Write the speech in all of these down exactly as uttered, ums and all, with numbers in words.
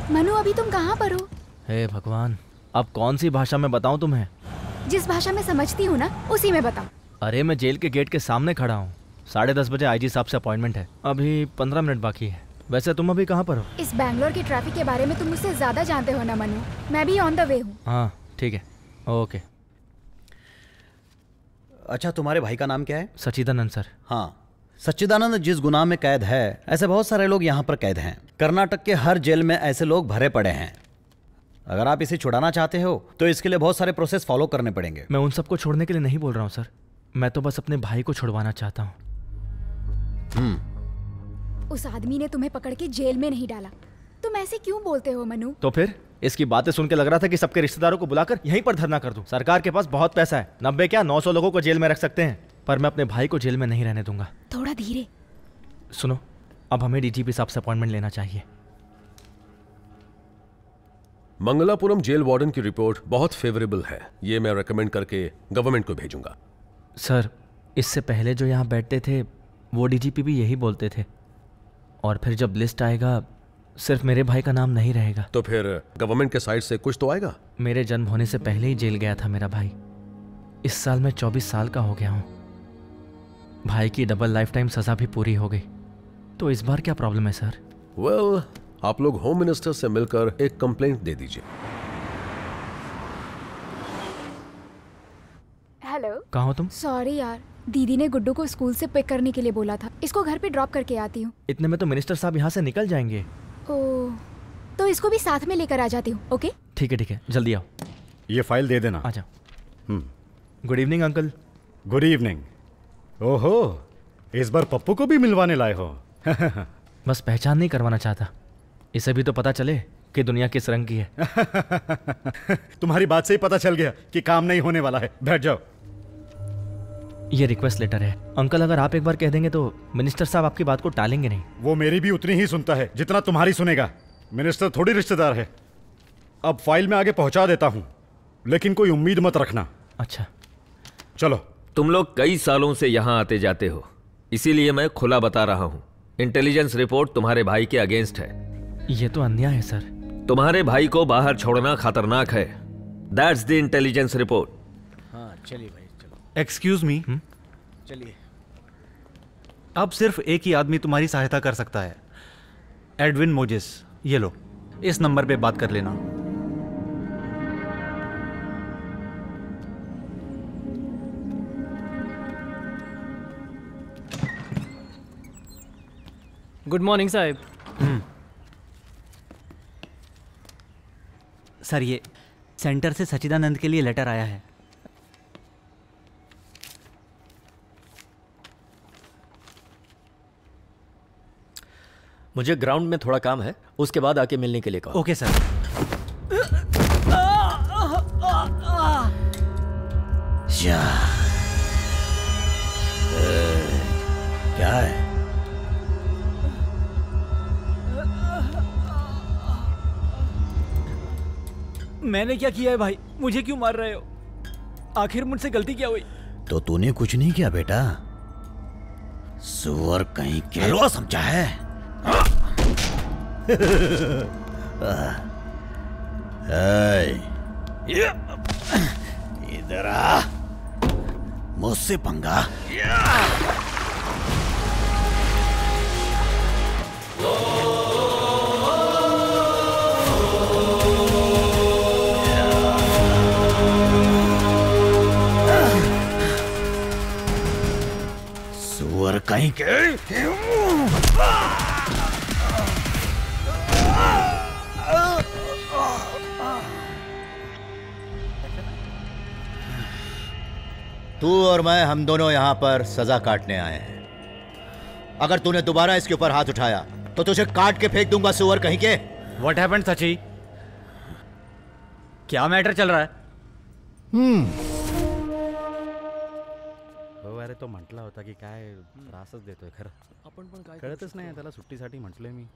मनु अभी तुम कहाँ पर हो? हे भगवान, अब कौन सी भाषा में बताऊं तुम्हें? जिस भाषा में समझती हूँ ना उसी में बताओ। अरे मैं जेल के गेट के सामने खड़ा हूँ। साढ़े दस बजे आईजी साहब से अपॉइंटमेंट है। अभी पंद्रह मिनट बाकी है। वैसे तुम अभी कहाँ पर हो? इस बैंगलोर के ट्रैफिक के बारे में तुम मुझसे ज्यादा जानते हो ना मनु। मैं भी ऑन द वे हूँ। हाँ ठीक है, ओके। अच्छा, तुम्हारे भाई का नाम क्या है? सच्चिदानंद सर। हाँ, सच्चिदानंद जिस गुनाह में कैद है, ऐसे बहुत सारे लोग यहाँ पर कैद हैं। कर्नाटक के हर जेल में ऐसे लोग भरे पड़े हैं। अगर आप इसे छुड़ाना चाहते हो तो इसके लिए बहुत सारे प्रोसेस फॉलो करने पड़ेंगे। मैं उन सबको छोड़ने के लिए नहीं बोल रहा हूँ सर, मैं तो बस अपने भाई को छुड़वाना चाहता हूँ। हम्म। उस आदमी ने तुम्हें पकड़ के जेल में नहीं डाला। तुम ऐसे क्यों बोलते हो मनु? तो फिर इसकी बातें सुन के लग रहा था कि सबके रिश्तेदारों को बुलाकर यहीं पर धरना कर दूं। सरकार के पास बहुत पैसा है, नब्बे क्या नौ सौ लोगों को जेल में रख सकते हैं, पर मैं अपने भाई को जेल में नहीं रहने दूंगा। थोड़ा धीरे। सुनो, अब हमें डीजीपी साहब से अपॉइंटमेंट लेना चाहिए। मंगलापुरम जेल वार्डन की रिपोर्ट बहुत फेवरेबल है। ये मैं रेकमेंड करके गवर्नमेंट को भेजूंगा। सर, इससे पहले जो यहाँ बैठते थे वो डीजीपी भी यही बोलते थे, और फिर जब लिस्ट आएगा सिर्फ मेरे भाई का नाम नहीं रहेगा। तो फिर गवर्नमेंट के साइड से कुछ तो आएगा। मेरे जन्म होने से पहले ही जेल गया था मेरा भाई। इस साल मैं चौबीस साल का हो गया हूँ। भाई की डबल लाइफ टाइम सजा भी पूरी हो गई, तो इस बार क्या प्रॉब्लम है सर? वेल well, आप लोग होम मिनिस्टर से मिलकर एक कंप्लेंट दे दीजिए। हेलो, कहाँ हो तुम? सॉरी यार, दीदी ने गुड्डू को स्कूल से पिक करने के लिए बोला था। इसको घर पे ड्रॉप करके आती हूँ। इतने में तो मिनिस्टर साहब यहाँ से निकल जाएंगे। ओह, तो इसको भी साथ में लेकर आ जाती हूँ। ओके ठीक है ठीक है, जल्दी आओ। ये फाइल दे देना। आ जाओ। Good evening uncle. Good evening. ओहो, इस बार पप्पू को भी मिलवाने लाए हो। बस पहचान नहीं करवाना चाहता, इसे भी तो पता चले कि दुनिया किस रंग की है। तुम्हारी बात से ही पता चल गया कि काम नहीं होने वाला है। बैठ जाओ। ये रिक्वेस्ट लेटर है अंकल, अगर आप एक बार कह देंगे तो मिनिस्टर साहब आपकी बात को टालेंगे नहीं। वो मेरी भी उतनी ही सुनता है जितना तुम्हारी सुनेगा। मिनिस्टर थोड़ी रिश्तेदार है। अब फाइल में आगे पहुंचा देता हूं, लेकिन कोई उम्मीद मत रखना। अच्छा चलो। तुम लोग कई सालों से यहाँ आते जाते हो, इसीलिए मैं खुला बता रहा हूँ। इंटेलिजेंस रिपोर्ट तुम्हारे भाई के अगेंस्ट है। ये तो अन्याय है सर। तुम्हारे भाई को बाहर छोड़ना खतरनाक है। That's the intelligence report. हाँ चलिए भाई, चलो। एक्सक्यूज मी, चलिए। अब सिर्फ एक ही आदमी तुम्हारी सहायता कर सकता है, एडविन मोजेस। ये लो, इस नंबर पे बात कर लेना। गुड मॉर्निंग साहब। सर, ये सेंटर से सच्चिदानंद के लिए लेटर आया है। मुझे ग्राउंड में थोड़ा काम है, उसके बाद आके मिलने के लिए कहो। Okay sir. क्या है? मैंने क्या किया है भाई? मुझे क्यों मार रहे हो? आखिर मुझसे गलती क्या हुई? तो तूने कुछ नहीं किया बेटा। सुअर कहीं के हलवा समझा है। इधर आ, मुझसे पंगा। सुअर कहीं के। तू और मैं, हम दोनों यहाँ पर सजा काटने आए हैं। अगर तूने दोबारा इसके ऊपर हाथ उठाया तो तुझे काट के फेंक दूंगा, सुअर कहीं के। What happened Sachi? क्या मैटर चल रहा है? हम्म अरे तो म्हटलं होता की काय त्रासच देतोय खरं. आपण पण काय कळतच नाही त्याला सुट्टीसाठी म्हटलंय मी.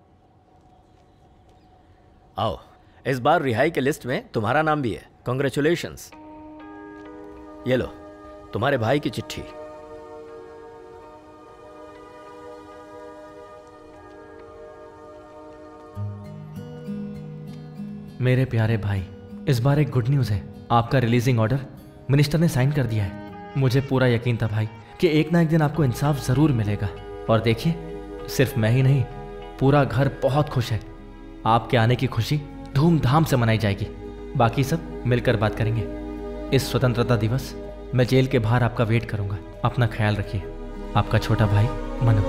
आओ, इस बार रिहाई के लिस्ट में तुम्हारा नाम भी है. कांग्रेचुलेशंस. ये लो तुम्हारे भाई की चिट्ठी. मेरे प्यारे भाई, इस बार एक गुड न्यूज़ है। आपका रिलीजिंग ऑर्डर मिनिस्टर ने साइन कर दिया है। मुझे पूरा यकीन था भाई कि एक ना एक दिन आपको इंसाफ ज़रूर मिलेगा। और देखिए, सिर्फ मैं ही नहीं, पूरा घर बहुत खुश है। आपके आने की खुशी धूमधाम से मनाई जाएगी। बाकी सब मिलकर बात करेंगे। इस स्वतंत्रता दिवस मैं जेल के बाहर आपका वेट करूंगा। अपना ख्याल रखिए। आपका छोटा भाई मनु।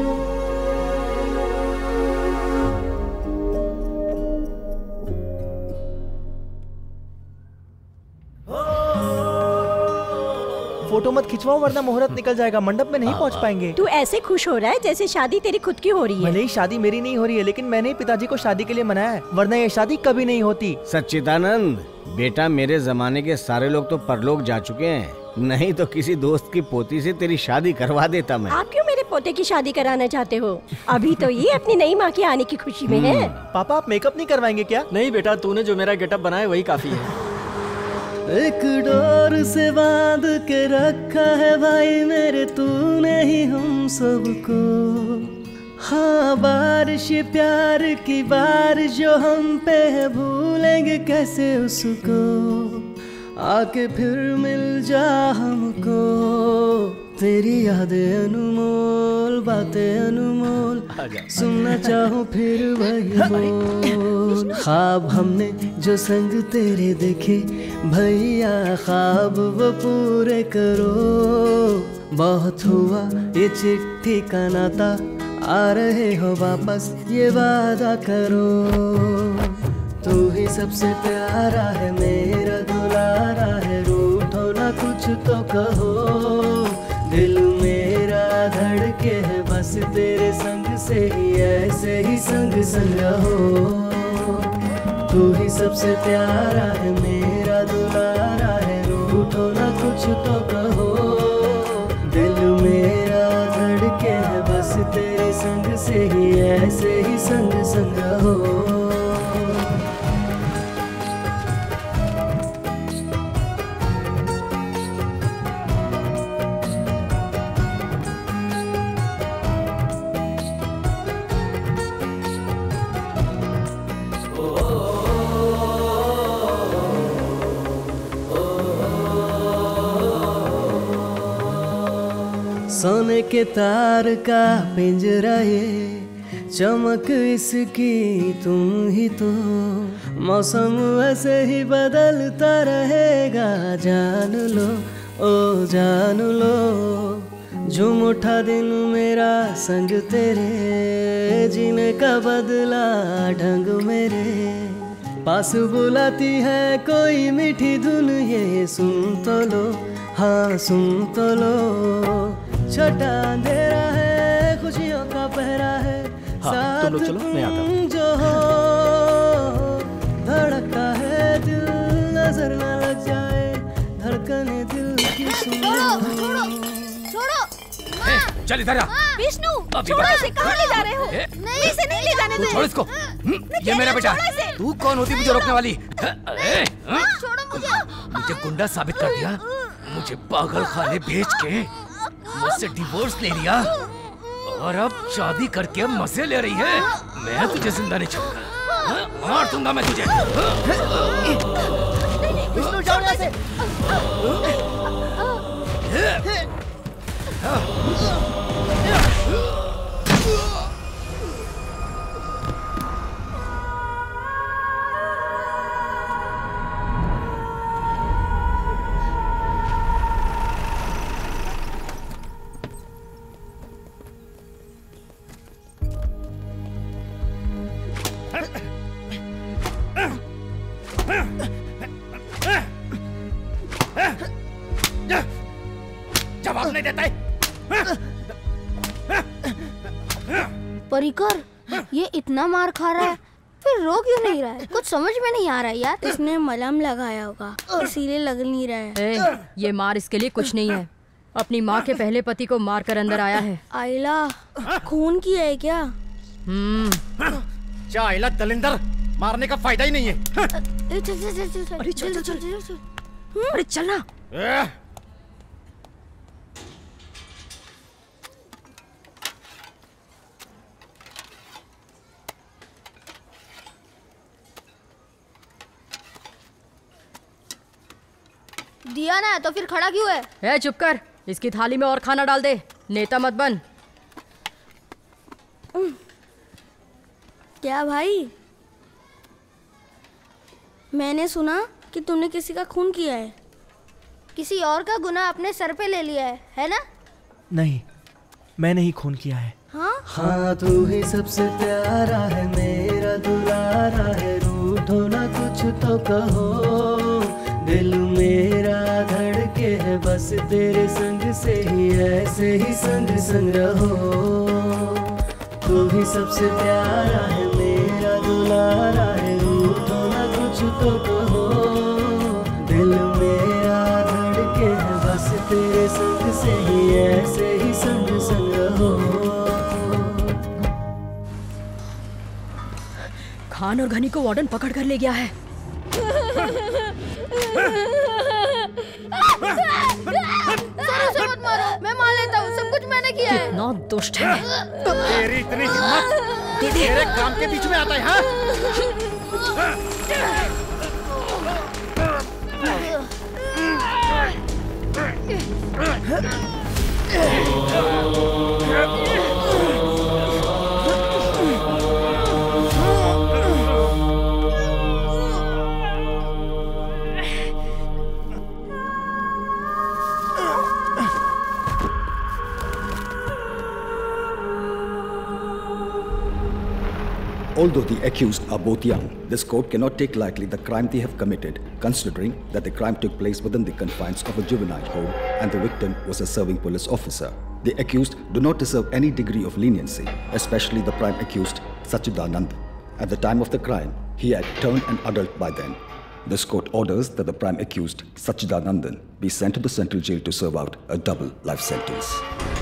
फोटो मत खिंचवाओ वरना मुहूर्त निकल जाएगा, मंडप में नहीं पहुंच पाएंगे। तू ऐसे खुश हो रहा है जैसे शादी तेरी खुद की हो रही है। भले ही शादी मेरी नहीं हो रही है, लेकिन मैंने ही पिताजी को शादी के लिए मनाया है, वरना ये शादी कभी नहीं होती। सच्चिदानंद बेटा, मेरे जमाने के सारे लोग तो परलोक जा चुके हैं, नहीं तो किसी दोस्त की पोती से तेरी शादी करवा देता मैं। आप क्यों मेरे पोते की शादी कराना चाहते हो? अभी तो ये अपनी नई माँ के आने की खुशी में है। पापा आप मेकअप नहीं करवाएंगे क्या? नहीं बेटा, तूने जो मेरा गेटअप बनाया वही काफी है। एक डोर से बांध के रखा है भाई मेरे तूने ही हम सबको। हाँ, बारिश प्यार की बारिश जो हम पे है, भूलेंगे कैसे उसको। आके फिर मिल जा हमको, तेरी यादें अनमोल, बातें अनमोल, सुनना चाहूँ फिर वही बोल। ख्वाब हमने जो संग तेरे देखे भैया, ख्वाब वो पूरे करो। बहुत हुआ ये चिट्ठी का नाता, आ रहे हो वापस ये वादा करो। तू ही सबसे प्यारा है, मेरा दुलारा है, रूठो ना कुछ तो कहो। दिल मेरा धड़के है बस तेरे संग से ही, ऐसे ही संग संग रहो। तू ही सबसे प्यारा है, मेरा दुलारा है, रूठो ना कुछ तो कहो। दिल मेरा धड़के है बस तेरे संग से ही, ऐसे ही संग संग रहो। सोने के तार का पिंजरा ये, चमक इसकी तुम ही तो। मौसम ऐसे ही बदलता रहेगा, जान लो ओ जान लो। झूम उठा दिन मेरा संग तेरे, जीने का बदला ढंग मेरे। पास बुलाती है कोई मीठी धुन, ये सुन तो लो, हाँ सुन तो लो। छोटा अंधेरा है, खुशियों का पहरा है, हाँ, साथ तुम लोग चलो, मैं आता हूँ। जो हो धड़कता है दिल, नजर न लग जाए धड़कने दिल की सुनो। छोड़ो, छोड़ो, चल इधर आ। विष्णु, छोड़ो इसे, कहाँ ले जा रहे हो? नहीं, इसे नहीं ले जाने दो। छोड़ इसको। ये मेरा बेटा। तू कौन होती मुझे रोकने वाली? छोड़ो मुझे। मुझे गुंडा साबित कर दिया, मुझे पागल खाने भेज के मुझसे डिवोर्स ले लिया, और अब शादी करके मजे ले रही है। मैं तुझे जिंदा नहीं छोड़ूंगा, मार दूंगा मैं तुझे। विष्णु जाओ यहाँ से। जवाब नहीं देता है। परिकर, ये इतना मार खा रहा है, फिर रो क्यों नहीं रहा है? कुछ समझ में नहीं आ रहा है यार। इसने मलहम लगाया होगा, इसीलिए लग नहीं रहा है। ए, ये मार इसके लिए कुछ नहीं है। अपनी माँ के पहले पति को मार कर अंदर आया है। आइला, खून की है क्या? हम्म। क्या आइला दलिंदर, मारने का फायदा ही नहीं है। अरे चल चल चल चल, अरे चल चल चल, अरे चलना। दिया ना तो फिर खड़ा क्यों है? ए चुप कर, इसकी थाली में और खाना डाल दे, नेता मत बन। क्या भाई, मैंने सुना कि तुमने किसी का खून किया है, किसी और का गुनाह अपने सर पे ले लिया है, है ना? नहीं, मैंने ही खून किया है। हाँ हाँ तू ही सबसे प्यारा है, मेरा दुलारा है, रूठो ना कुछ तो कहो, दिल मेरा धड़के है बस तेरे संग से ही, ऐसे ही संग संग रहो। तू ही सबसे प्यारा है, मेरा दुलारा है, रूठो ना कुछ तो कहो, दिल मेरा धड़के है बस तेरे संग से ही, ऐसे ही संग संग रहो। खान और घनी को वार्डन पकड़ कर ले गया है। सर उसे मत मारो, मैं मान लेता हूँ, सब कुछ मैंने किया है। कितना दुष्ट है। तेरी इतनी हिम्मत तेरे काम के बीच में आता है, हाँ? Although the accused are both young, this court cannot take lightly the crime they have committed, considering that the crime took place within the confines of a juvenile home and the victim was a serving police officer. The accused do not deserve any degree of leniency, especially the prime accused, Sachidanand. At the time of the crime, he had turned an adult by then. This court orders that the prime accused, Sachidanandan, be sent to the central jail to serve out a double life sentence.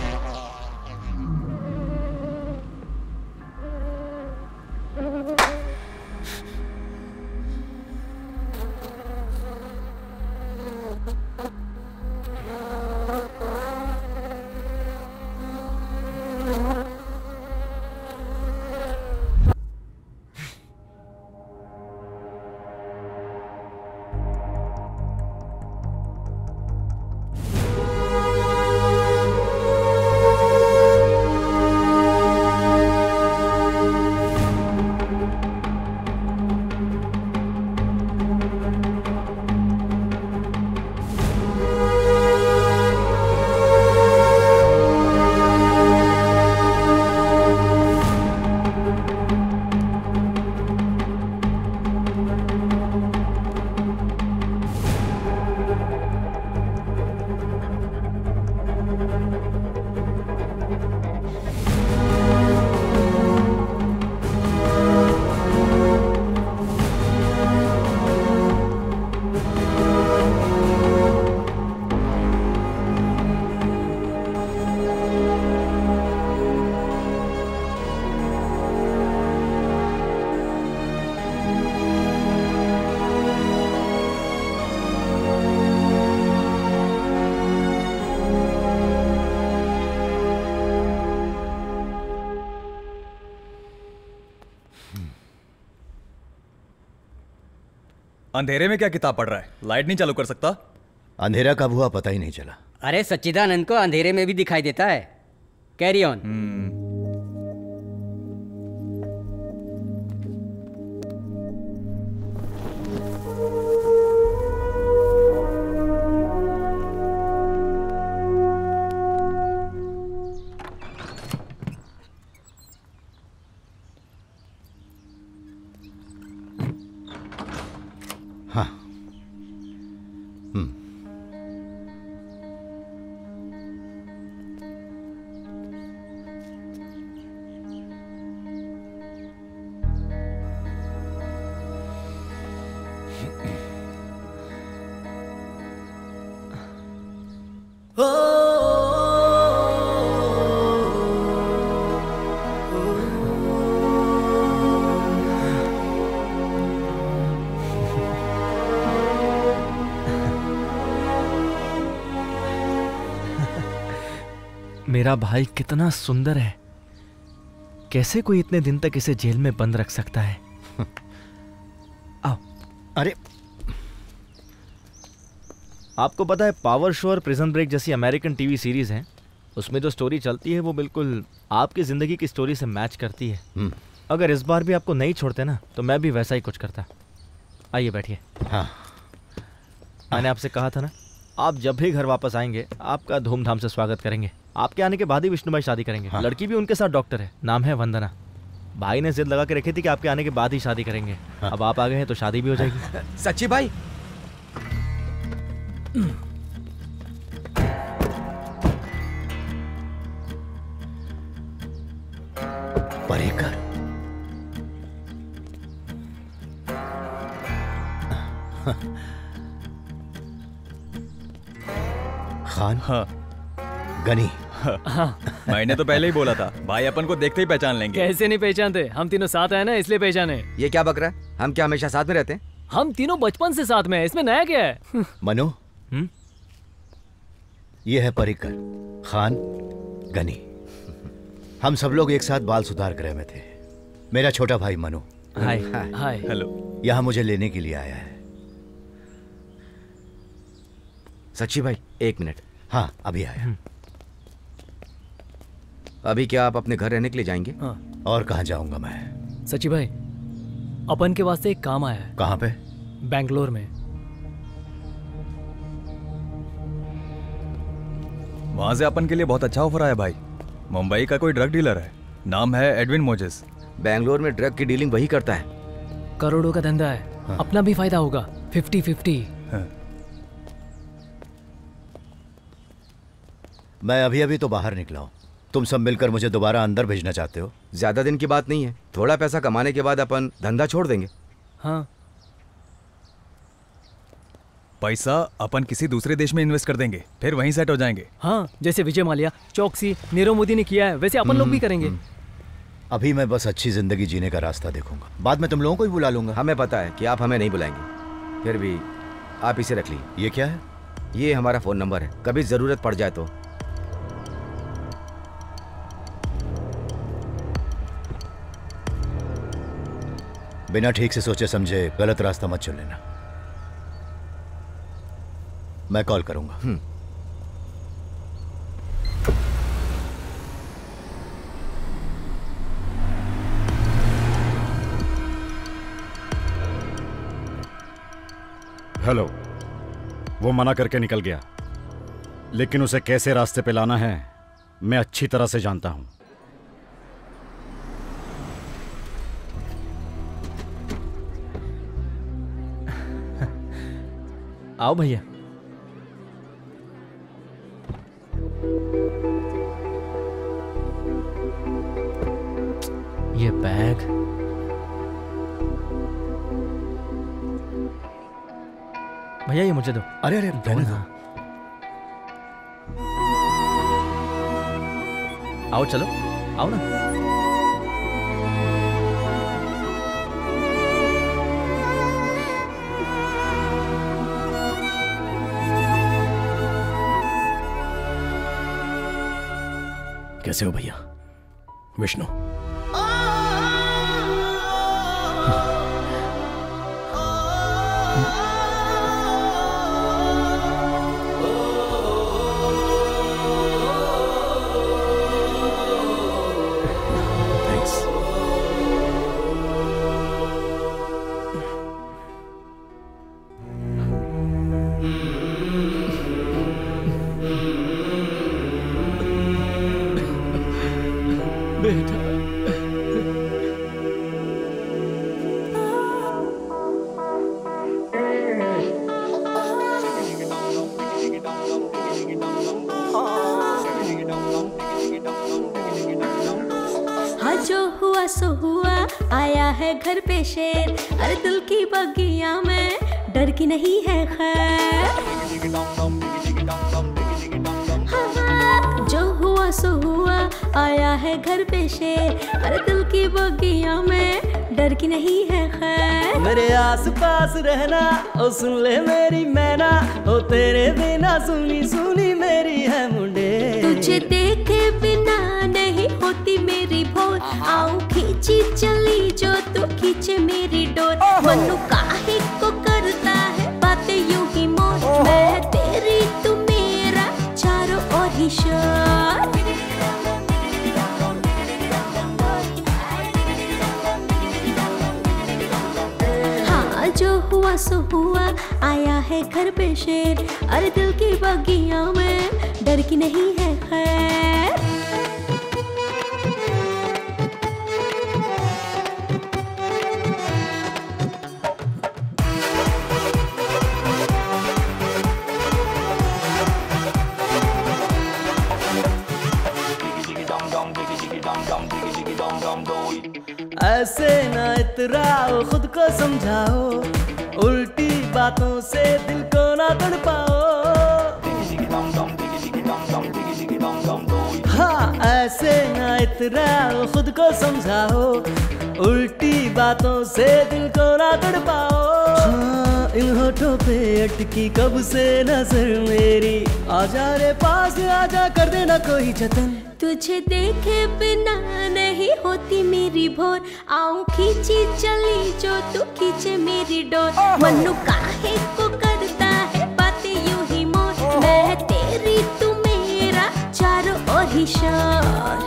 अंधेरे में क्या किताब पढ़ रहा है? Light नहीं चालू कर सकता? अंधेरा कब हुआ पता ही नहीं चला। अरे सच्चिदानंद को अंधेरे में भी दिखाई देता है। Carry on. हाँ। हम्म। मेरा भाई कितना सुंदर है। कैसे कोई इतने दिन तक इसे जेल में बंद रख सकता है? आओ। अरे आपको पता है पावर शो और प्रिजन ब्रेक जैसी अमेरिकन टीवी सीरीज हैं, उसमें जो स्टोरी चलती है वो बिल्कुल आपकी ज़िंदगी की स्टोरी से मैच करती है। अगर इस बार भी आपको नहीं छोड़ते ना तो मैं भी वैसा ही कुछ करता। आइए बैठिए। हाँ, मैंने आपसे कहा था ना, आप जब भी घर वापस आएंगे आपका धूमधाम से स्वागत करेंगे। आपके आने के बाद ही विष्णु भाई शादी करेंगे। हाँ। लड़की भी उनके साथ डॉक्टर है, नाम है वंदना। भाई ने जिद लगा के रखी थी कि आपके आने के बाद ही शादी करेंगे। हाँ। अब आप आ गए हैं तो शादी भी हो जाएगी। सच्ची भाई? पर्रिकर, खान। हाँ। गनी। हाँ। मैंने तो पहले ही बोला था भाई अपन को देखते ही पहचान लेंगे। कैसे नहीं पहचानते, हम तीनों साथ आए ना इसलिए पहचाने। ये क्या बक रहा है? हम क्या हमेशा साथ में रहते हैं? हम तीनों बचपन से साथ में हैं, इसमें नया क्या है? मनु, ये है पर्रिकर, खान, गनी। हम सब लोग एक साथ बाल सुधार गृह में थे। मेरा छोटा भाई मनु। हाय। हाय। हेलो। यहाँ मुझे लेने के लिए आया है। सच्ची भाई एक मिनट। हाँ, अभी आया। अभी क्या आप अपने घर रहने के लिए जाएंगे? हाँ। और कहाँ जाऊंगा मैं? सच्ची भाई, अपन के वास्ते एक काम आया है। कहाँ पे? बैंगलोर में। वहां से अपन के लिए बहुत अच्छा ऑफर आया भाई। मुंबई का कोई ड्रग डीलर है, नाम है एडविन मोजेस। बैंगलोर में ड्रग की डीलिंग वही करता है। करोड़ों का धंधा है। हाँ। अपना भी फायदा होगा, फिफ्टी फिफ्टी। हाँ। मैं अभी अभी तो बाहर निकला हूँ। तुम सब मिलकर मुझे दोबारा अंदर भेजना चाहते हो? ज्यादा दिन की बात नहीं है, थोड़ा पैसा कमाने के बाद अपन धंधा छोड़ देंगे। हाँ। पैसा अपन किसी दूसरे देश में इन्वेस्ट कर देंगे, फिर वहीं सेट हो जाएंगे। हाँ, जैसे विजय माल्या, चौकसी, नीरव मोदी ने किया है, वैसे अपन लोग भी करेंगे। अभी मैं बस अच्छी जिंदगी जीने का रास्ता देखूंगा, बाद में तुम लोगों को ही बुला लूंगा। हमें पता है कि आप हमें नहीं बुलाएंगे, फिर भी आप इसे रख लीजिए। ये क्या है? ये हमारा फोन नंबर है, कभी जरूरत पड़ जाए तो। बिना ठीक से सोचे समझे गलत रास्ता मत चुन लेना। मैं कॉल करूंगा। हेलो। वो मना करके निकल गया, लेकिन उसे कैसे रास्ते पे लाना है मैं अच्छी तरह से जानता हूं। आओ भैया। ये बैग। भैया ये मुझे दो। अरे अरे रहने दो। आओ चलो, आओ ना। कैसे हो भैया? विष्णु। सो हुआ, आया है घर पे शेर, अरे दिल की बगिया में डर की नहीं है खैर। हाँ, जो हुआ सो हुआ, आया है घर पे शेर, अरे दिल की बगिया में डर की नहीं है खैर। मेरे आस पास रहना, ओ सुन ले मेरी मैना, ओ तेरे बिना सुनी सुनी मेरी है मुंडे। तुझे देखे बिना नहीं होती मेरी भोर, आऊं खींची चली जो तू खींचे मेरी डोर। मनु काहे को करता है बातें यूं ही मोर, मैं तेरे जो हुआ सो हुआ, आया है घर पे शेर। अरे दिल की बगिया में डर की नहीं है खैर। ऐसे ना इतराओ, खुद को समझाओ, उल्टी बातों से दिल को ना तड़पाओ। हाँ, ऐसे ना इतराओ, खुद को समझाओ, उल्टी बातों से दिल को ना तड़पाओ। हाँ, इन होठों पे अटकी कब से नजर मेरी, आजा रे पास आजा, कर देना कोई जतन। तुझे देखे बिना नहीं होती मेरी भोर, आऊं खींची चली जो तू खींचे मेरी डोर। मनु काहे को करता है बातें यूं ही मोर, मैं तेरी तू मेरा चारों ओर ही शोर।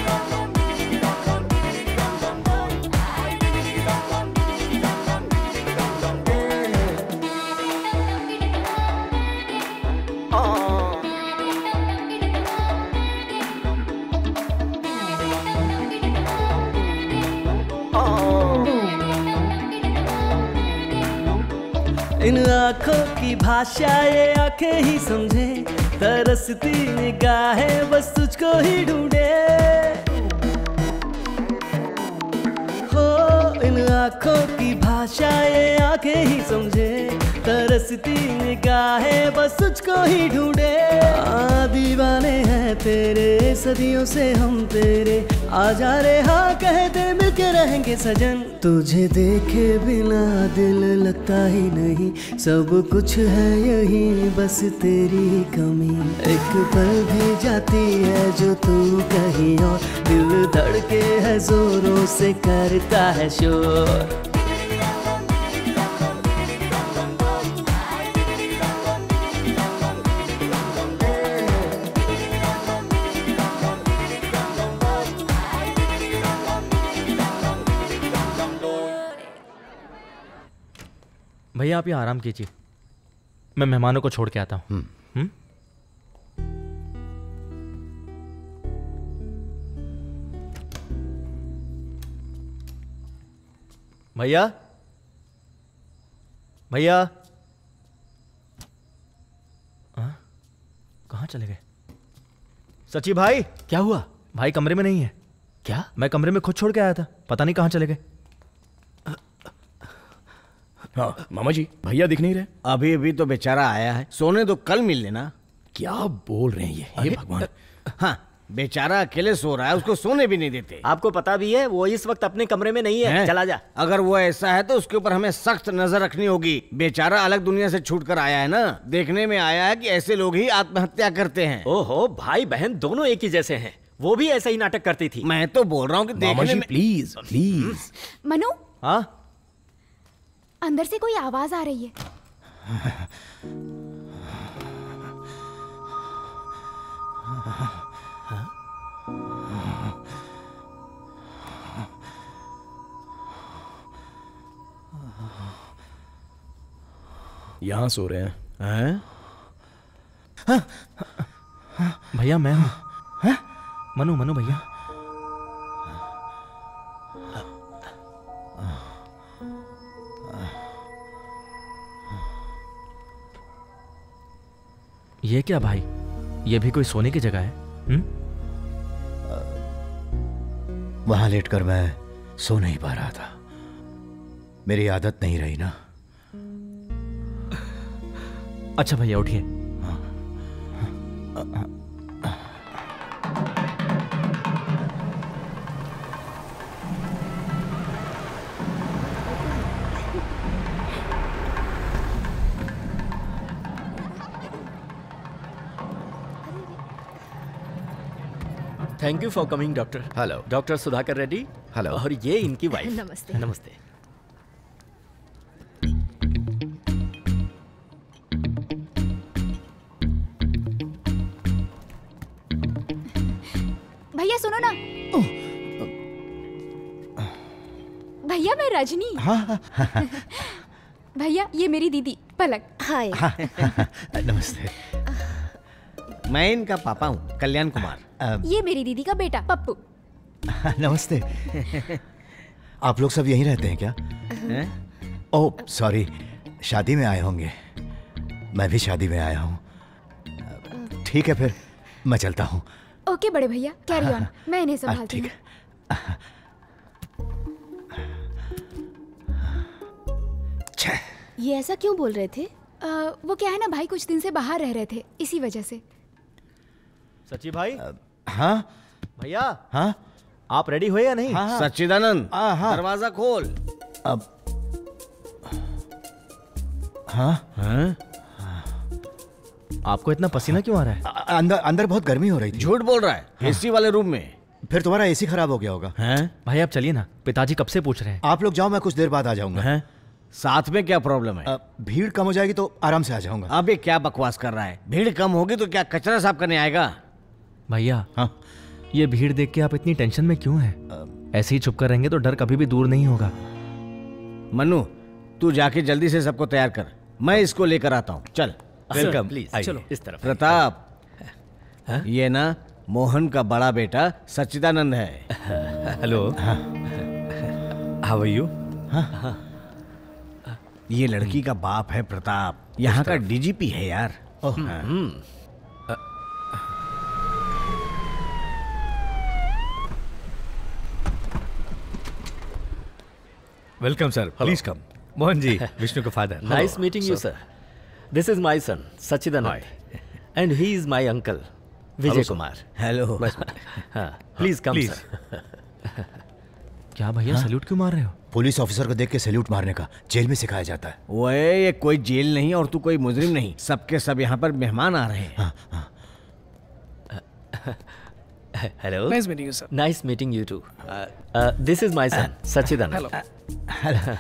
इन आँखों की भाषा ये आंखें ही समझे, तरसती निगाहें बस तुझको ही ढूंढे। हो इन आँखों की भाषा ये आंखें ही समझे, तरसती निगाहें बस तुझको ही ढूंढे। आ दीवाने हैं तेरे, सदियों से हम तेरे, आजा रे हाँ कहते मिलके रहेंगे सजन। तुझे देखे बिना दिल लगता ही नहीं, सब कुछ है यही बस तेरी कमी। एक पल भी जाती है जो तू कहीं और, दिल धड़के है जोरों से करता है शोर। भैया आप यहाँ आराम कीजिए, मैं मेहमानों को छोड़ के आता हूँ। हम्म? भैया भैया कहाँ चले गए? सची भाई, क्या हुआ? भाई कमरे में नहीं है। क्या? मैं कमरे में खुद छोड़ के आया था, पता नहीं कहाँ चले गए। हाँ मामा जी, भैया दिख नहीं रहे। अभी अभी तो बेचारा आया है, सोने तो कल मिल लेना। क्या बोल रहे हैं ये, हे भगवान। हाँ, बेचारा अकेले सो रहा है, उसको सोने भी नहीं देते। आपको पता भी है वो इस वक्त अपने कमरे में नहीं है, है? चला जा। अगर वो ऐसा है तो उसके ऊपर हमें सख्त नजर रखनी होगी। बेचारा अलग दुनिया से छूट कर आया है ना, देखने में आया है कि ऐसे लोग ही आत्महत्या करते हैं। ओहो, भाई बहन दोनों एक ही जैसे हैं, वो भी ऐसा ही नाटक करती थी। मैं तो बोल रहा हूँ कि देखने में। Please please. मनु, हाँ अंदर से कोई आवाज आ रही है। यहाँ सो रहे हैं, हैं? भैया मैं हूँ। हैं? मनु मनु भैया। ये क्या भाई, ये भी कोई सोने की जगह है? हुँ? वहां लेटकर मैं सो नहीं पा रहा था, मेरी आदत नहीं रही ना। अच्छा भैया उठिए। Thank you for coming doctor. Hello doctor Sudhakar Reddy. Hello. और ये इनकी वाइफ। नमस्ते। नमस्ते। भैया सुनो ना। भैया मैं रजनी। हाँ, हाँ, हाँ। भैया ये मेरी दीदी पलक। हाय। नमस्ते। मैं इनका पापा हूँ, कल्याण कुमार। ये मेरी दीदी का बेटा पप्पू। नमस्ते। आप लोग सब यहीं रहते हैं क्या? ओह सॉरी, शादी में आए होंगे। मैं भी शादी में आया हूँ। ठीक है फिर मैं चलता हूँ। ओके बड़े भैया, कैरी ऑन, मैं इन्हें संभालती हूँ। ये ऐसा क्यों बोल रहे थे? आ, वो क्या है ना भाई, कुछ दिन से बाहर रह रहे थे, इसी वजह से। सच्ची भाई। हाँ भैया। हाँ आप रेडी हुए या नहीं? हाँ, हाँ। सच्चिदानंद, हाँ, हाँ। दरवाजा खोल। अब हाँ हाँ आपको इतना पसीना क्यों आ रहा है? अ- अंदर अंदर बहुत गर्मी हो रही थी। झूठ बोल रहा है। हाँ। एसी वाले रूम में। फिर तुम्हारा एसी खराब हो गया होगा। हैं? भाई आप चलिए ना, पिताजी कब से पूछ रहे हैं। आप लोग जाओ, मैं कुछ देर बाद आ जाऊंगा। हैं? साथ में क्या प्रॉब्लम है? अ, भीड़ कम हो जाएगी तो आराम से आ जाऊंगा। अब ये क्या बकवास कर रहा है? भीड़ कम होगी तो क्या कचरा साफ करने आएगा? भैया हाँ ये भीड़ देख के आप इतनी टेंशन में क्यों हैं? ऐसे ही चुप कर रहेंगे तो डर कभी भी दूर नहीं होगा। मन्नू तू जाके जल्दी से सबको तैयार कर, मैं इसको लेकर आता हूँ। चल। वेलकम प्लीज, चलो इस तरफ। प्रताप, ये ना मोहन का बड़ा बेटा सच्चिदानंद है। हेलो। How are you? ये लड़की का बाप है प्रताप, यहाँ का डीजीपी है यार। Welcome sir, please come. Mohan ji, Vishnu का father. Nice meeting you, sir. This is my son, Sachidanand, and he is my uncle, Vijay Kumar. Hello. हाँ, please come, Please. sir. क्या भैया हाँ? सैल्यूट क्यों मार रहे हो? पुलिस ऑफिसर को देख के सैल्यूट मारने का जेल में सिखाया जाता है। ओए ये कोई जेल नहीं और तू कोई मुजरिम नहीं, सबके सब यहाँ पर मेहमान आ रहे हैं। हाँ, हाँ। Hello. Nice meeting you, sir. Nice meeting you too. Uh, uh, this is my son, Sachidanand. Hello.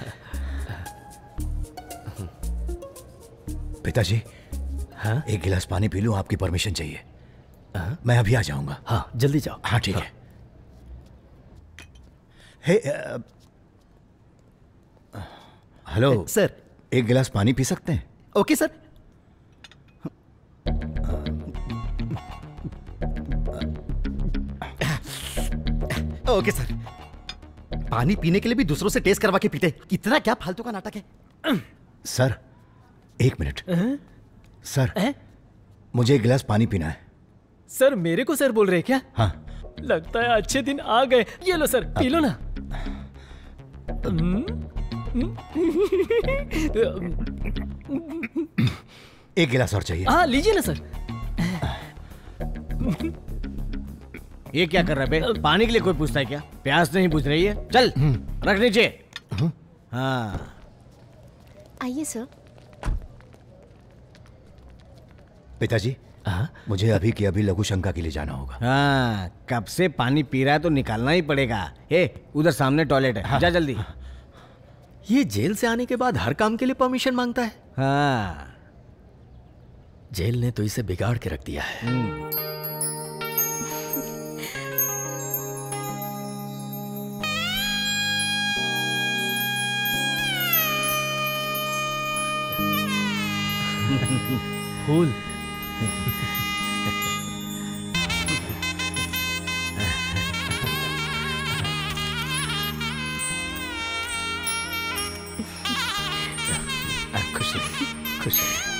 पिताजी, हाँ? एक गिलास पानी पी लूं, आपकी परमिशन चाहिए। मैं अभी आ जाऊंगा। हाँ जल्दी जाओ। हाँ ठीक है। हे अ, हेलो सर, एक गिलास पानी पी सकते हैं? Okay sir. Okay sir. पानी पीने के लिए भी दूसरों से टेस्ट करवा के पीते, इतना क्या फालतू का नाटक है। सर एक मिनट। सर मुझे एक गिलास पानी पीना है। सर मेरे को सर बोल रहे हैं क्या? हाँ। लगता है अच्छे दिन आ गए। ये लो सर, पी लो ना। एक गिलास और चाहिए। हाँ लीजिए ना सर। ये क्या कर रहा है बे? पानी के लिए कोई पूछता है क्या? प्यास नहीं बुझ रही है? चल रख नीचे। हाँ आइए सर। पिताजी, मुझे अभी की अभी लघु शंका के लिए जाना होगा। हाँ कब से पानी पी रहा है तो निकालना ही पड़ेगा। ए उधर सामने टॉयलेट है। हाँ, जा जल्दी। ये जेल से आने के बाद हर काम के लिए परमिशन मांगता है। हाँ जेल ने तो इसे बिगाड़ के रख दिया है। फूल। खुश खुश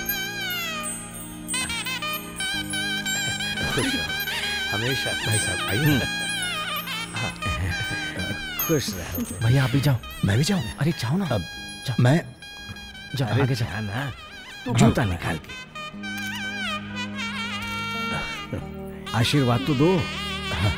खुश हमेशा। भाई साहब आइए। हाँ खुश रहो। भैया आप भी जाओ। मैं भी जाऊं? अरे जाओ ना। अब जाओ। मैं जाओ अरे आगे जाओ। जा ना, तू जूता निकाल के आशीर्वाद तो दो। हाँ।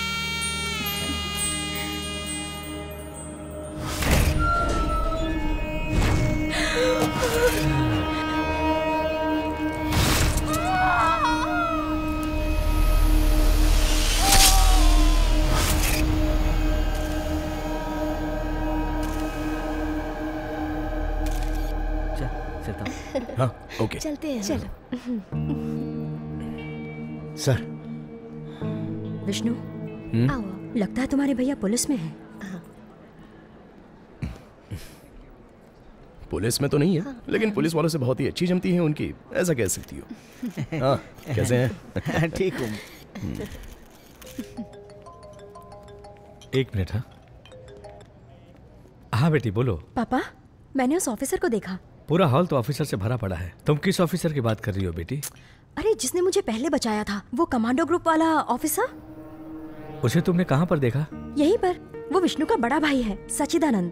हाँ ओके। चलते हैं। चलो। सर। विष्णु, आओ। लगता है तुम्हारे भैया पुलिस में हैं। पुलिस में तो नहीं है, लेकिन पुलिस वालों से बहुत ही अच्छी जमती है उनकी, ऐसा कह सकती हो। हाँ, कैसे हैं? ठीक हूँ। एक मिनट। हाँ हाँ बेटी बोलो। पापा, मैंने उस ऑफिसर को देखा। पूरा हॉल तो ऑफिसर से भरा पड़ा है। तुम किस ऑफिसर की बात कर रही हो बेटी? अरे जिसने मुझे पहले बचाया था, वो कमांडो ग्रुप वाला ऑफिसर। उसे तुमने कहाँ पर देखा? यहीं पर। वो विष्णु का बड़ा भाई है, सच्चिदानंद।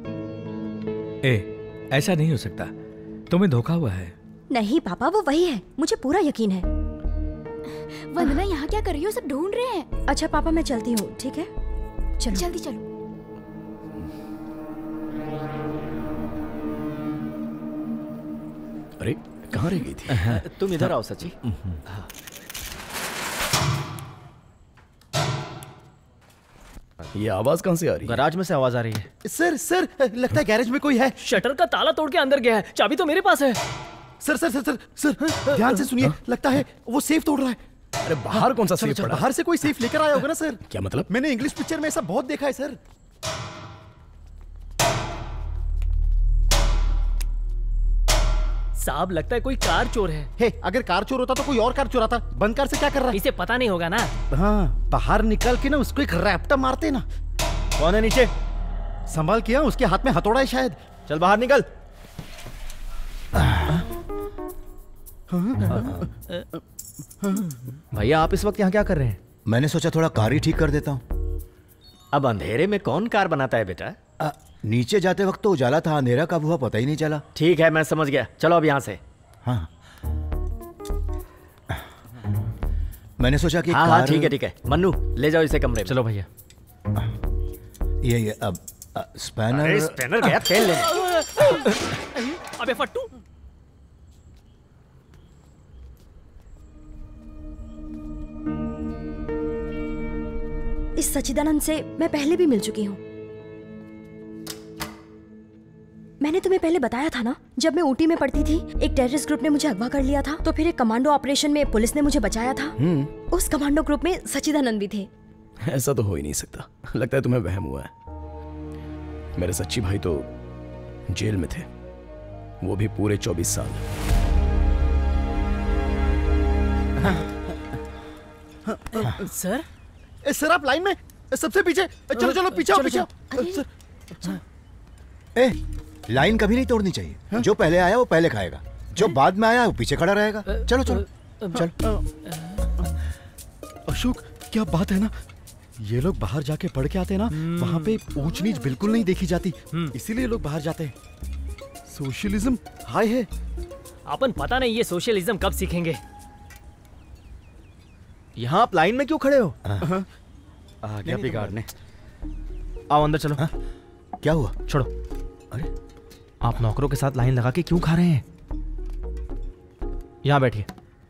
ए, ऐसा नहीं हो सकता, तुम्हें धोखा हुआ है। नहीं पापा, वो वही है, मुझे पूरा यकीन है। वंदना यहाँ क्या कर रही हो? सब ढूंढ रहे हैं। अच्छा पापा, मैं चलती हूँ, ठीक है? चलो जल्दी चलो। अरे कहाँ रह गई थी? तुम इधर आओ सची। ये आवाज कहाँ से आ रही है? गैराज में से आवाज आ रही है। सर सर लगता है गैरेज में कोई है। शटर का ताला तोड़ के अंदर गया है, चाबी तो मेरे पास है। Sir sir sir sir sir ध्यान से सुनिए, लगता है वो सेफ तोड़ रहा है। अरे बाहर कौन सा सेफ पड़ा? बाहर से कोई सेफ लेकर आया होगा ना सर। क्या मतलब? मैंने इंग्लिश पिक्चर में ऐसा बहुत देखा है सर। साहब लगता है कोई कार चोर है। हे, अगर कार चोर होता तो कोई और कार चुराता। बंद कार से क्या कर रहा है? इसे पता नहीं होगा ना। हाँ, बाहर निकल के ना उसको एक रैप्टा मारते ना। कौन है नीचे? संभाल किया, उसके हाथ में हथौड़ा है शायद। चल बाहर निकल। भैया आप इस वक्त यहाँ क्या कर रहे हैं? मैंने सोचा थोड़ा कार ही ठीक कर देता हूँ। अब अंधेरे में कौन कार बनाता है बेटा? आ, नीचे जाते वक्त तो उजाला था, अंधेरा कब हुआ पता ही नहीं चला। ठीक है, मैं समझ गया। चलो अब यहाँ से। हाँ मैंने सोचा कि हाँ कार... हाँ ठीक है ठीक है। मन्नू ले जाओ इसे कमरे में। चलो भैया। ये ये अब आ, स्पैनर। अरे स्पैनर गया तेल लेने। अबे फट्टू। इस सच्चिदानंद से मैं पहले भी मिल चुकी हूँ। मैंने तुम्हें पहले बताया था ना, जब मैं ऊटी में पढ़ती थी एक टेररिस्ट ग्रुप ने मुझे अगवा कर लिया था, तो फिर एक कमांडो ऑपरेशन में पुलिस ने मुझे बचाया था। उस कमांडो ग्रुप में सच्चिदानंद भी थे। ऐसा तो हो ही नहीं सकता, लगता है तुम्हें वहम हुआ है। मेरे सच्ची भाई तो जेल में थे, वो भी पूरे चौबीस साल। सर ए, सर आप लाइन में सबसे पीछे। चलो चलो पीछे आओ, पीछे आओ। ए, लाइन कभी नहीं तोड़नी चाहिए। हा? जो पहले आया वो पहले खाएगा, जो बाद में आया वो पीछे खड़ा रहेगा। चलो चलो चल। अशोक क्या बात है ना, ये लोग बाहर जाके पढ़ के आते हैं ना, वहाँ पे ऊंच नीच बिल्कुल नहीं देखी जाती, इसीलिए लोग बाहर जाते हैं। सोशलिज्म हाय है। अपन पता नहीं ये सोशलिज्म कब सीखेंगे। यहाँ आप लाइन में क्यों खड़े हो? आ गया बिगाड़ने। आओ अंदर चलो। हा? क्या हुआ? छोड़ो। अरे आप नौकरों के साथ लाइन लगा के क्यों खा रहे हैं? यहाँ बैठिए।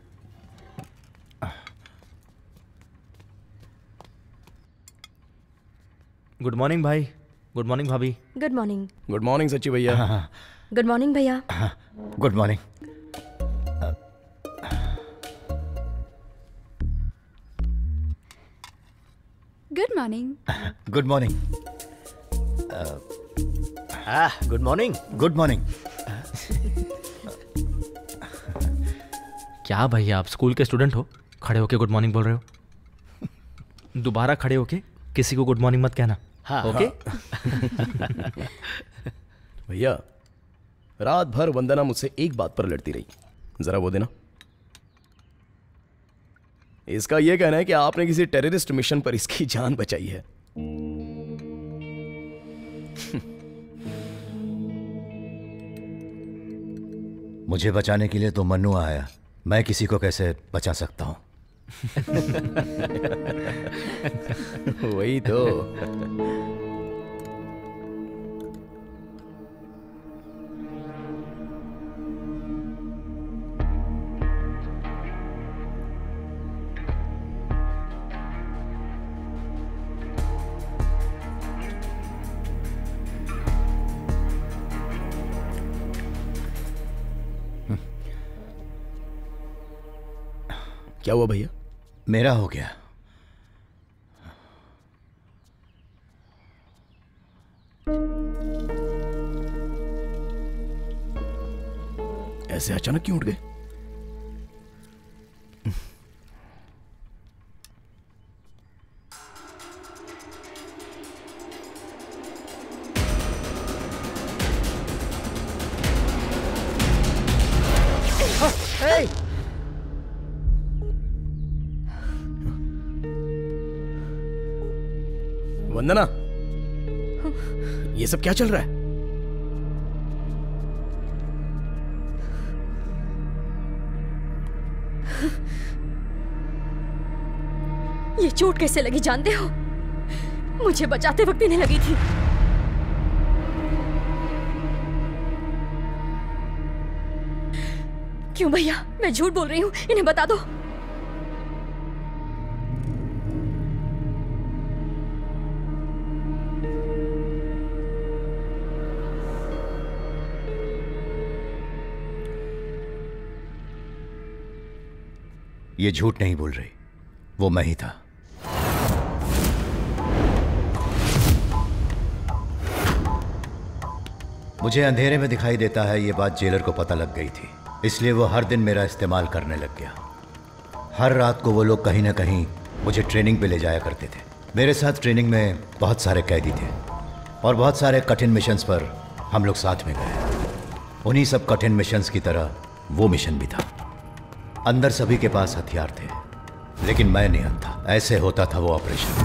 गुड मॉर्निंग भाई। गुड मॉर्निंग भाभी। Good morning. Good morning Sachi भैया। गुड मॉर्निंग भैया। Good morning. Good morning. Good morning. Good morning. Good morning. क्या भैया आप स्कूल के स्टूडेंट हो, खड़े होके गुड मॉर्निंग बोल रहे हो? दोबारा खड़े होके किसी को गुड मॉर्निंग मत कहना। हाँ, ओके? भैया रात भर वंदना मुझसे एक बात पर लड़ती रही, जरा वो देना। इसका यह कहना है कि आपने किसी टेररिस्ट मिशन पर इसकी जान बचाई है। मुझे बचाने के लिए तो मन्नू आया, मैं किसी को कैसे बचा सकता हूं? वही तो। क्या हुआ भैया? मेरा हो गया। ऐसे अचानक क्यों उठ गए? Hey! वंदना, ये सब क्या चल रहा है? ये चोट कैसे लगी जानते हो? मुझे बचाते वक्त इन्हें लगी थी। क्यों भैया, मैं झूठ बोल रही हूँ, इन्हें बता दो। ये झूठ नहीं बोल रही, वो मैं ही था। मुझे अंधेरे में दिखाई देता है, ये बात जेलर को पता लग गई थी, इसलिए वो हर दिन मेरा इस्तेमाल करने लग गया। हर रात को वो लोग कहीं ना कहीं मुझे ट्रेनिंग पे ले जाया करते थे। मेरे साथ ट्रेनिंग में बहुत सारे कैदी थे और बहुत सारे कठिन मिशंस पर हम लोग साथ में गए। उन्हीं सब कठिन मिशंस की तरह वो मिशन भी था। अंदर सभी के पास हथियार थे, लेकिन मैं नहीं था। ऐसे होता था वो ऑपरेशन।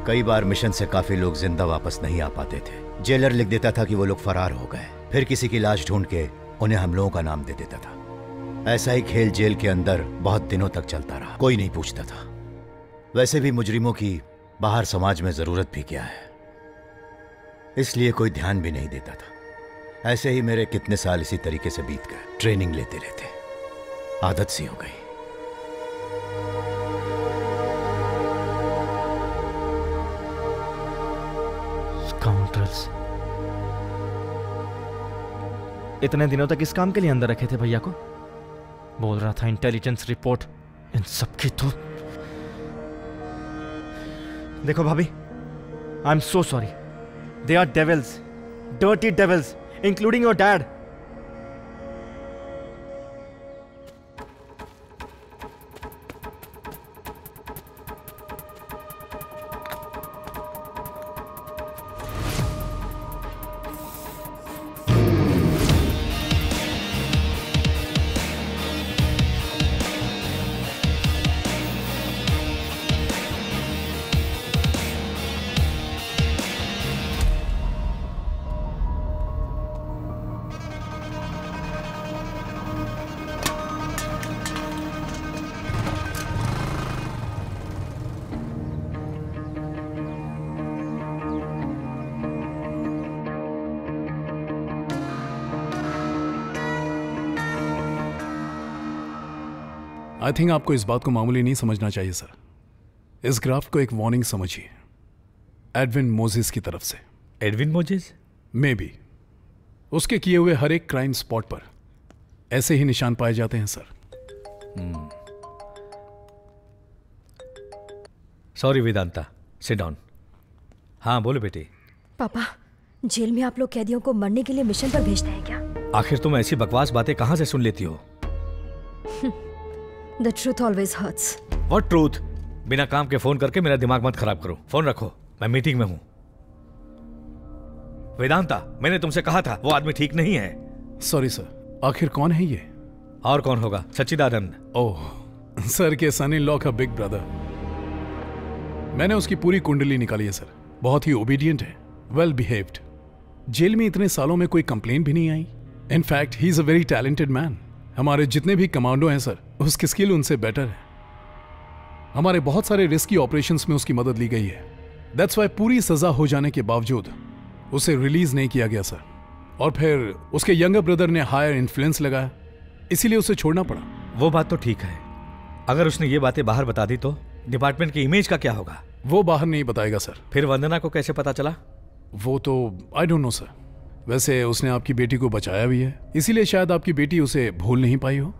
कई बार मिशन से काफी लोग जिंदा वापस नहीं आ पाते थे। जेलर लिख देता था कि वो लोग फरार हो गए, फिर किसी की लाश ढूंढ के उन्हें हम लोगों का नाम दे देता था। ऐसा ही खेल जेल के अंदर बहुत दिनों तक चलता रहा, कोई नहीं पूछता था। वैसे भी मुजरिमों की बाहर समाज में जरूरत भी क्या है, इसलिए कोई ध्यान भी नहीं देता था। ऐसे ही मेरे कितने साल इसी तरीके से बीत गए, ट्रेनिंग लेते लेते आदत सी हो गई। स्काउंड्रल्स। इतने दिनों तक इस काम के लिए अंदर रखे थे भैया को। बोल रहा था इंटेलिजेंस रिपोर्ट, इन सब की तो। देखो भाभी, I am so sorry. They are devils, dirty devils, including your dad. I think आपको इस बात को मामूली नहीं समझना चाहिए सर। इस ग्राफ को एक वार्निंग समझिए, एडविन मोजेस की तरफ से। Edwin Moses? मे बी उसके किए हुए हर एक क्राइम स्पॉट पर ऐसे ही निशान पाए जाते हैं sir. Sorry Vedanta, sit down. हाँ बोलो बेटी। पापा, जेल में आप लोग कैदियों को मरने के लिए मिशन पर भेजते हैं क्या? आखिर तुम ऐसी बकवास बातें कहां से सुन लेती हो? The truth always hurts. What truth? बिना काम के फोन करके मेरा दिमाग मत खराब करो। फोन रखो, मैं मीटिंग में हूं। वेदांता, मैंने तुमसे कहा था वो आदमी ठीक नहीं है। Sorry sir. आखिर कौन है ये? और कौन होगा? सच्चिदानंद। ओह, सर के सन इन लॉ का बिग ब्रदर। मैंने उसकी पूरी कुंडली निकाली है सर। बहुत ही ओबीडियंट है, वेल बिहेव्ड। जेल में इतने सालों में कोई कंप्लेन भी नहीं आई। In fact he is a very talented man. हमारे जितने भी कमांडो हैं सर, उसकी स्किल उनसे बेटर है। हमारे बहुत सारे रिस्की ऑपरेशंस में उसकी मदद ली गई है। दैट्स वाई पूरी सजा हो जाने के बावजूद उसे रिलीज नहीं किया गया सर। और फिर उसके यंगर ब्रदर ने हायर इन्फ्लुएंस लगाया, इसीलिए उसे छोड़ना पड़ा। वो बात तो ठीक है, अगर उसने ये बातें बाहर बता दी तो डिपार्टमेंट की इमेज का क्या होगा? वो बाहर नहीं बताएगा सर। फिर वंदना को कैसे पता चला? वो तो आई डोंट नो सर। वैसे उसने आपकी बेटी को बचाया भी है, इसीलिए शायद आपकी बेटी उसे भूल नहीं पाई हो।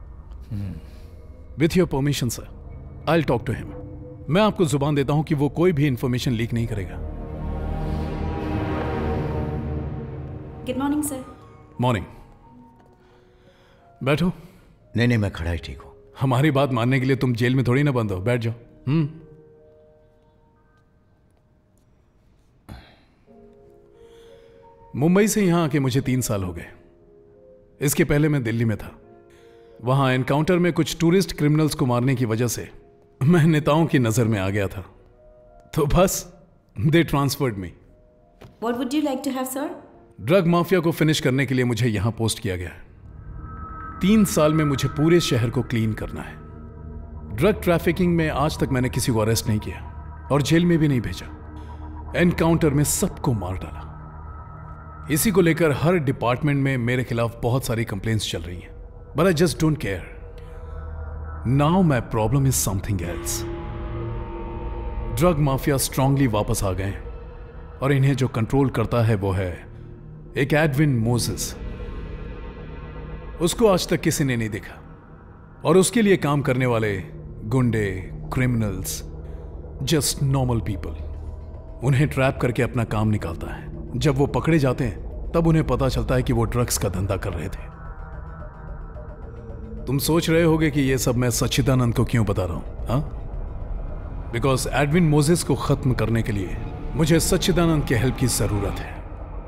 With your permission sir, I will talk to him. मैं आपको जुबान देता हूं कि वो कोई भी इंफॉर्मेशन लीक नहीं करेगा। Good morning sir. मॉर्निंग। बैठो। नहीं नहीं, मैं खड़ा ही ठीक हूं। हमारी बात मानने के लिए तुम जेल में थोड़ी ना बंद हो, बैठ जाओ। हम्म मुंबई से यहां आके मुझे तीन साल हो गए। इसके पहले मैं दिल्ली में था। वहां एनकाउंटर में कुछ टूरिस्ट क्रिमिनल्स को मारने की वजह से मैं नेताओं की नजर में आ गया था, तो बस they transferred me. What would you like to have sir? Drug mafia को फिनिश करने के लिए मुझे यहां पोस्ट किया गया है। तीन साल में मुझे पूरे शहर को क्लीन करना है। ड्रग ट्रैफिकिंग में आज तक मैंने किसी को अरेस्ट नहीं किया और जेल में भी नहीं भेजा। एनकाउंटर में सबको मार डाला। इसी को लेकर हर डिपार्टमेंट में मेरे खिलाफ बहुत सारी कंप्लेंट्स चल रही हैं, but I just don't care. Now my problem is something else. Drug mafia strongly वापस आ गए और इन्हें जो कंट्रोल करता है वो है एक एडविन मोजेस। उसको आज तक किसी ने नहीं देखा और उसके लिए काम करने वाले गुंडे, क्रिमिनल्स, जस्ट नॉर्मल पीपल उन्हें ट्रैप करके अपना काम निकालता है। जब वो पकड़े जाते हैं तब उन्हें पता चलता है कि वो ड्रग्स का धंधा कर रहे थे। तुम सोच रहे होगे कि ये सब मैं सच्चिदानंद को क्यों बता रहा हूं, हाँ? बिकॉज एडविन मोजेस को खत्म करने के लिए मुझे सच्चिदानंद के हेल्प की जरूरत है।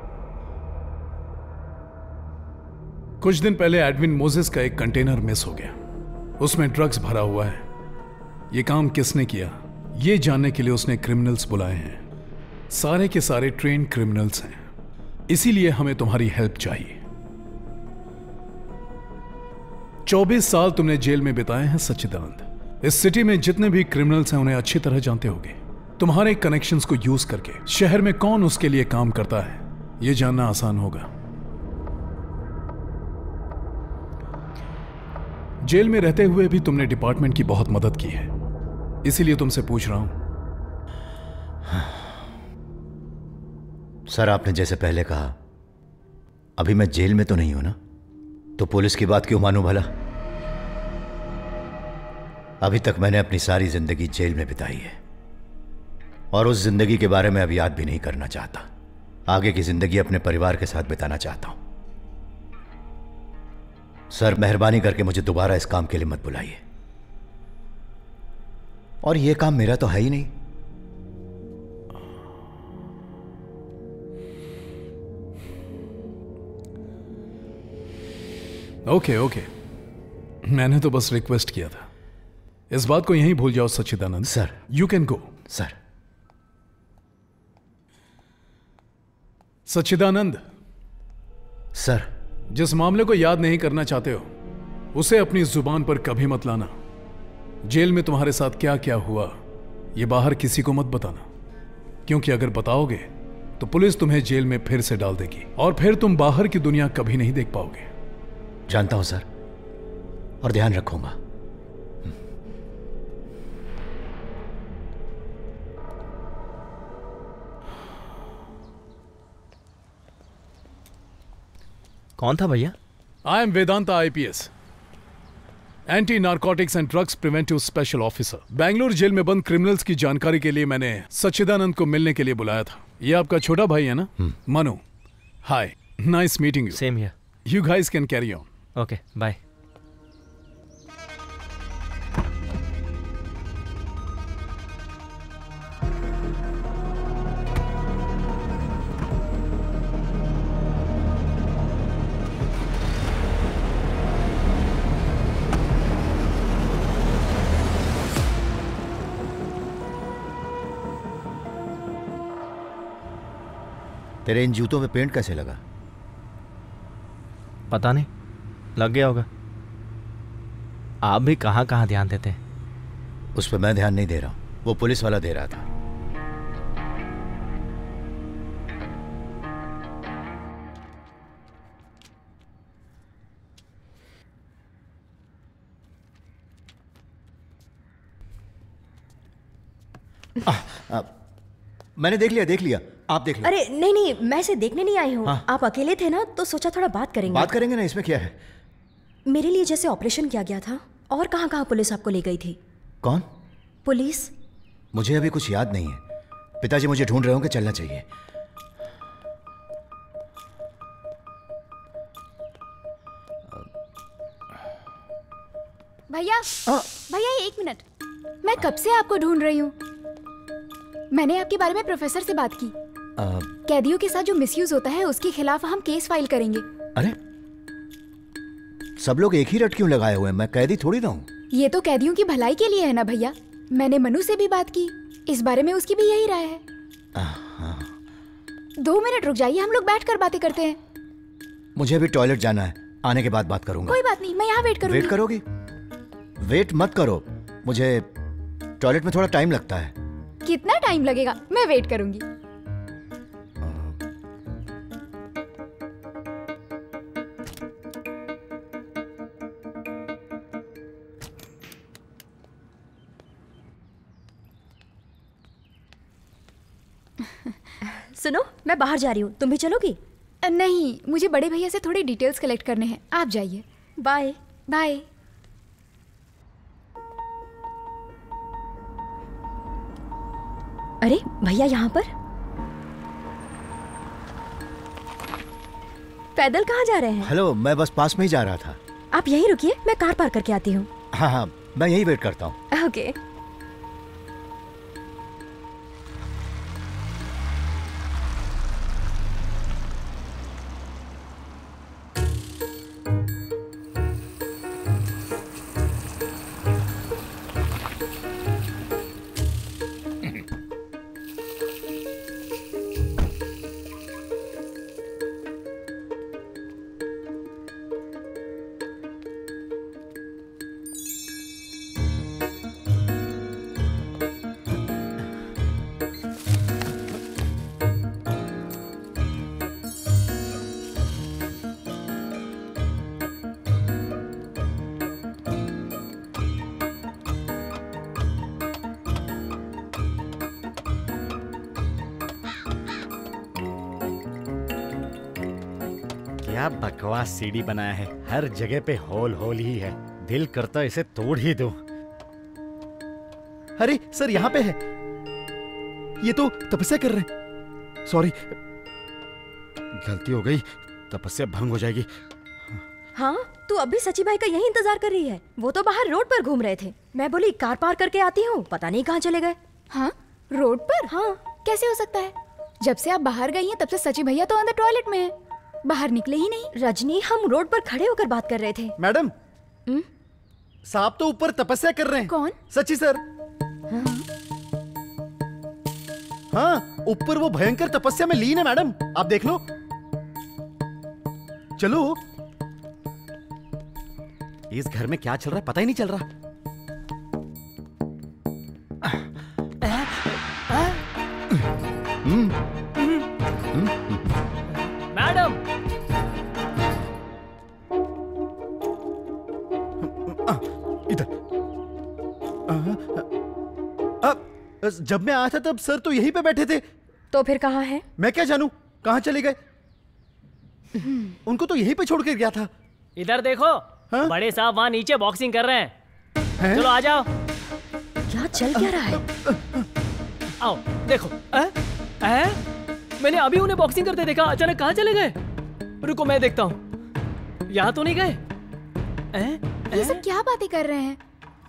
कुछ दिन पहले एडविन मोजेस का एक कंटेनर मिस हो गया। उसमें ड्रग्स भरा हुआ है। ये काम किसने किया ये जानने के लिए उसने क्रिमिनल्स बुलाए हैं। सारे के सारे ट्रेन क्रिमिनल्स हैं, इसीलिए हमें तुम्हारी हेल्प चाहिए। चौबीस साल तुमने जेल में बिताए हैं सच्चिदानंद। इस सिटी में जितने भी क्रिमिनल्स हैं उन्हें अच्छी तरह जानते होगे। तुम्हारे कनेक्शंस को यूज करके शहर में कौन उसके लिए काम करता है यह जानना आसान होगा। जेल में रहते हुए भी तुमने डिपार्टमेंट की बहुत मदद की है, इसीलिए तुमसे पूछ रहा हूं। सर, आपने जैसे पहले कहा, अभी मैं जेल में तो नहीं हूं ना, तो पुलिस की बात क्यों मानूं भला? अभी तक मैंने अपनी सारी जिंदगी जेल में बिताई है और उस जिंदगी के बारे में अब याद भी नहीं करना चाहता। आगे की जिंदगी अपने परिवार के साथ बिताना चाहता हूं। सर, मेहरबानी करके मुझे दोबारा इस काम के लिए मत बुलाइए। और यह काम मेरा तो है ही नहीं। ओके ओके, मैंने तो बस रिक्वेस्ट किया था। इस बात को यहीं भूल जाओ Sachidanand. Sir, you can go. Sir. Sachidanand. Sir. जिस मामले को याद नहीं करना चाहते हो उसे अपनी जुबान पर कभी मत लाना। जेल में तुम्हारे साथ क्या क्या हुआ यह बाहर किसी को मत बताना, क्योंकि अगर बताओगे तो पुलिस तुम्हें जेल में फिर से डाल देगी और फिर तुम बाहर की दुनिया कभी नहीं देख पाओगे। जानता हूं सर, और ध्यान रखूंगा। कौन था भैया? I am Vedanta IPS, anti narcotics and drugs preventive special officer. Bangalore jail में बंद क्रिमिनल्स की जानकारी के लिए मैंने सच्चिदानंद को मिलने के लिए बुलाया था। ये आपका छोटा भाई है ना? Manu. Hi, nice meeting you. Same here. You guys can carry on. Okay, bye. तेरे इन जूतों में पेंट कैसे लगा? पता नहीं, लग गया होगा। आप भी कहां कहां ध्यान देते? उस पर मैं ध्यान नहीं दे रहा हूं, वो पुलिस वाला दे रहा था। आ, आ, मैंने देख लिया देख लिया आप देख लो। अरे नहीं नहीं, मैं इसे देखने नहीं आई हूँ। हाँ। आप अकेले थे ना, तो सोचा थोड़ा बात करेंगे। बात करेंगे ना, इसमें क्या है? मेरे लिए जैसे ऑपरेशन किया गया था, और कहाँ कहाँ पुलिस आपको ले गई थी? कौन? पुलिस। मुझे अभी कुछ याद नहीं है। पिताजी मुझे ढूंढ रहे होंगे, चलना चाहिए। भैया भैया एक मिनट, मैं कब से आपको ढूंढ रही हूँ। मैंने आपके बारे में प्रोफेसर से बात की। आ, कैदियों के साथ जो मिसयूज होता है उसके खिलाफ हम केस फाइल करेंगे। अरे सब लोग एक ही रट क्यों लगाए हुए हैं? मैं कैदी थोड़ी ना हूँ। ये तो कैदियों की भलाई के लिए है ना भैया। मैंने मनु से भी बात की, इस बारे में उसकी भी यही राय है। आ, हाँ। दो मिनट रुक जाइए, हम लोग बैठकर बातें करते हैं। मुझे भी टॉयलेट जाना है, आने के बाद बात करूंगा। कोई बात नहीं, मैं यहाँ वेट करूंगी। वेट करोगी? वेट मत करो, मुझे टॉयलेट में थोड़ा टाइम लगता है। कितना टाइम लगेगा? मैं वेट करूंगी। सुनो, मैं बाहर जा रही हूँ, तुम भी चलोगी? नहीं, मुझे बड़े भैया से थोड़ी डिटेल्स कलेक्ट करने हैं। आप जाइए। Bye bye. अरे भैया यहाँ पर पैदल कहाँ जा रहे हैं? हेलो, मैं बस पास में ही जा रहा था। आप यहीं रुकिए, मैं कार पार्क करके आती हूँ। हाँ हाँ, मैं यहीं वेट करता हूँ। ओके। क्या बकवास सीढ़ी बनाया है, हर जगह पे होल होल ही है। दिल करता इसे तोड़ ही दूं। अरे सर यहाँ पे है, ये तो तपस्या कर रहे हैं। सॉरी, गलती हो गई, तपस्या भंग हो जाएगी। हाँ, तू अभी सची भाई का यही इंतजार कर रही है। वो तो बाहर रोड पर घूम रहे थे। मैं बोली कार पार करके आती हूँ, पता नहीं कहाँ चले गए। हाँ, रोड पर? हाँ, कैसे हो सकता है? जब से आप बाहर गई हैं तब से सची भैया तो अंदर टॉयलेट में है, बाहर निकले ही नहीं। रजनी, हम रोड पर खड़े होकर बात कर रहे थे। मैडम, साहब तो ऊपर तपस्या कर रहे हैं। कौन? सची सर। हाँ, ऊपर वो भयंकर तपस्या में लीन है मैडम, आप देख लो। चलो। इस घर में क्या चल रहा है पता ही नहीं चल रहा। मैडम, इधर। अब जब मैं आया था तब सर तो यहीं पे बैठे थे। तो फिर कहाँ है? मैं क्या जानूं कहाँ चले गए। उनको तो यहीं पे छोड़ कर गया था। इधर देखो। हाँ? बड़े साहब वहाँ नीचे बॉक्सिंग कर रहे हैं, हैं? चलो आ जाओ। क्या चल क्या रहा है? आओ देखो। आ? आ? मैंने अभी उन्हें बॉक्सिंग करते देखा, अचानक कहाँ चले गए? रुको मैं देखता हूँ। यहाँ तो नहीं गए। ये सब क्या बातें कर रहे हैं?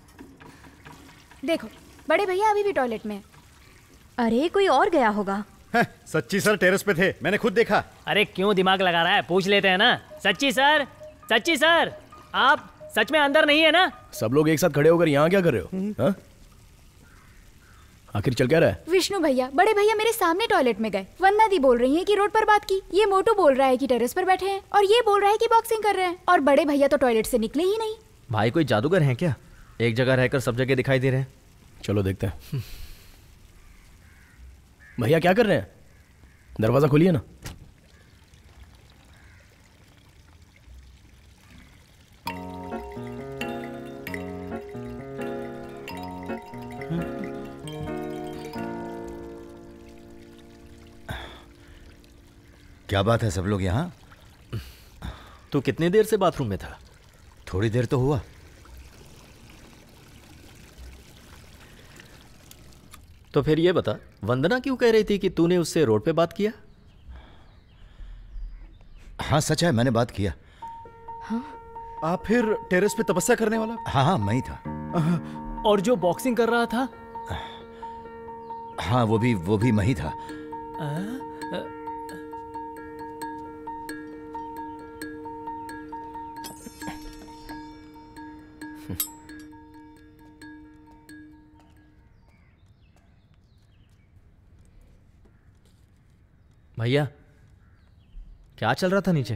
देखो, बड़े भैया अभी भी टॉयलेट में। अरे कोई और गया होगा। सच्ची सर टेरेस पे थे, मैंने खुद देखा। अरे क्यों दिमाग लगा रहा है, पूछ लेते हैं ना। सच्ची सर, सच्ची सर, आप सच में अंदर नहीं है ना? सब लोग एक साथ खड़े होकर यहाँ क्या कर रहे हो? हाँ? आखिर चल क्या रहा है? विष्णु भैया, बड़े भैया मेरे सामने टॉयलेट में गए। वंदना दी बोल रही है कि रोड पर बात की, ये मोटू बोल रहा है कि टेरेस पर बैठे हैं, और ये बोल रहा है कि बॉक्सिंग कर रहे हैं, और बड़े भैया तो टॉयलेट से निकले ही नहीं। भाई कोई जादूगर हैं क्या? एक जगह रहकर सब जगह दिखाई दे रहे हैं। चलो देखते हैं। भैया क्या कर रहे हैं? दरवाजा खोलिए ना। क्या बात है, सब लोग यहाँ? तू कितनी देर से बाथरूम में था? थोड़ी देर तो हुआ। तो फिर ये बता, वंदना क्यों कह रही थी कि तूने उससे रोड पे बात किया? हाँ सच है, मैंने बात किया। हाँ? आप फिर टेरेस पे तपस्या करने वाला? हाँ हाँ मैं ही था। और जो बॉक्सिंग कर रहा था? हाँ वो भी वो भी मैं ही था। आ, आ, भैया क्या चल रहा था नीचे?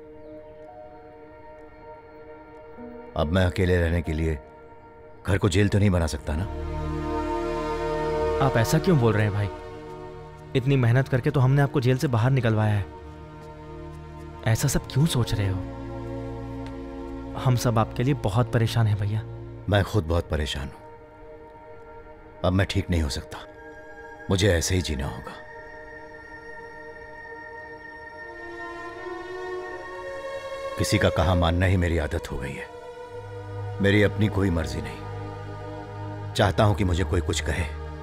अब मैं अकेले रहने के लिए घर को जेल तो नहीं बना सकता ना। आप ऐसा क्यों बोल रहे हैं भाई? इतनी मेहनत करके तो हमने आपको जेल से बाहर निकलवाया है। ऐसा सब क्यों सोच रहे हो? हम सब आपके लिए बहुत परेशान हैं भैया। मैं खुद बहुत परेशान हूं। अब मैं ठीक नहीं हो सकता, मुझे ऐसे ही जीना होगा। किसी का कहा मानना ही मेरी आदत हो गई है। मेरी अपनी कोई मर्जी नहीं। चाहता हूं कि मुझे कोई कुछ कहे।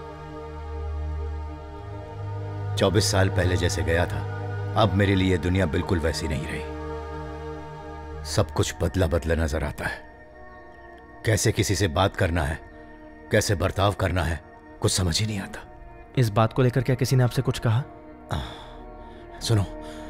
चौबीस साल पहले जैसे गया था, अब मेरे लिए दुनिया बिल्कुल वैसी नहीं रही। सब कुछ बदला बदला नजर आता है। कैसे किसी से बात करना है, कैसे बर्ताव करना है, कुछ समझ ही नहीं आता। इस बात को लेकर क्या किसी ने आपसे कुछ कहा? आ, सुनो,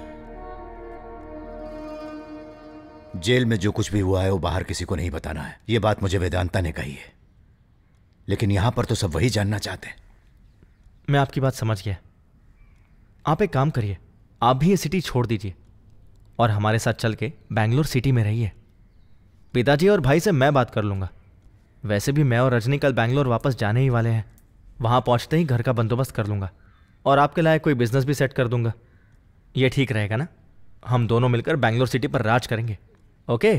जेल में जो कुछ भी हुआ है वो बाहर किसी को नहीं बताना है। ये बात मुझे वेदांता ने कही है, लेकिन यहां पर तो सब वही जानना चाहते हैं। मैं आपकी बात समझ गया। आप एक काम करिए, आप भी ये सिटी छोड़ दीजिए और हमारे साथ चल के बैंगलोर सिटी में रहिए। पिताजी और भाई से मैं बात कर लूँगा। वैसे भी मैं और रजनी कल बैंगलोर वापस जाने ही वाले हैं। वहाँ पहुँचते ही घर का बंदोबस्त कर लूँगा और आपके लायक कोई बिजनेस भी सेट कर दूँगा। ये ठीक रहेगा ना? हम दोनों मिलकर बैंगलोर सिटी पर राज करेंगे। ओके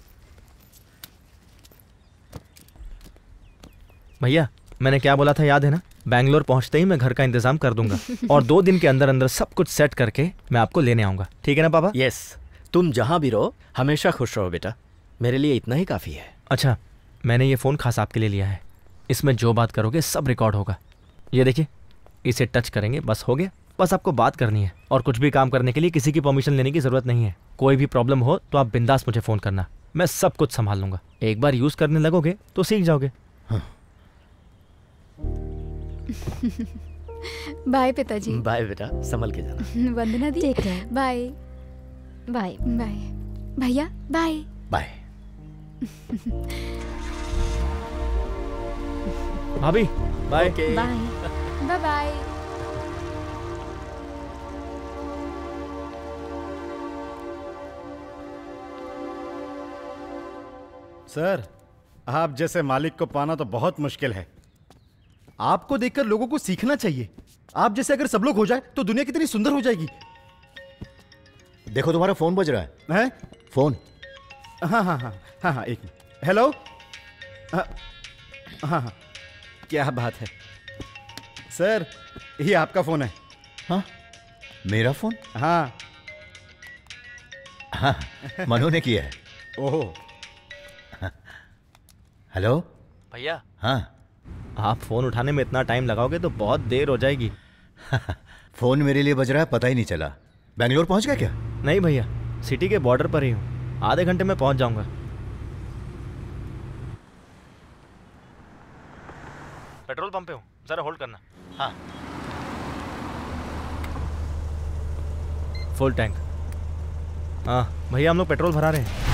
भैया, मैंने क्या बोला था याद है ना? बैंगलोर पहुंचते ही मैं घर का इंतजाम कर दूंगा और दो दिन के अंदर अंदर सब कुछ सेट करके मैं आपको लेने आऊंगा। ठीक है ना पापा? यस। तुम जहां भी रहो हमेशा खुश रहो बेटा, मेरे लिए इतना ही काफी है। अच्छा, मैंने ये फ़ोन खास आपके लिए लिया है। इसमें जो बात करोगे सब रिकॉर्ड होगा। ये देखिए, इसे टच करेंगे बस हो गया। बस आपको बात करनी है और कुछ भी काम करने के लिए किसी की परमिशन लेने की ज़रूरत नहीं है। कोई भी प्रॉब्लम हो तो आप बिंदास मुझे फ़ोन करना, मैं सब कुछ संभाल लूँगा। एक बार यूज़ करने लगोगे तो सीख जाओगे। हाँ। बाय पिताजी। बाय बेटा, संभल के जाना। Vandana di, bye bye bye. भैया बाय बाय। भाभी bye bye bye bye. Sir, आप जैसे मालिक को पाना तो बहुत मुश्किल है। आपको देखकर लोगों को सीखना चाहिए। आप जैसे अगर सब लोग हो जाए तो दुनिया कितनी सुंदर हो जाएगी। देखो तुम्हारा फोन बज रहा है। हैं? फोन? हाँ हाँ हाँ हाँ हाँ एक मिनट। हेलो। हाँ हाँ हाँ, क्या बात है सर, ये आपका फोन है। हाँ, मेरा फोन? हाँ हाँ, मनु ने किया है। ओहो। हेलो भैया। हाँ, आप फ़ोन उठाने में इतना टाइम लगाओगे तो बहुत देर हो जाएगी। फोन मेरे लिए बज रहा है, पता ही नहीं चला। बेंगलोर पहुंच गया क्या? नहीं भैया, सिटी के बॉर्डर पर ही हूँ, आधे घंटे में पहुंच जाऊंगा। पेट्रोल पंप पे हूँ, जरा होल्ड करना। हाँ। Full tank. हाँ भैया, हम लोग पेट्रोल भरा रहे हैं।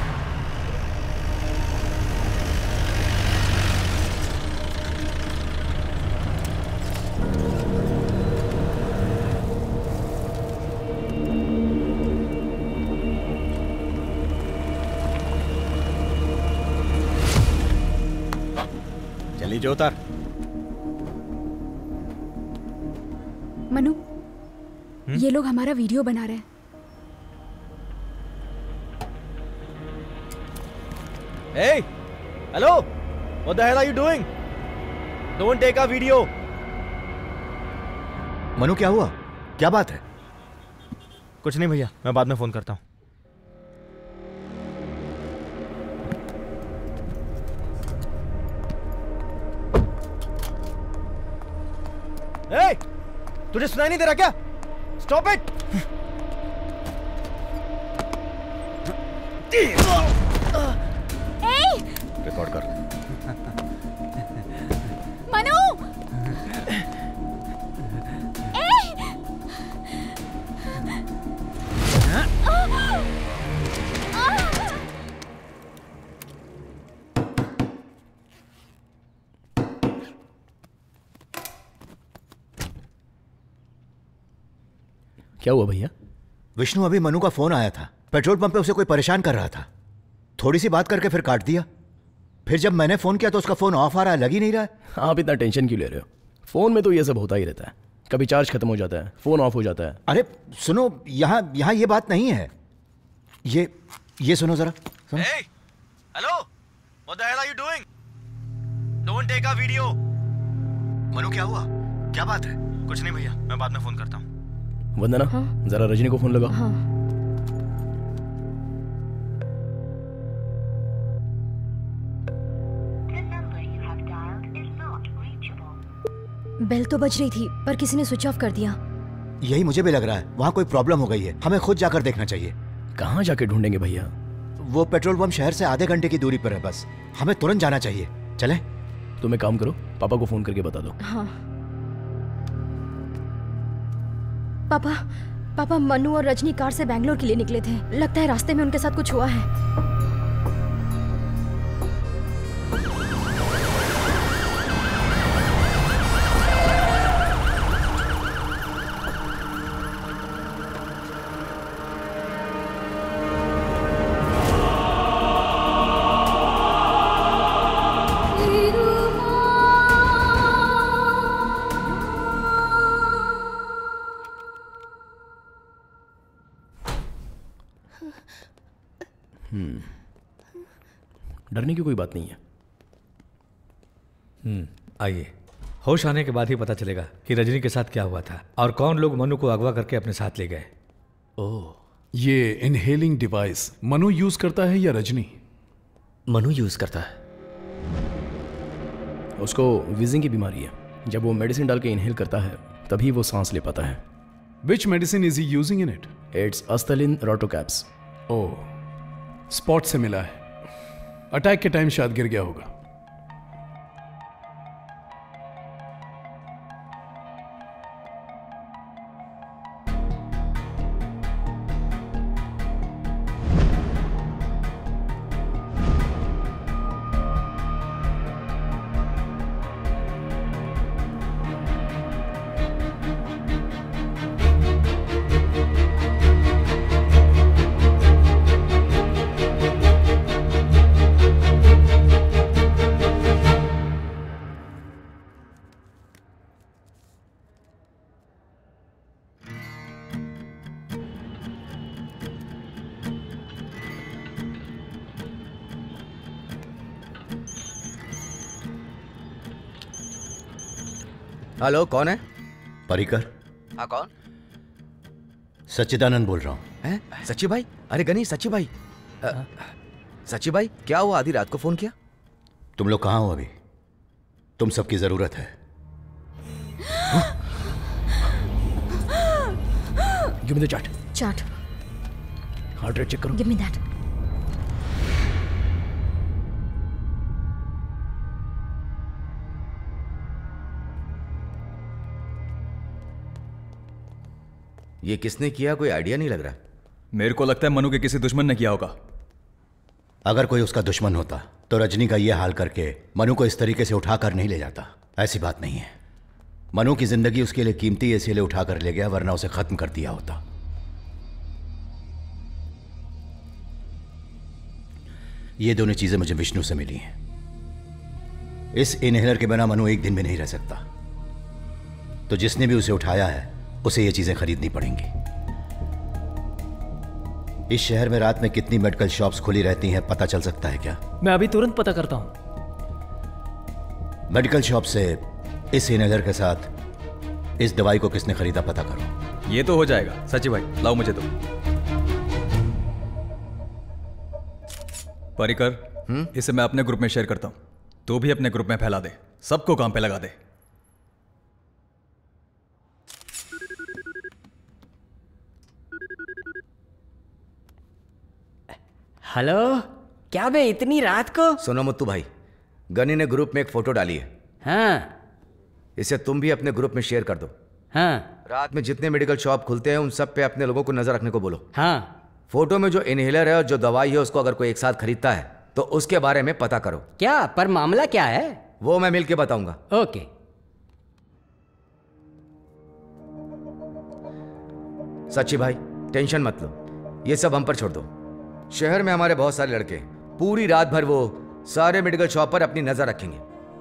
नीचे उतार। मनु, ये लोग हमारा वीडियो बना रहे हैं। Hey, hello, what the hell are you doing? Don't take a video. Manu क्या हुआ? क्या बात है? कुछ नहीं भैया, मैं बाद में फोन करता हूँ। Hey, तुझे सुनाई नहीं दे रहा क्या? Stop it! रिकॉर्ड कर। मनु! क्या हुआ भैया? विष्णु, अभी मनु का फोन आया था। पेट्रोल पंप पे उसे कोई परेशान कर रहा था। थोड़ी सी बात करके फिर काट दिया। फिर जब मैंने फोन किया तो उसका फोन ऑफ आ रहा है, लग ही नहीं रहा है। आप इतना टेंशन क्यों ले रहे हो? फोन में तो ये सब होता ही रहता है, कभी चार्ज खत्म हो जाता है, फोन ऑफ हो जाता है। अरे सुनो, यहाँ यहाँ ये बात नहीं है। ये ये सुनो जरा। सुनो। Hey, hello, what the hell are you doing? Don't take a video. Manu क्या हुआ? क्या बात है? कुछ नहीं भैया, मैं बाद में फोन करता हूँ। वंदना, हाँ? जरा रजनी को फोन लगाओ। हाँ। बेल तो बज रही थी पर किसी ने स्विच ऑफ कर दिया। यही मुझे भी लग रहा है, वहाँ कोई प्रॉब्लम हो गई है। हमें खुद जाकर देखना चाहिए। कहाँ जाके ढूंढेंगे भैया? वो पेट्रोल पंप शहर से आधे घंटे की दूरी पर है, बस हमें तुरंत जाना चाहिए। चलें? तुम एक काम करो, पापा को फोन करके बता दो। हाँ। पापा, पापा मनु और रजनी कार से बैंगलोर के लिए निकले थे। लगता है रास्ते में उनके साथ कुछ हुआ है। डरने की कोई बात नहीं है। हम्म आइए, होश आने के बाद ही पता चलेगा कि रजनी के साथ क्या हुआ था और कौन लोग मनु को अगवा करके अपने साथ ले गए। ओह, ये इनहेलिंग डिवाइस मनु यूज करता है या रजनी? मनु यूज करता है। उसको विजिंग की बीमारी है। जब वो मेडिसिन डाल के इनहेल करता है तभी वो सांस ले पाता है। Which medicine is he using in it? It's Astalin Rotocaps. ओह, स्पॉट से मिला है। अटैक के टाइम शायद गिर गया होगा। हेलो, कौन है? परिकर। हाँ, कौन? सच्चिदानंद बोल रहा हूँ। हैं? सच्ची भाई? अरे गनी, सच्ची भाई। अ, सच्ची भाई, क्या हुआ? आधी रात को फोन किया? तुम लोग कहाँ हो अभी? तुम सबकी जरूरत है। Give me the chart. Chart. Heart rate check करो। Give me that. ये किसने किया, कोई आइडिया नहीं लग रहा। मेरे को लगता है मनु के किसी दुश्मन ने किया होगा। अगर कोई उसका दुश्मन होता तो रजनी का यह हाल करके मनु को इस तरीके से उठाकर नहीं ले जाता। ऐसी बात नहीं है। मनु की जिंदगी उसके लिए कीमती है, इसीलिए उठाकर ले गया, वरना उसे खत्म कर दिया होता। ये दोनों चीजें मुझे विष्णु से मिली हैं। इस इनहेलर के बिना मनु एक दिन भी नहीं रह सकता। तो जिसने भी उसे उठाया है उसे ये चीजें खरीदनी पड़ेंगी। इस शहर में रात में कितनी मेडिकल शॉप्स खुली रहती हैं पता चल सकता है क्या? मैं अभी तुरंत पता करता हूं। मेडिकल शॉप से इस इनहेलर के साथ इस दवाई को किसने खरीदा पता करो। ये तो हो जाएगा। सच्ची भाई, लाओ मुझे तो। परिकर, इसे मैं अपने ग्रुप में शेयर करता हूं। तू भी अपने ग्रुप में फैला दे, सबको काम पे लगा दे। हेलो, क्या बे इतनी रात को? सुनो मुत्तू भाई, गनी ने ग्रुप में एक फोटो डाली है। हाँ। इसे तुम भी अपने ग्रुप में शेयर कर दो। हाँ। रात में जितने मेडिकल शॉप खुलते हैं उन सब पे अपने लोगों को नजर रखने को बोलो। हाँ। फोटो में जो इनहेलर है और जो दवाई है उसको अगर कोई एक साथ खरीदता है तो उसके बारे में पता करो। क्या? पर मामला क्या है? वो मैं मिल के बताऊंगा। ओके। सच्ची भाई, टेंशन मत लो, ये सब हम पर छोड़ दो। शहर में हमारे बहुत सारे लड़के पूरी रात भर वो सारे मेडिकल शॉप पर अपनी नजर रखेंगे।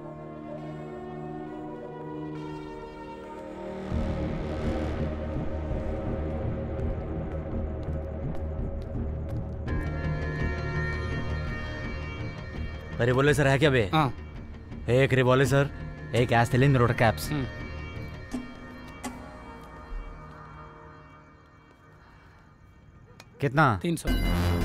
रिवॉल्वर सर है क्या बे? हाँ। एक रिवॉल्वर सर, एक एस्टेलिन रोटोकैप्स। कितना? तीन सौ।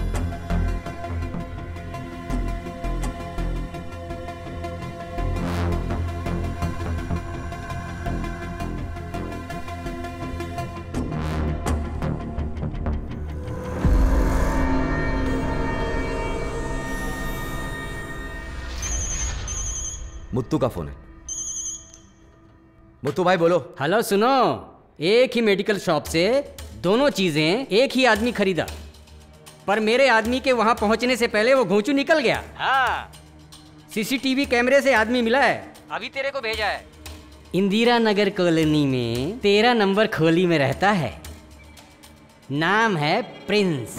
मुत्तू का फोन है। मुत्तू भाई बोलो। हेलो, सुनो, एक ही मेडिकल शॉप से दोनों चीजें एक ही आदमी खरीदा, पर मेरे आदमी के वहां पहुंचने से पहले वो घोंचू निकल गया। हाँ, सीसीटीवी कैमरे से आदमी मिला है, अभी तेरे को भेजा है। इंदिरा नगर कॉलोनी में तेरह नंबर खोली में रहता है, नाम है प्रिंस।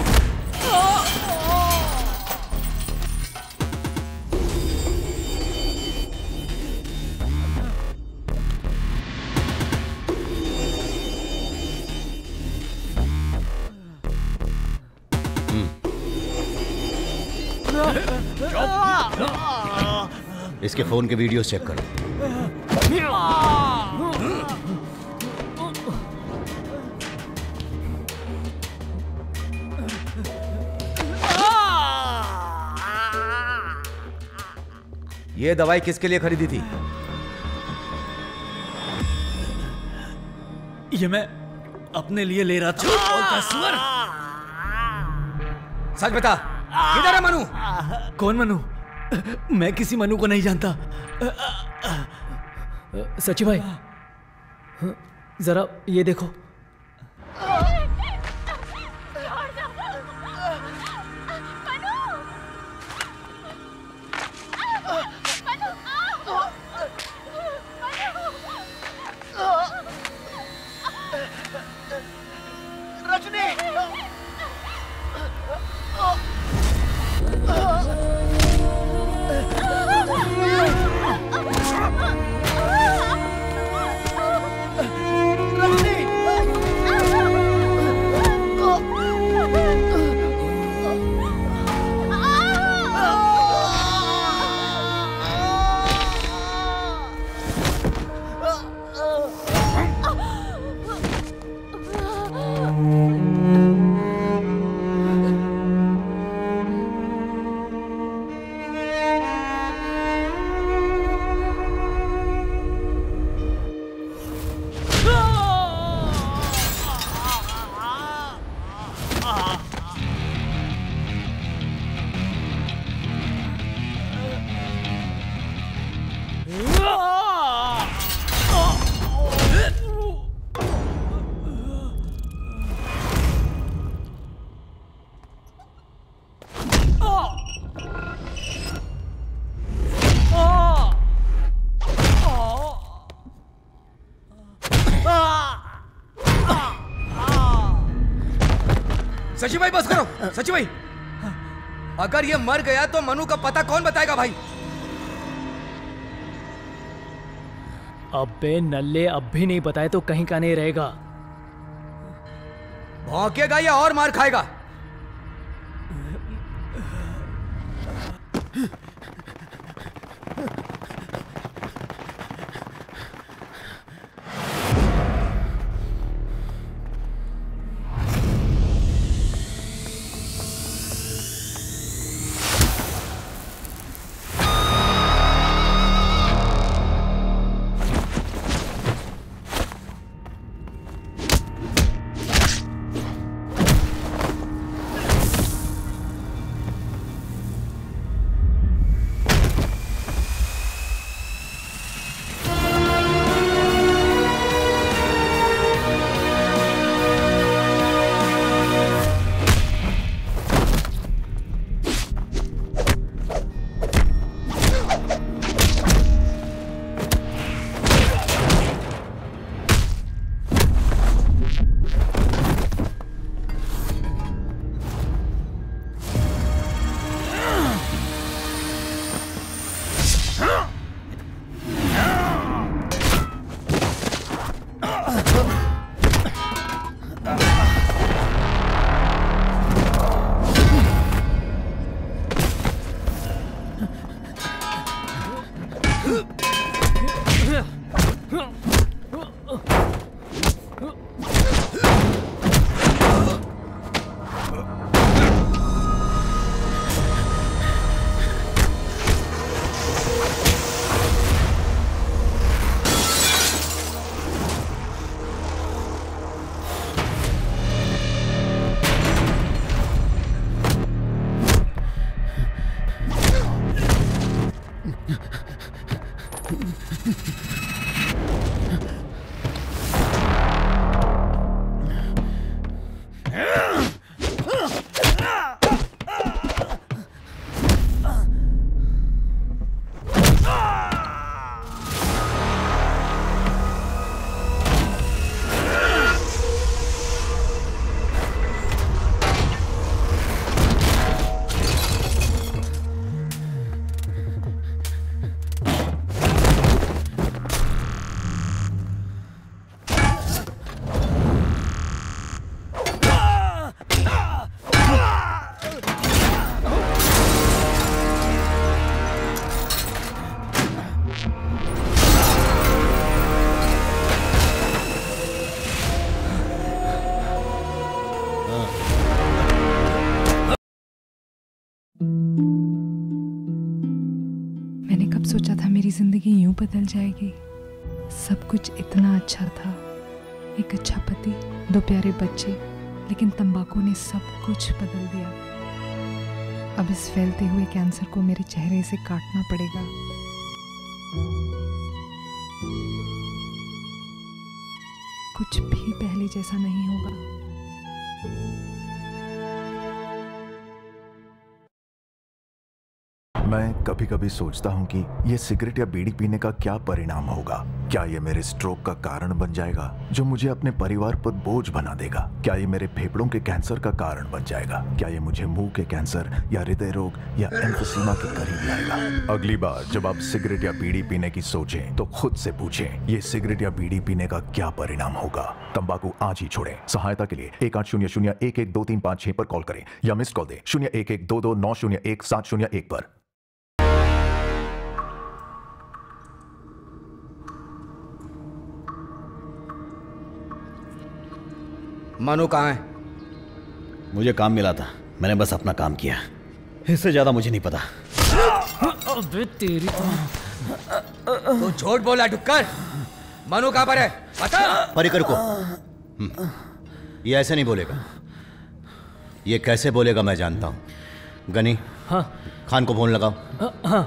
इसके फोन के वीडियोस चेक करो। ये दवाई किसके लिए खरीदी थी? ये मैं अपने लिए ले रहा था। सुअर, सच बता, किधर है मनु? कौन मनु? मैं किसी मनु को नहीं जानता। सची भाई, जरा ये देखो। सची भाई बस करो। सची भाई, अगर ये मर गया तो मनु का पता कौन बताएगा भाई? अबे नल्ले, अब भी नहीं बताए तो कहीं का नहीं रहेगा। भौंकेगा या और मार खाएगा? सोचा था मेरी जिंदगी यूं बदल जाएगी। सब कुछ इतना अच्छा था, एक अच्छा पति, दो प्यारे बच्चे, लेकिन तंबाकू ने सब कुछ बदल दिया। अब इस फैलते हुए कैंसर को मेरे चेहरे से काटना पड़ेगा। कुछ भी पहले जैसा नहीं होगा। मैं कभी कभी सोचता हूँ कि ये सिगरेट या बीड़ी पीने का क्या परिणाम होगा। क्या ये मेरे स्ट्रोक का कारण बन जाएगा, जो मुझे अपने परिवार पर बोझ बना देगा? क्या ये मेरे फेफड़ों के कैंसर का कारण बन जाएगा? क्या ये मुझे मुंह के कैंसर या हृदय रोग या एम्फीसीमा के करीब लाएगा? अगली बार जब आप सिगरेट या बीड़ी पीने की सोचें तो खुद से पूछें, ये सिगरेट या बीड़ी पीने का क्या परिणाम होगा? तंबाकू आज ही छोड़ें। सहायता के लिए एक आठ शून्य शून्य एक एक दो तीन पाँच छह पर कॉल करें या मिस कॉल दें शून्य एक एक दो दो नौ शून्य एक सात शून्य एक पर। मनु कहाँ है? मुझे काम मिला था, मैंने बस अपना काम किया, इससे ज्यादा मुझे नहीं पता। अबे तेरी तू झूठ बोला डुक्कर। मनु कहाँ पर है बता। परिकर को ये ऐसे नहीं बोलेगा, ये कैसे बोलेगा मैं जानता हूं। गनी, हाँ खान को फोन लगाओ। हाँ, हाँ।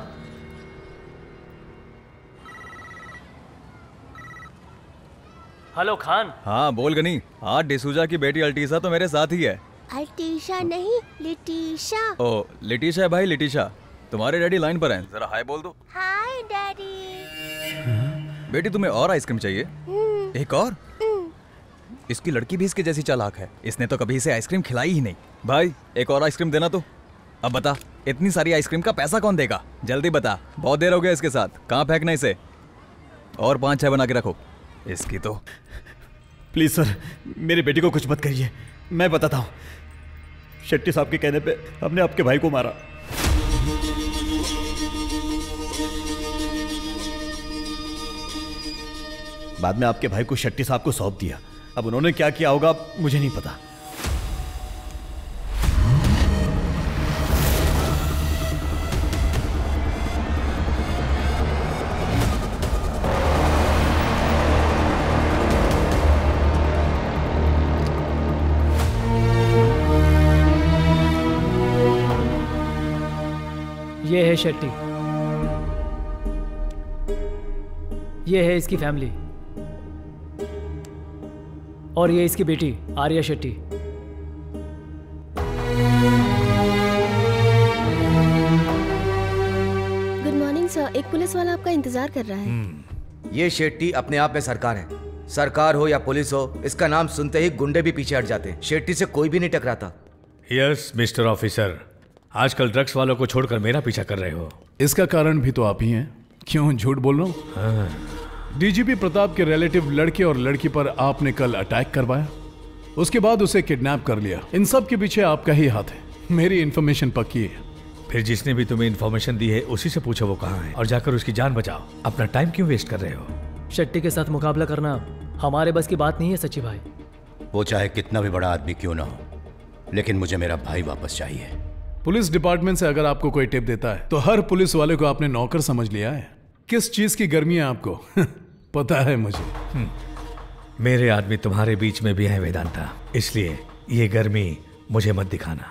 हेलो खान। हाँ बोल गनी। आज डिसूजा की बेटी अल्टीसा तो मेरे साथ ही है। अल्टीशा नहीं, लिटीशा। ओ लिटिशा भाई, लिटिशा तुम्हारे डैडी लाइन पर हैं, जरा हाय बोल दो। Hi daddy. बेटी तुम्हें और आइसक्रीम चाहिए? एक और? इसकी लड़की भी इसके जैसी चालाक है, इसने तो कभी इसे आइसक्रीम खिलाई ही नहीं। भाई एक और आइसक्रीम देना तो। अब बता, इतनी सारी आइसक्रीम का पैसा कौन देगा? जल्दी बता, बहुत देर हो गया इसके साथ। कहाँ फेंकना इसे? और पाँच छह बना के रखो इसकी तो। प्लीज सर, मेरी बेटी को कुछ मत करिए, मैं बताता हूँ। शेट्टी साहब के कहने पे हमने आपके भाई को मारा। बाद में आपके भाई को शेट्टी साहब को सौंप दिया। अब उन्होंने क्या किया होगा मुझे नहीं पता। ये है शेट्टी, ये है इसकी फैमिली, और ये इसकी बेटी Arya Shetty. Good morning sir, एक पुलिस वाला आपका इंतजार कर रहा है। ये शेट्टी अपने आप में सरकार है। सरकार हो या पुलिस हो, इसका नाम सुनते ही गुंडे भी पीछे हट जाते हैं। शेट्टी से कोई भी नहीं टकराता। यस मिस्टर ऑफिसर, आजकल ड्रग्स वालों को छोड़कर मेरा पीछा कर रहे हो। इसका कारण भी तो आप ही हैं। क्यों झूठ बोल रहा हूँ? हाँ। डीजीपी प्रताप के रिलेटिव लड़के और लड़की पर आपने कल अटैक करवाया, उसके बाद उसे किडनैप कर लिया। इन सब के पीछे आपका ही हाथ है। मेरी इन्फॉर्मेशन पक्की है। फिर जिसने भी तुम्हें इन्फॉर्मेशन दी है उसी से पूछो वो कहाँ है और जाकर उसकी जान बचाओ। अपना टाइम क्यों वेस्ट कर रहे हो? शेट्टी के साथ मुकाबला करना हमारे बस की बात नहीं है सच्ची भाई। वो चाहे कितना भी बड़ा आदमी क्यों ना हो, लेकिन मुझे मेरा भाई वापस चाहिए। पुलिस डिपार्टमेंट से अगर आपको कोई टिप देता है तो हर पुलिस वाले को आपने नौकर समझ लिया है। किस चीज की गर्मी है आपको? पता है मुझे। मेरे आदमी तुम्हारे बीच में भी है वेदांता, इसलिए ये गर्मी मुझे मत दिखाना।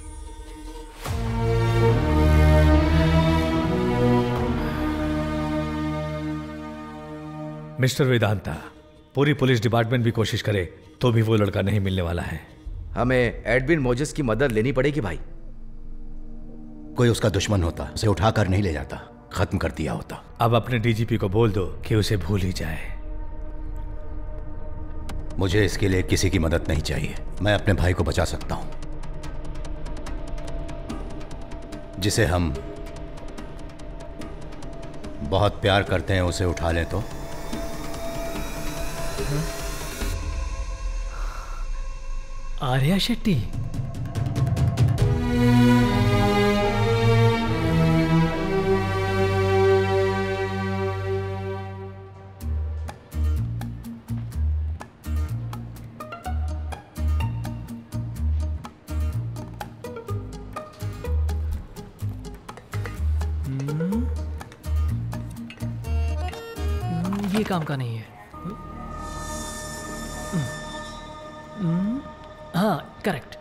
मिस्टर वेदांता, पूरी पुलिस डिपार्टमेंट भी कोशिश करे तो भी वो लड़का नहीं मिलने वाला है। हमें एडविन मोजेस की मदद लेनी पड़ेगी भाई। कोई उसका दुश्मन होता, उसे उठाकर नहीं ले जाता, खत्म कर दिया होता। अब अपने डीजीपी को बोल दो कि उसे भूल ही जाए। मुझे इसके लिए किसी की मदद नहीं चाहिए। मैं अपने भाई को बचा सकता हूं, जिसे हम बहुत प्यार करते हैं। उसे उठा लें तो। आर्या शेट्टी। ये काम का नहीं है। हम्म, हाँ correct.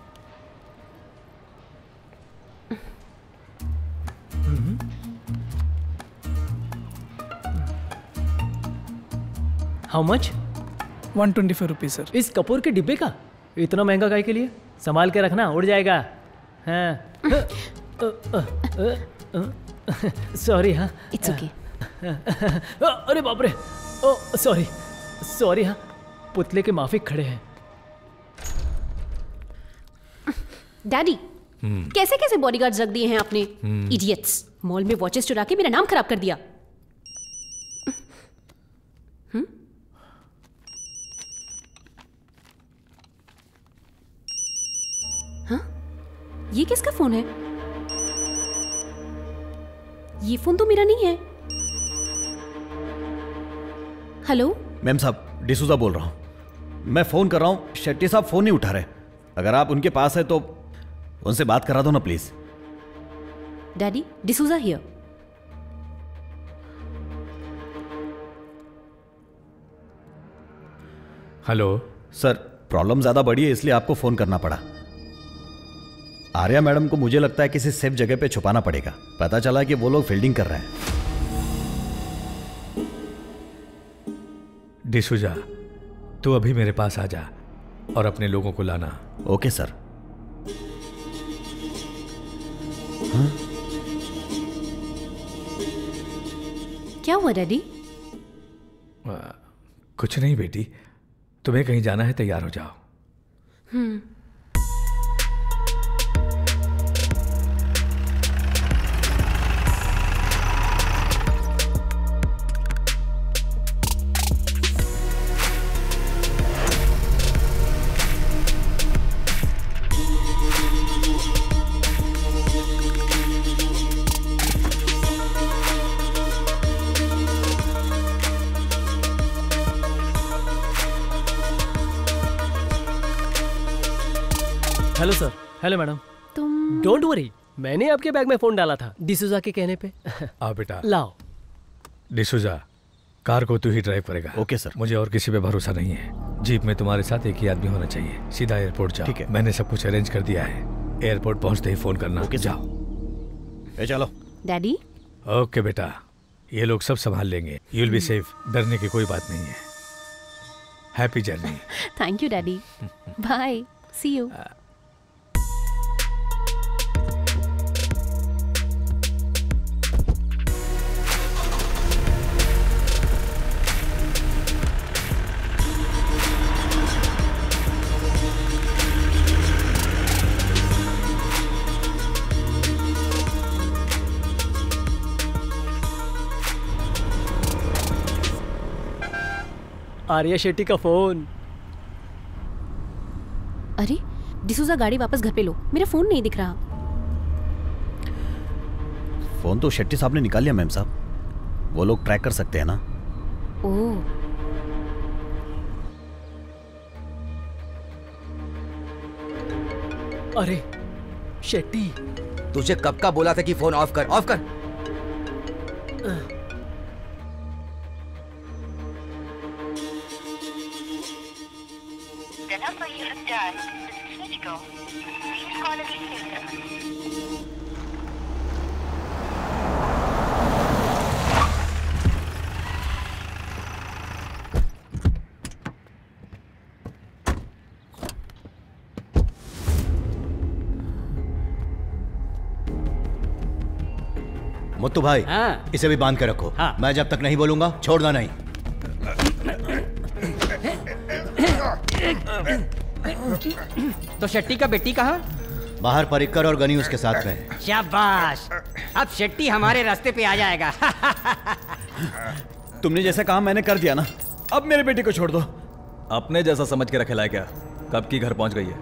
How much? One twenty five rupees sir. इस कपूर के डिब्बे का? इतना महंगा गाय के लिए? संभाल के रखना, उड़ जाएगा। हाँ सॉरी। हाँ इट्स ओके। अरे बाप रे, ओ सॉरी सॉरी। हाँ पुतले के माफिक खड़े हैं। डैडी कैसे कैसे बॉडीगार्ड्स रख दिए हैं आपने, हम्म। इडियट्स। मॉल में वॉचेस चुरा के मेरा नाम खराब कर दिया। हम्म? हाँ ये किसका फोन है? ये फोन तो मेरा नहीं है। हेलो मैम साहब, डिसूजा बोल रहा हूं। मैं फोन कर रहा हूं, शेट्टी साहब फोन नहीं उठा रहे। अगर आप उनके पास है तो उनसे बात करा दो ना please. Daddy, D'Souza here. Hello sir, problem ज्यादा बड़ी है इसलिए आपको फोन करना पड़ा। आर्या मैडम को मुझे लगता है किसी सेफ जगह पे छुपाना पड़ेगा। पता चला कि वो लोग फील्डिंग कर रहे हैं। डिसूजा, तू अभी मेरे पास आ जा और अपने लोगों को लाना। Okay sir. हाँ? क्या हुआ डैडी? आ, कुछ नहीं बेटी, तुम्हें कहीं जाना है, तैयार हो जाओ। हम्म। Hello sir. Hello madam. तुम डोंट वरी, मैंने आपके बैग में फोन डाला था डिसूजा के कहने पे। आ बेटा लाओ। डिसूजा, कार को तू ही ड्राइव करेगा। Okay sir. मुझे और किसी पे भरोसा नहीं है। जीप में तुम्हारे साथ एक ही आदमी होना चाहिए। सीधा एयरपोर्ट जाओ। ठीक है, मैंने सब कुछ अरेंज कर दिया है। एयरपोर्ट पहुंचते ही फोन करना। ओके जाओ। ए चलो। डैडी। ओके बेटा, ये लोग सब संभाल लेंगे। यू विल बी सेफ, डरने की कोई बात नहीं है। Happy journey. Thank you daddy. Bye, see you. Arya Shetty का फोन। अरे डिसूजा, गाड़ी वापस घर पे लो, मेरा फोन नहीं दिख रहा। फोन तो शेट्टी साहब ने निकाल लिया मैम साहब। वो लोग ट्रैक कर सकते हैं ना। ओह, अरे शेट्टी, तुझे कब का बोला था कि फोन ऑफ कर, ऑफ कर। मुत्तू भाई, हाँ। इसे भी बांध के रखो। हाँ। मैं जब तक नहीं बोलूंगा छोड़ना नहीं। तो शेट्टी का बेटी कहाँ? बाहर परिक्कर और गनी उसके साथ में। शाबाश, अब शेट्टी हमारे रास्ते पे आ जाएगा। तुमने जैसा कहा मैंने कर दिया ना, अब मेरे बेटे को छोड़ दो। अपने जैसा समझ के रखेला है क्या? कब की घर पहुंच गई है?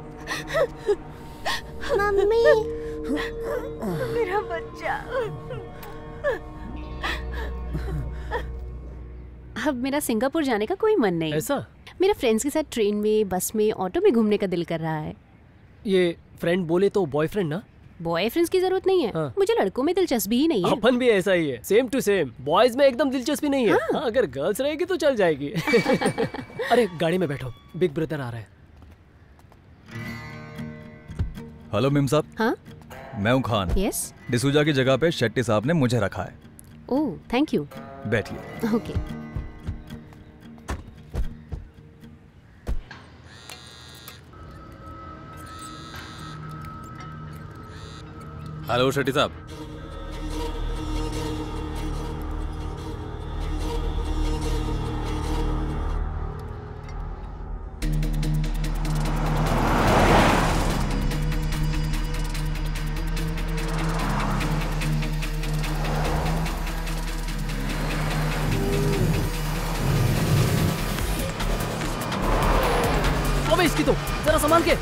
मम्मी, मेरा बच्चा। अब मेरा सिंगापुर जाने का कोई मन नहीं। ऐसा? मेरा फ्रेंड्स के साथ ट्रेन में, बस में, ऑटो में घूमने का दिल कर रहा है। ये फ्रेंड बोले तो बॉयफ्रेंड ना? बॉयफ्रेंड्स की जरूरत नहीं है। हाँ। मुझे लड़कों में दिलचस्पी ही नहीं है। अपन भी ऐसा ही है, सेम टू सेम। बॉयज में एकदम दिलचस्पी नहीं है। हाँ। हाँ, अगर गर्ल्स रहेगी तो चल जाएगी। अरे गाड़ी में बैठो, बिग ब्रदर आ रहा है। हेलो मेम साहब। हाँ? मैं हूँ खान। यस। डिसूजा की जगह पे शेट्टी साहब ने मुझे रखा है। Oh thank you. बैठिए। ओके। हेलो शेट्टी साहब। अबे इसकी तो जरा संभाल के।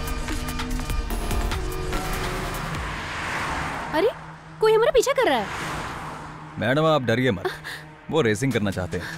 अरे कोई हमारा पीछा कर रहा है। मैडम आप डरिए मत, वो रेसिंग करना चाहते हैं।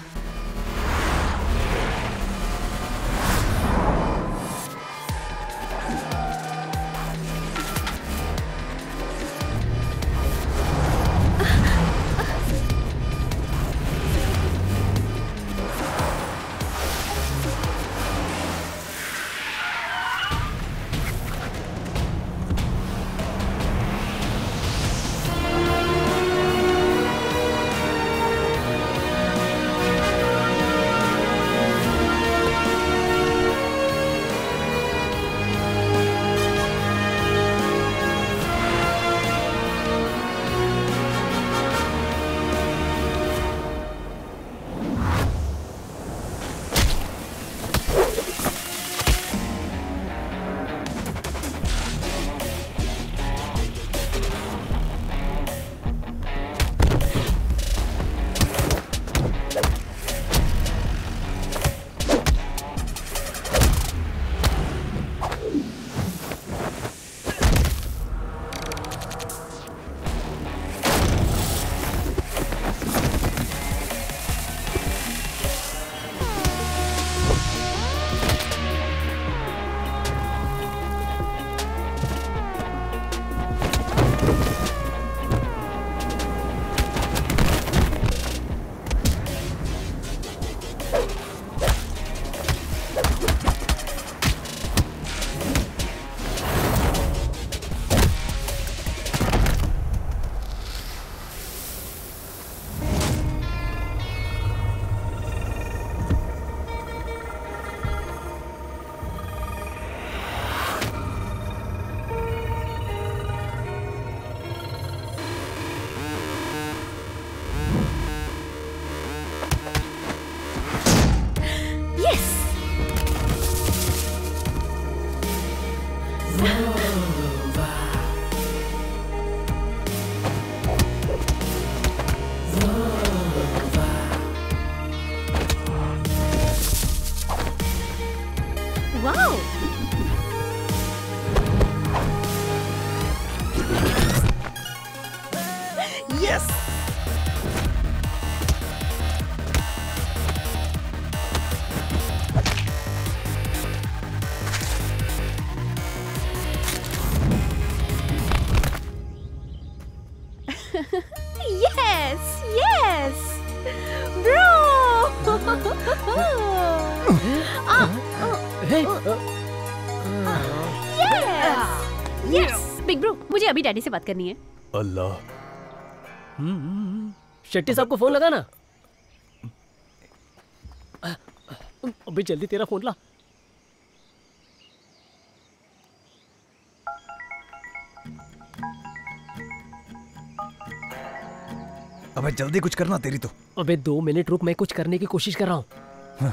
Yes, yes, bro. yes, yes. Big bro, मुझे अभी डैडी से बात करनी है। अल्लाह। शेट्टी साहब को फोन लगा ना। अभी जल्दी तेरा फोन ला। अबे जल्दी कुछ करना तेरी तो। अबे दो मिनट रुक, मैं कुछ करने की कोशिश कर रहा हूँ। हाँ,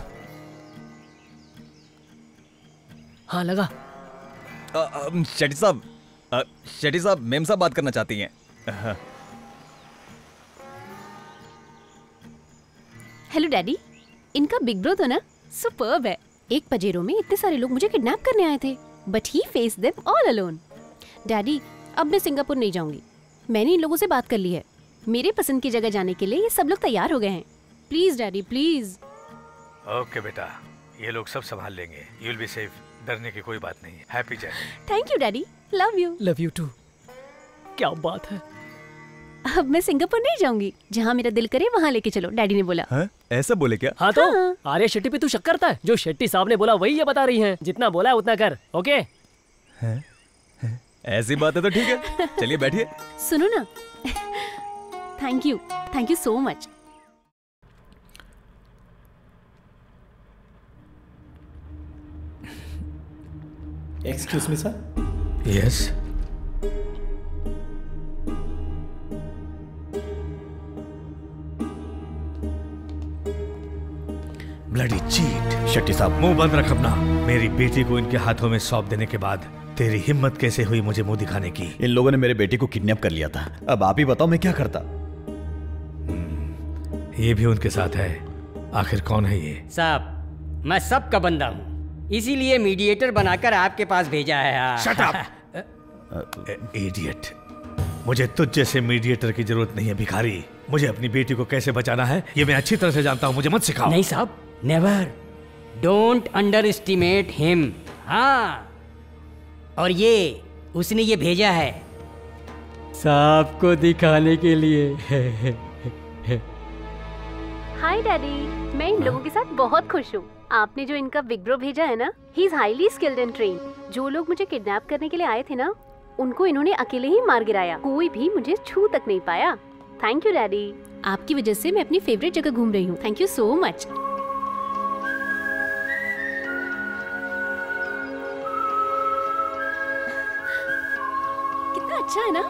हाँ लगा। शेट्टी साहब, शेट्टी साहब, मेम साहब बात करना चाहती हैं। हेलो डैडी, इनका बिग ब्रो तो ना सुपर्ब है। एक पजेरो में इतने सारे लोग मुझे किडनैप करने आए थे, but he face them all alone. Daddy, अब मैं सिंगापुर नहीं जाऊंगी। मैंने इन लोगों से बात कर ली है। मेरे पसंद की जगह जाने के लिए ये सब लोग तैयार हो गए हैं। Please daddy, please. ओके बेटा, ये लोग सब संभाल लेंगे। You will be safe. डरने की कोई बात नहीं है। Happy journey. Thank you daddy, love you. Love you too. क्या बात है। अब मैं सिंगापुर नहीं जाऊंगी, जहाँ मेरा दिल करे वहाँ लेके चलो, डैडी ने बोला। हाँ? ऐसा बोले क्या? हाँ तो हाँ। आर्या शेट्टी पे तू शक करता है? जो शेट्टी साहब ने बोला वही ये बता रही हैं। जितना बोला है उतना कर, ओके? है? है? ऐसी बात है तो ठीक है, चलिए बैठिए। सुनो ना, thank you, thank you so much. Excuse me sir. Yes. Bloody cheat. Shetty साहब मुंह बंद रख अपना। मेरी बेटी को इनके हाथों में सौंप देने के बाद तेरी हिम्मत कैसे हुई मुझे मुंह दिखाने की? इन लोगों ने मेरे बेटी को किडनैप कर लिया था। अब आप ही बताओ मैं क्या करता। ये भी उनके साथ है। आखिर कौन है ये? साहब, मैं सबका बंदा हूँ, इसीलिए मीडिएटर बनाकर आपके पास भेजा है। Shut up idiot. मुझे तुझ जैसे मीडिएटर की जरूरत नहीं है भिखारी। मुझे अपनी बेटी को कैसे बचाना है ये मैं अच्छी तरह से जानता हूँ, मुझे मत सिखाओ। नहीं साहब, never. Don't underestimate him. हाँ, और ये उसने ये भेजा है साहब को दिखाने के लिए। हाय डैडी, मैं इन लोगों के साथ बहुत खुश हूँ। आपने जो इनका बिग ब्रो भेजा है ना, he is highly skilled and train. जो लोग मुझे किडनैप करने के लिए आए थे ना, उनको इन्होंने अकेले ही मार गिराया। कोई भी मुझे छू तक नहीं पाया। थैंक यू डैडी, आपकी वजह से मैं अपनी फेवरेट जगह घूम रही हूँ। Thank you so much. कितना अच्छा है ना?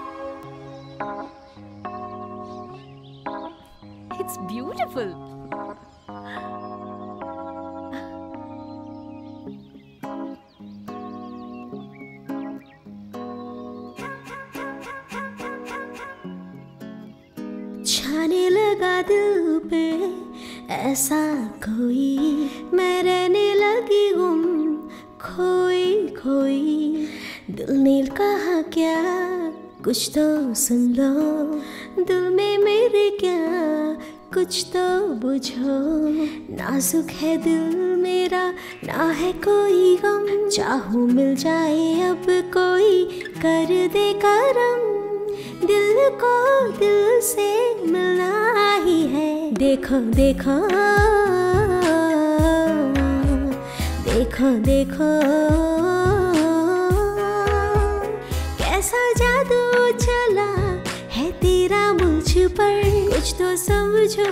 It's beautiful. छाने लगा दिल पे ऐसा कोई, मैं रहने लगी गुम खोई खोई। दिल ने कहा क्या कुछ तो सुन लो, दिल में मेरे क्या कुछ तो बुझो। नाजुक है दिल मेरा, ना है कोई गम, चाहूँ मिल जाए अब कोई कर दे करम। दिल को दिल से मिलना ही है। देखो देखो देखो देखो कैसा जादू चला है तेरा मुझ पर, कुछ तो समझो।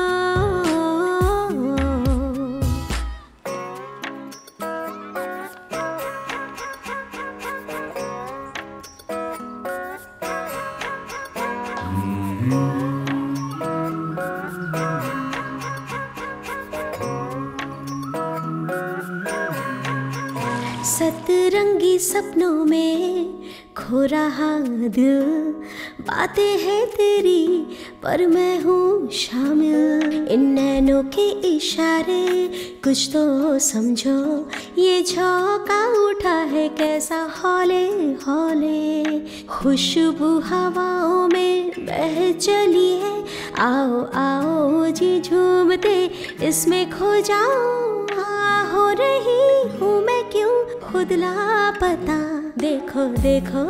सतरंगी सपनों में खो रहा दिल, बातें हैं तेरी पर मैं हूँ शामिल। इन नैनों के इशारे कुछ तो समझो, ये झोंका उठा है कैसा हौले हौले। खुशबू हवाओं में बह चली है, आओ आओ जी झूमते इसमें खो जाओ। हो रही हूँ मैं क्यों खुद लापता। देखो देखो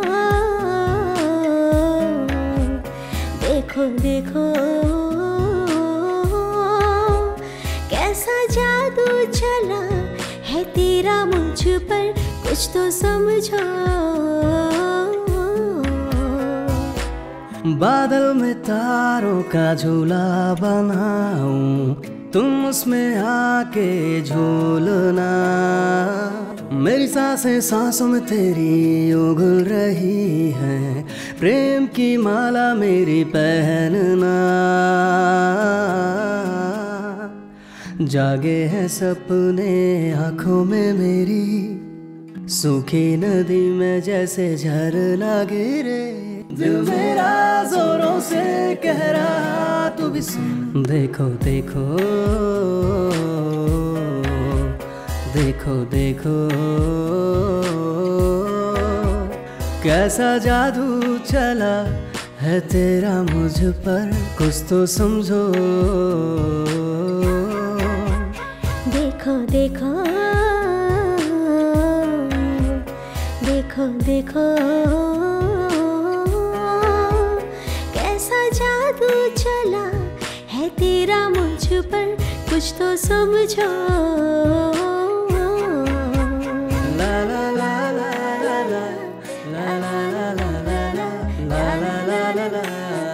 देखो देखो कैसा जादू चला है तेरा मुझ पर, कुछ तो समझो। बादल में तारों का झूला बनाऊं, तुम उसमें आके झूलना। मेरी सांसें सांसों में तेरी उगल रही है, प्रेम की माला मेरी पहनना। जागे हैं सपने आँखों में मेरी, सूखी नदी में जैसे झरना गिरे। दिल मेरा जोरों से कह रहा तू भी सुन। देखो देखो देखो देखो कैसा जादू चला है तेरा मुझ पर, कुछ तो समझो। देखो देखो देखो देखो कुछ तो समझो। ला ला ला ला ला ला ला ला ला ला ला ला ला।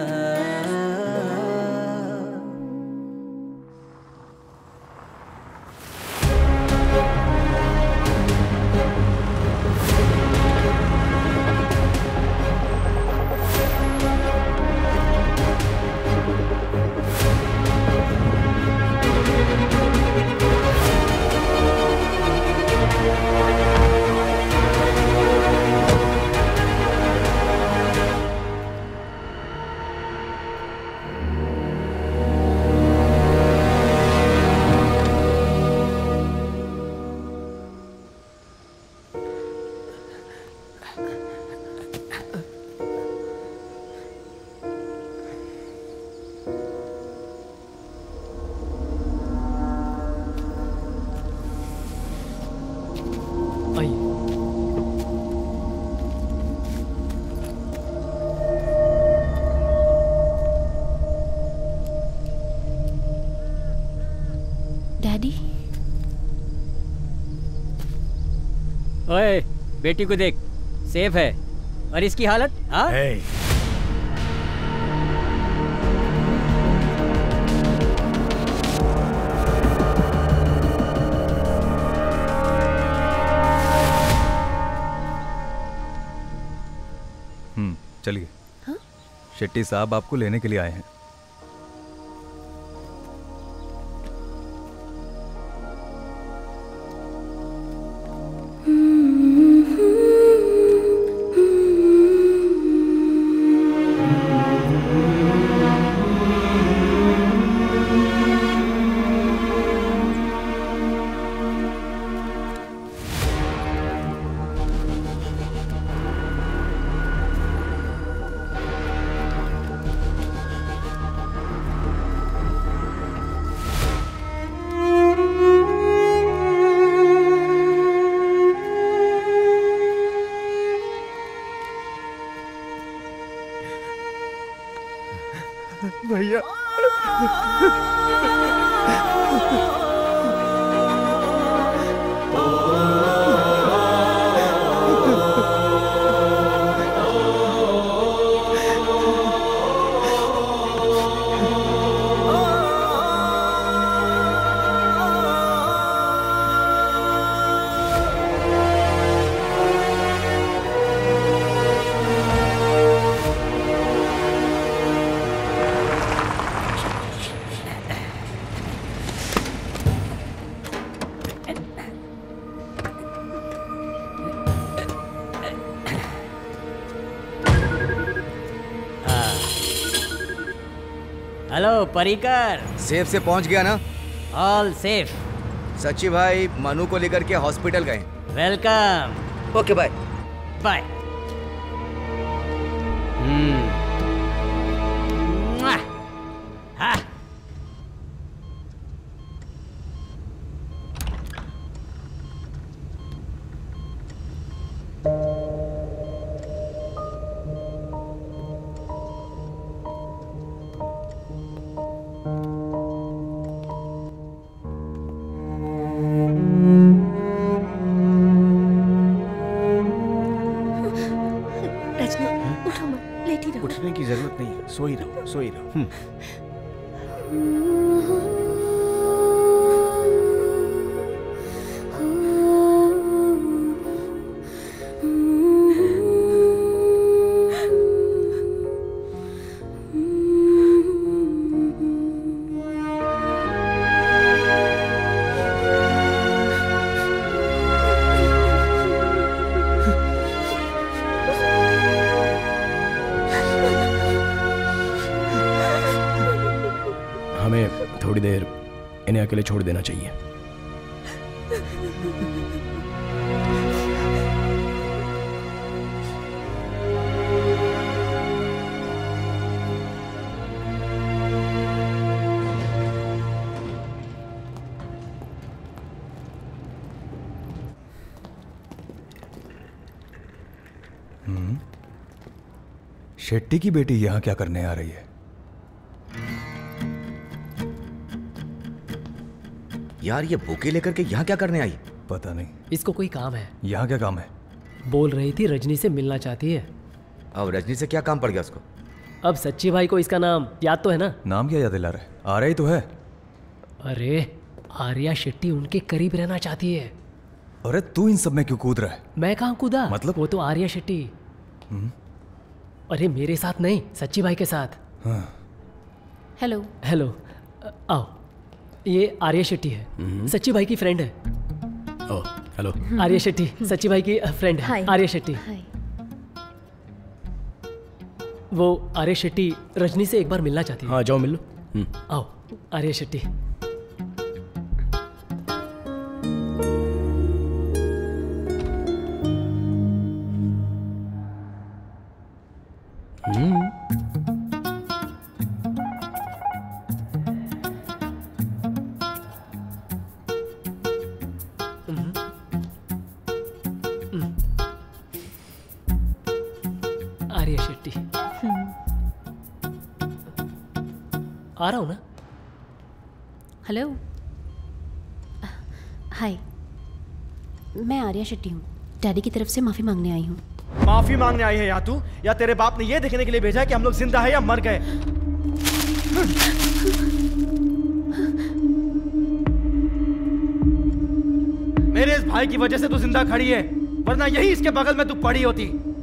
डैडी, ओए बेटी को देख, सेफ है। और इसकी हालत? हाँ हम्म चलिए। शेट्टी साहब आपको लेने के लिए आए हैं। भैया हेलो परिकर। सेफ से पहुंच गया ना? All safe. सच्ची भाई मनु को लेकर के हॉस्पिटल गए। वेलकम। Okay bye bye. हम्म हाँ। उठने की जरूरत नहीं है, सो ही रहो, सो ही रहो। हमें थोड़ी देर इन्हें अकेले छोड़ देना चाहिए। हम्म शेट्टी की बेटी यहाँ क्या करने आ रही है? यार ये बुके लेकर के यहाँ क्या करने आई? पता नहीं। इसको कोई काम है। यहाँ क्या काम है? बोल रही थी रजनी से मिलना चाहती है। अब रजनी से क्या काम पड़ गया उसको? अब सच्ची भाई को इसका नाम याद तो है ना? नाम क्या याद दिला रहा है? आ रहा ही तो है। अरे आर्या शेट्टी उनके करीब रहना चाहती है। अरे तू इन सब में क्यों कूद रहा है? मैं कहाँ कूदा? मतलब? वो तो आर्या शेट्टी। अरे मेरे साथ नहीं, सच्ची भाई के साथ। हेलो। हेलो, आओ। ये आर्या शेट्टी है, सच्ची भाई की फ्रेंड है। ओ, हेलो। आर्या शेट्टी सच्ची भाई की फ्रेंड है। आर्या शेट्टी। वो आर्या शेट्टी रजनी से एक बार मिलना चाहती है। हाँ जाओ मिल लो। आओ आर्या शेट्टी। आर्या शेट्टी। आ रहा हूं ना? हेलो। हाय, मैं आर्या शेट्टी हूँ। डैडी की तरफ से माफी मांगने आई हूँ। माफी मांगने आई है या तू, या तेरे बाप ने ये देखने के लिए भेजा है कि हम लोग जिंदा है या मर गए? मेरे इस भाई की वजह से तू जिंदा खड़ी है, वरना यही इसके बगल में तू पड़ी होती।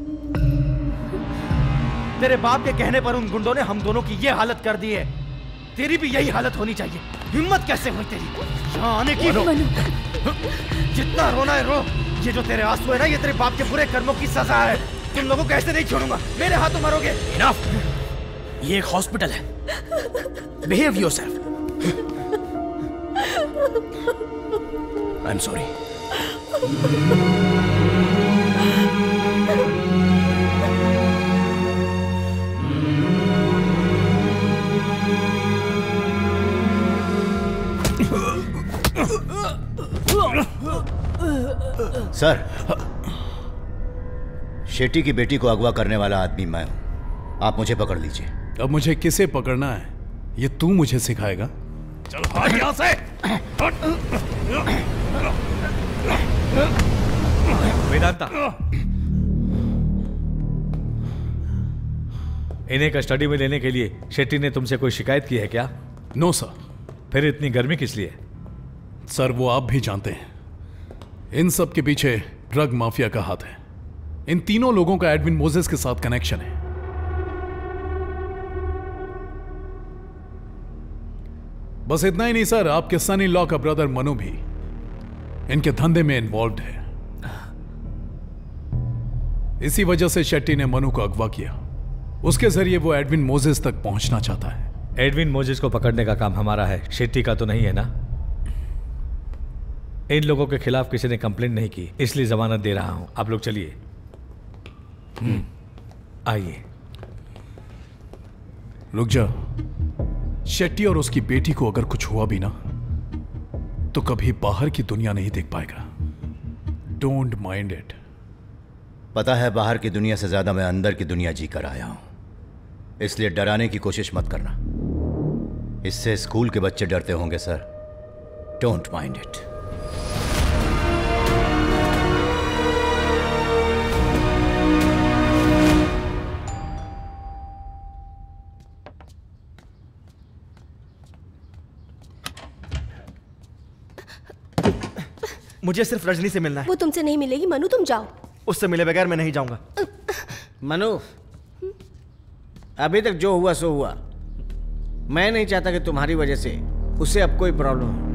तेरे बाप के कहने पर उन गुंडों ने हम दोनों की ये हालत कर दी है। तेरी भी यही हालत होनी चाहिए। हिम्मत कैसे हुई तेरी यहाँ आने की? जितना रोना है रो। ये जो तेरे आंसू है ना, ये तेरे बाप के बुरे कर्मों की सजा है। तुम लोगों को ऐसे नहीं छोड़ूंगा, मेरे हाथों मरोगे। इनफ। ये एक हॉस्पिटल है। Behave yourself. I am sorry. Sir, Shetty की बेटी को अगवा करने वाला आदमी मैं हूं। आप मुझे पकड़ लीजिए। अब मुझे किसे पकड़ना है ये तू मुझे सिखाएगा? चल भाग यहाँ से। वेदांता, इन्हें कस्टडी में लेने के लिए शेट्टी ने तुमसे कोई शिकायत की है क्या? No sir. फिर इतनी गर्मी किस लिए? सर वो आप भी जानते हैं, इन सब के पीछे ड्रग माफिया का हाथ है। इन तीनों लोगों का एडविन मोजेस के साथ कनेक्शन है। बस इतना ही नहीं सर, आपके सन इन लॉ का ब्रदर मनु भी इनके धंधे में इन्वॉल्व है। इसी वजह से शेट्टी ने मनु को अगवा किया। उसके जरिए वो एडविन मोजेस तक पहुंचना चाहता है। एडविन मोजेस को पकड़ने का काम हमारा है, शेट्टी का तो नहीं है ना? इन लोगों के खिलाफ किसी ने कंप्लेंट नहीं की, इसलिए जमानत दे रहा हूं। आप लोग चलिए। आइए। रुक जा। शेट्टी और उसकी बेटी को अगर कुछ हुआ भी ना, तो कभी बाहर की दुनिया नहीं देख पाएगा। Don't mind it. पता है, बाहर की दुनिया से ज्यादा मैं अंदर की दुनिया जी कर आया हूं, इसलिए डराने की कोशिश मत करना। इससे स्कूल के बच्चे डरते होंगे सर। Don't mind it. मुझे सिर्फ रजनी से मिलना है। वो तुमसे नहीं मिलेगी मनु, तुम जाओ। उससे मिले बगैर मैं नहीं जाऊंगा। मनु, अभी तक जो हुआ सो हुआ। मैं नहीं चाहता कि तुम्हारी वजह से उसे अब कोई प्रॉब्लम हो।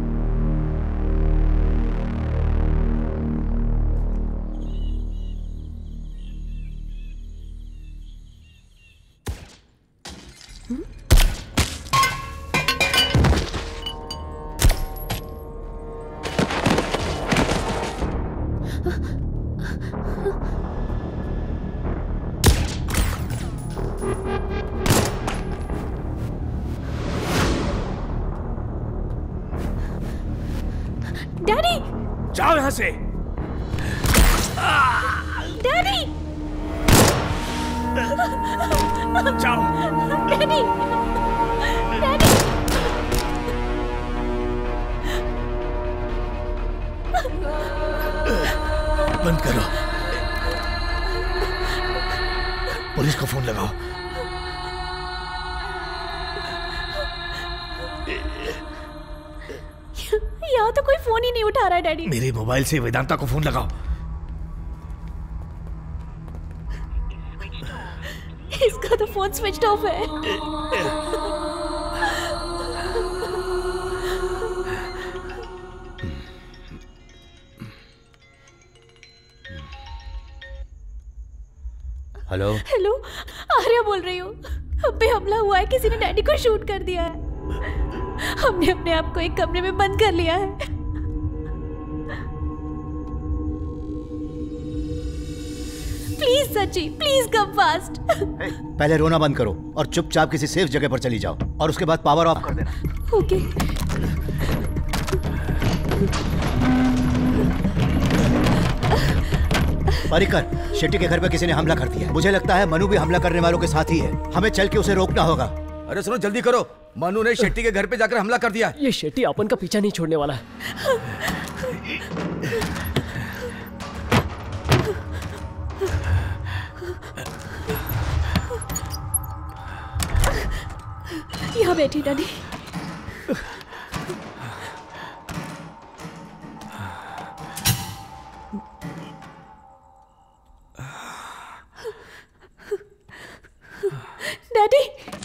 डैडी! जाओ यहां से। डैडी! जाओ। डैडी! डैडी! पुलिस को फोन लगाओ। यहाँ तो कोई फोन ही नहीं उठा रहा है डैडी। मेरे मोबाइल से वेदांता को फोन लगाओ। इसका तो फोन स्विच ऑफ है। हेलो हेलो, आर्या बोल रही हूँ। हम पे हमला हुआ है, किसी ने डैडी को शूट कर दिया है। हमने अपने आप को एक कमरे में बंद कर लिया है। Please Sachi, please come fast. पहले रोना बंद करो और चुपचाप किसी सेफ जगह पर चली जाओ और उसके बाद पावर ऑफ कर देना। ओके। परिकर, शेट्टी के घर पे किसी ने हमला कर दिया। मुझे लगता है मनु भी हमला करने वालों के साथ ही है। हमें चल के उसे रोकना होगा। अरे सुनो, जल्दी करो। मनु ने शेट्टी के घर पे जाकर हमला कर दिया। ये शेट्टी अपन का पीछा नहीं छोड़ने वाला है। यहाँ बैठी डैडी। डैडी,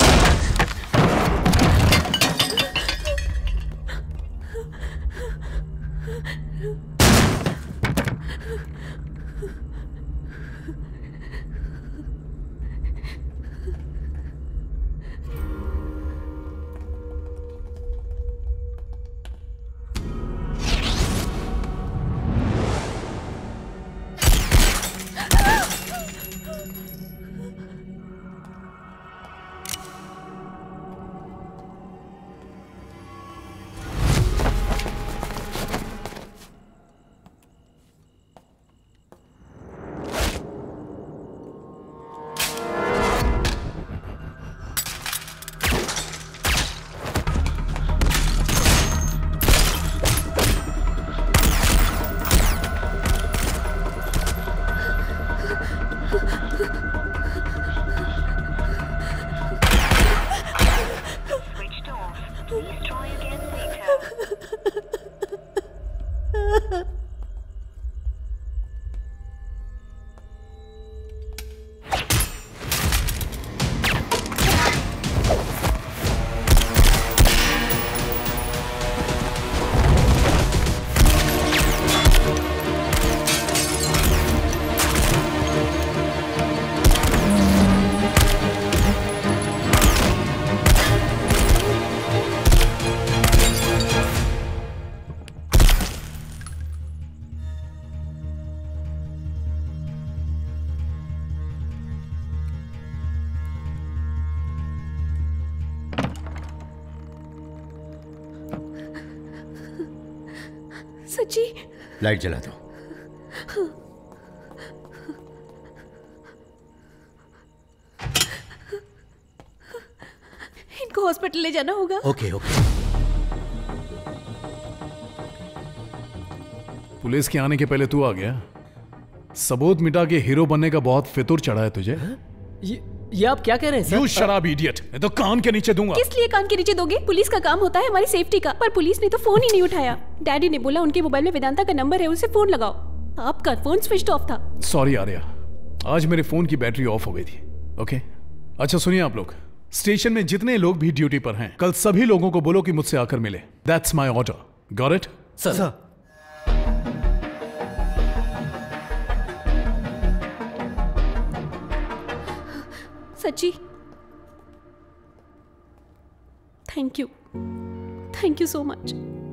सच्ची? लाइट जला दो। इनको हॉस्पिटल ले जाना होगा। Okay okay. पुलिस के आने के पहले तू आ गया। सबूत मिटा के हीरो बनने का बहुत फितूर चढ़ा है तुझे। ये ये आप क्या कह रहे हैं सर? यू शराब इडियट, मैं तो कान के नीचे दूंगा। किस लिए कान के नीचे दोगे? पुलिस का काम होता है हमारी सेफ्टी का। पर पुलिस ने तो फोन ही नहीं उठाया। डैडी ने बोला उनके मोबाइल में वेदांता का नंबर है, उसे फोन लगाओ। आपका फोन स्विच ऑफ था। सॉरी आर्या, आज मेरे फोन की बैटरी ऑफ हो गई थी। ओके अच्छा सुनिए आप लोग, स्टेशन में जितने लोग भी ड्यूटी पर हैं, कल सभी लोगों को बोलो कि मुझसे आकर मिले। That's my order. Got it? Sir. Sachi, thank you, thank you so much.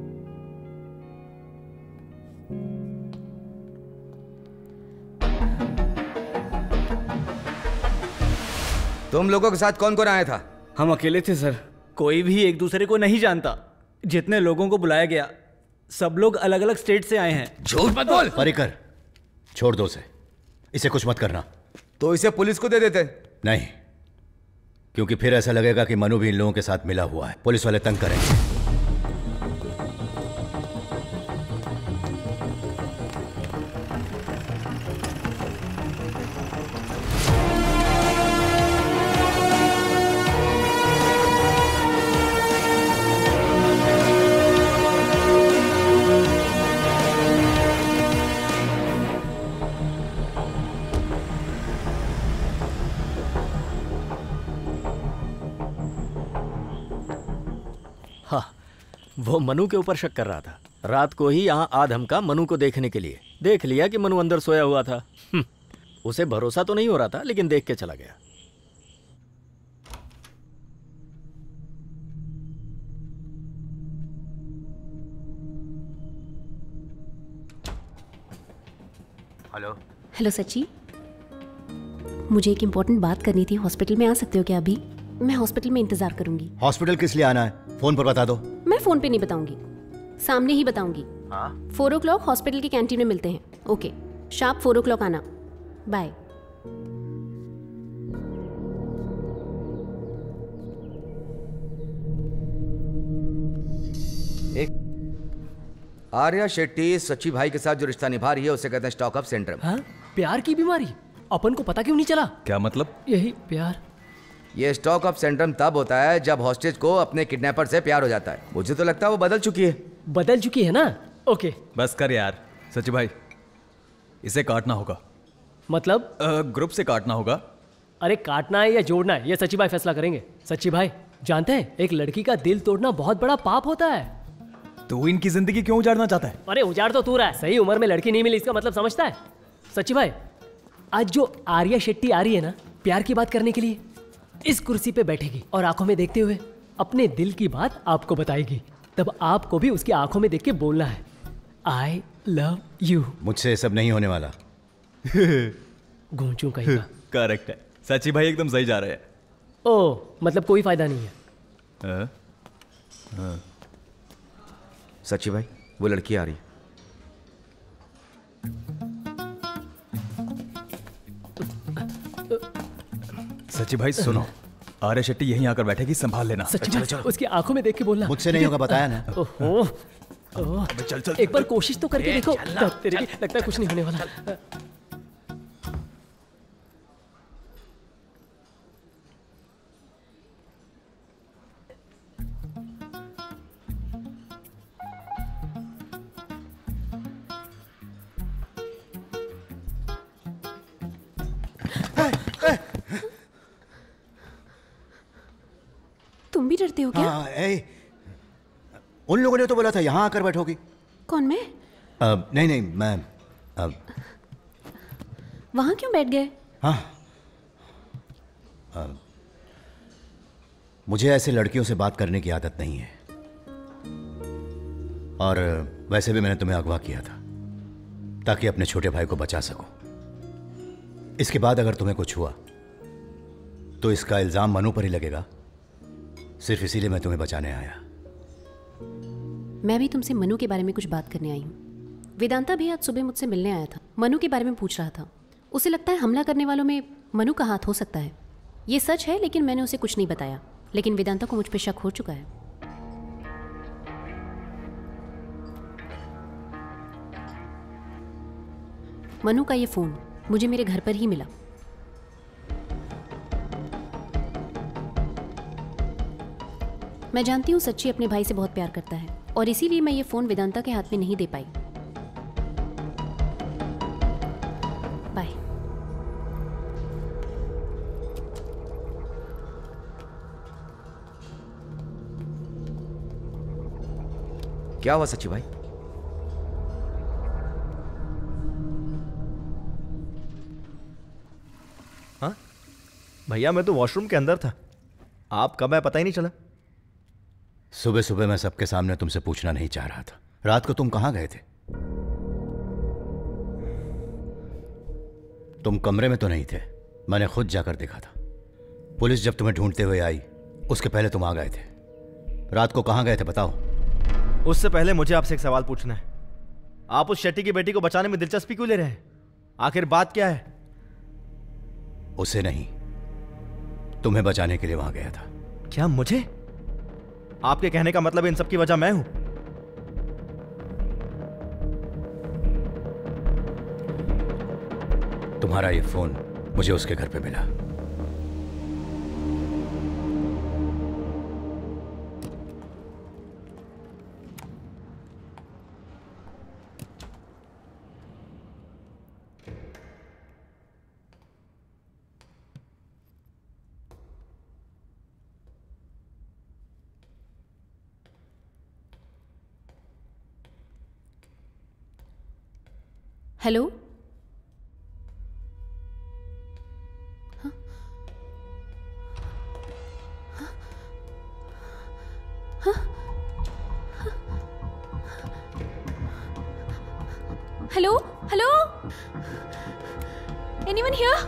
तुम लोगों के साथ कौन कौन आया था? हम अकेले थे सर, कोई भी एक दूसरे को नहीं जानता। जितने लोगों को बुलाया गया सब लोग अलग अलग स्टेट से आए हैं। झूठ मत बोल। परिकर, छोड़ दो उसे, इसे कुछ मत करना। तो इसे पुलिस को दे देते। नहीं, क्योंकि फिर ऐसा लगेगा कि मनु भी इन लोगों के साथ मिला हुआ है। पुलिस वाले तंग करेंगे। वो मनु के ऊपर शक कर रहा था। रात को ही यहाँ आ धमका मनु को देखने के लिए। देख लिया कि मनु अंदर सोया हुआ था। उसे भरोसा तो नहीं हो रहा था, लेकिन देख के चला गया। हेलो हेलो सच्ची, मुझे एक इम्पोर्टेंट बात करनी थी। हॉस्पिटल में आ सकते हो क्या अभी? मैं हॉस्पिटल में इंतजार करूंगी। हॉस्पिटल किस लिए आना है? फोन पर बता दो। मैं फोन पे नहीं बताऊंगी, सामने ही बताऊंगी। हाँ? फोर ओ क्लॉक हॉस्पिटल की कैंटीन में मिलते हैं। Okay, sharp four o'clock आना। बाय। आर्या शेट्टी सच्ची भाई के साथ जो रिश्ता निभा रही है उसे कहते हैं स्टॉक ऑफ सिंड्रोम। हाँ? प्यार की बीमारी अपन को पता क्यों नहीं चला? क्या मतलब? यही प्यार। ये स्टॉक ऑफ सिंड्रोम तब होता है जब हॉस्टेज को अपने किडनैपर से प्यार हो जाता है। मुझे तो लगता है वो बदल चुकी है। बदल चुकी है ना? ओके बस कर यार सच्ची भाई, इसे काटना होगा। मतलब? ग्रुप से काटना होगा। अरे काटना है या जोड़ना है ये सच्ची भाई फैसला करेंगे। सच्ची भाई जानते हैं एक लड़की का दिल तोड़ना बहुत बड़ा पाप होता है। तू इनकी जिंदगी क्यों उजाड़ना चाहता है? अरे उजाड़ तो तू रहा है, सही उम्र में लड़की नहीं मिली इसका मतलब समझता है? सच्ची भाई आज जो आर्या शेट्टी आ रही है ना प्यार की बात करने के लिए, इस कुर्सी पे बैठेगी और आंखों में देखते हुए अपने दिल की बात आपको बताएगी। तब आपको भी उसकी आंखों में देख के बोलना है आई लव यू। मुझसे सब नहीं होने वाला। गूंचू कहीं का। करेक्ट है, सच्ची भाई एकदम सही जा रहे हैं। ओ मतलब कोई फायदा नहीं है। हाँ? हाँ। सच्ची भाई वो लड़की आ रही है। सच्ची भाई सुनो, आर्या शेट्टी यहीं आकर बैठेगी, संभाल लेना। सच्ची भाई उसकी आंखों में देख के बोलना। मुझसे नहीं होगा, बताया ना। ओहो ओह, चल चल एक बार कोशिश तो करके देखो। तेरे भी लगता है कुछ नहीं होने वाला। तुम भी डरते हो क्या? हाँ, ए, उन लोगों ने तो बोला था यहाँ आकर बैठोगी। कौन मैं? अब नहीं नहीं मैं अब वहां क्यों बैठ गए? हाँ अब, मुझे ऐसे लड़कियों से बात करने की आदत नहीं है, और वैसे भी मैंने तुम्हें अगवा किया था ताकि अपने छोटे भाई को बचा सकूं। इसके बाद अगर तुम्हें कुछ हुआ तो इसका इल्जाम मनु पर ही लगेगा। सिर्फ इसीलिए मैं तुम्हें बचाने आया। मैं भी तुमसे मनु के बारे में कुछ बात करने आई हूँ। वेदांता भी आज सुबह मुझसे मिलने आया था, मनु के बारे में पूछ रहा था। उसे लगता है हमला करने वालों में मनु का हाथ हो सकता है। ये सच है, लेकिन मैंने उसे कुछ नहीं बताया। लेकिन वेदांता को मुझ पर शक हो चुका है। मनु का ये फोन मुझे मेरे घर पर ही मिला। मैं जानती हूँ सच्ची अपने भाई से बहुत प्यार करता है, और इसीलिए मैं ये फोन वेदांता के हाथ में नहीं दे पाई। बाय। क्या हुआ सच्ची भाई? हाँ भैया, मैं तो वॉशरूम के अंदर था। आप कब आए पता ही नहीं चला। सुबह सुबह मैं सबके सामने तुमसे पूछना नहीं चाह रहा था। रात को तुम कहां गए थे? तुम कमरे में तो नहीं थे, मैंने खुद जाकर देखा था। पुलिस जब तुम्हें ढूंढते हुए आई उसके पहले तुम आ गए थे। रात को कहां गए थे बताओ। उससे पहले मुझे आपसे एक सवाल पूछना है। आप उस शेट्टी की बेटी को बचाने में दिलचस्पी क्यों ले रहे हैं? आखिर बात क्या है? उसे नहीं, तुम्हें बचाने के लिए वहां गया था। क्या मुझे? आपके कहने का मतलब इन सब की वजह मैं हूं? तुम्हारा ये फोन मुझे उसके घर पे मिला। Hello. Hello hello, anyone here?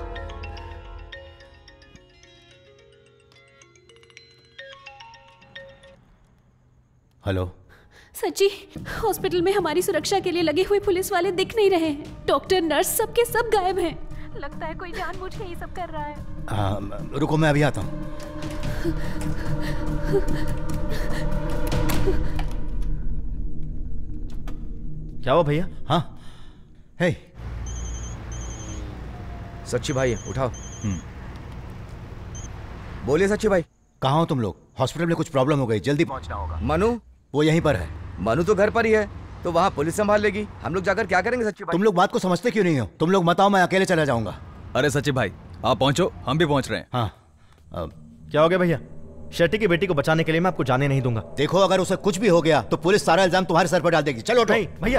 Hello. Sachi, hospital में हमारी सुरक्षा के लिए लगे हुए पुलिस वाले दिख नहीं रहे हैं। डॉक्टर, नर्स सबके सब गायब हैं। लगता है कोई जानबूझ के ये सब कर रहा है। आ, रुको, मैं अभी आता हूँ। क्या हुआ भैया? हाँ, हे। सच्ची भाई उठाओ। बोलिए सच्ची भाई। कहाँ हो तुम लोग? हॉस्पिटल में कुछ प्रॉब्लम हो गई, जल्दी पहुंचना होगा। मनु? वो यहीं पर है। मनु तो घर पर ही है, तो वहाँ पुलिस संभाल लेगी। हम लोग जाकर क्या करेंगे सच्ची भाई? तुम लोग बात को समझते क्यों नहीं हो? तुम लोग मत आओ, मैं अकेले चला जाऊंगा। अरे सच्ची भाई आप पहुंचो, हम भी पहुंच रहे हैं। हाँ। आ, क्या हो गया भैया? शेट्टी की बेटी को बचाने के लिए मैं आपको जाने नहीं दूंगा। देखो, अगर उसे कुछ भी हो गया तो पुलिस सारा इल्जाम तुम्हारे सर पर डाल देगी। चलो नहीं भैया,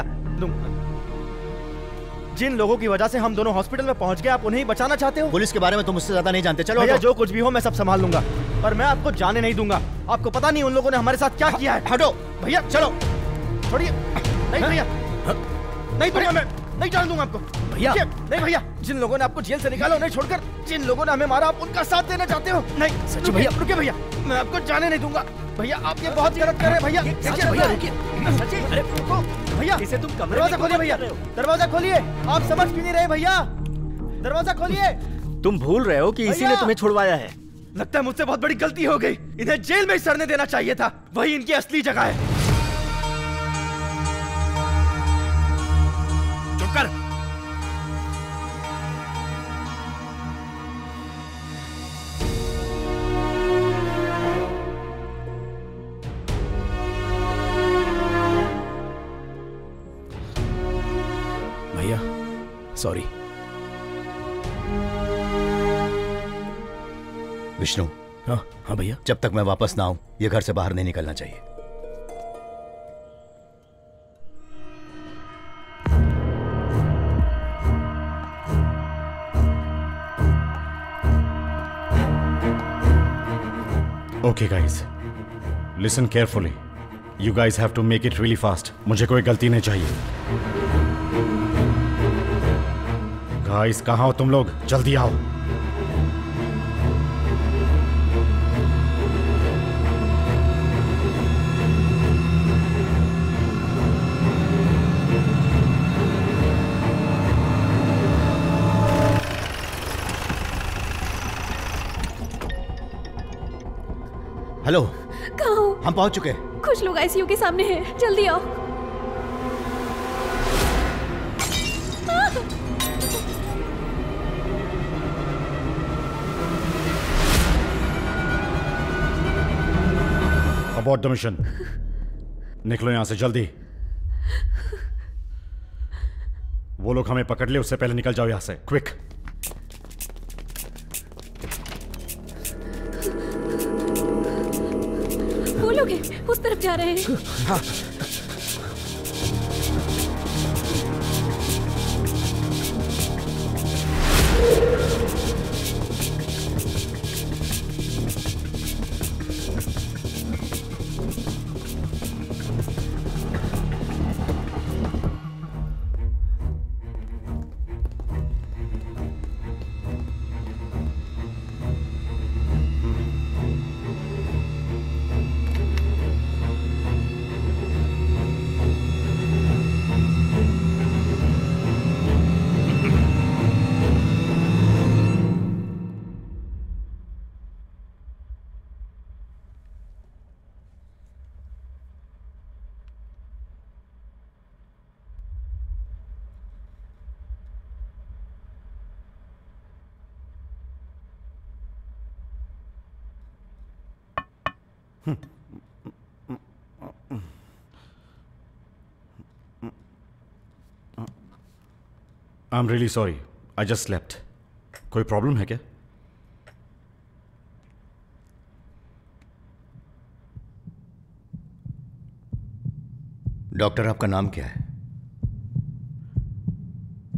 जिन लोगों की वजह से हम दोनों हॉस्पिटल में पहुंच गए, आप उन्हें ही बचाना चाहते हो? पुलिस के बारे में तुम मुझसे ज्यादा नहीं जानते। चलो भैया, जो कुछ भी हो मैं सब संभाल लूंगा, पर मैं आपको जाने नहीं दूंगा। आपको पता नहीं उन लोगों ने हमारे साथ क्या किया है। हटो भैया, चलो छोड़िए। नहीं भैया, नहीं दूंगा मैं, नहीं जाने दूंगा आपको भैया। नहीं भैया, जिन लोगों ने आपको जेल से निकाला उन्हें छोड़कर जिन लोगों ने हमें मारा, आप उनका साथ देना चाहते हो? नहीं सच्ची भैया, रुकिए भैया, मैं आपको जाने नहीं दूंगा। भैया, आप ये बहुत गलत कर रहे हैं भैया। भैया रुकिए। अरे रुको भैया, इसे तुम कमरे दरवाजा में खोलिए भैया, दरवाजा खोलिए। आप समझ क्यों नहीं रहे भैया? दरवाजा खोलिए। तुम भूल रहे हो कि इसी ने तुम्हें छुड़वाया है। लगता है मुझसे बहुत बड़ी गलती हो गई। इन्हें जेल में ही सड़ने देना चाहिए था, वही इनकी असली जगह है। चुप कर। भैया सॉरी। विष्णु। हाँ हाँ भैया। जब तक मैं वापस ना आऊं, ये घर से बाहर नहीं निकलना चाहिए। Okay guys, listen carefully. You guys have to make it really fast. मुझे कोई गलती नहीं चाहिए। Guys, कहाँ हो तुम लोग? जल्दी आओ। हेलो। कहाँ हो? हम पहुंच चुके हैं। कुछ लोग आईसीयू के सामने हैं, जल्दी आओ। Abort the mission. निकलो यहां से जल्दी। वो लोग हमें पकड़ ले उससे पहले निकल जाओ यहां से, क्विक। वो लोग हैं, उस तरफ जा रहे हैं। हाँ। I am really sorry, I just slept. कोई प्रॉब्लम है क्या? डॉक्टर, आपका नाम क्या है?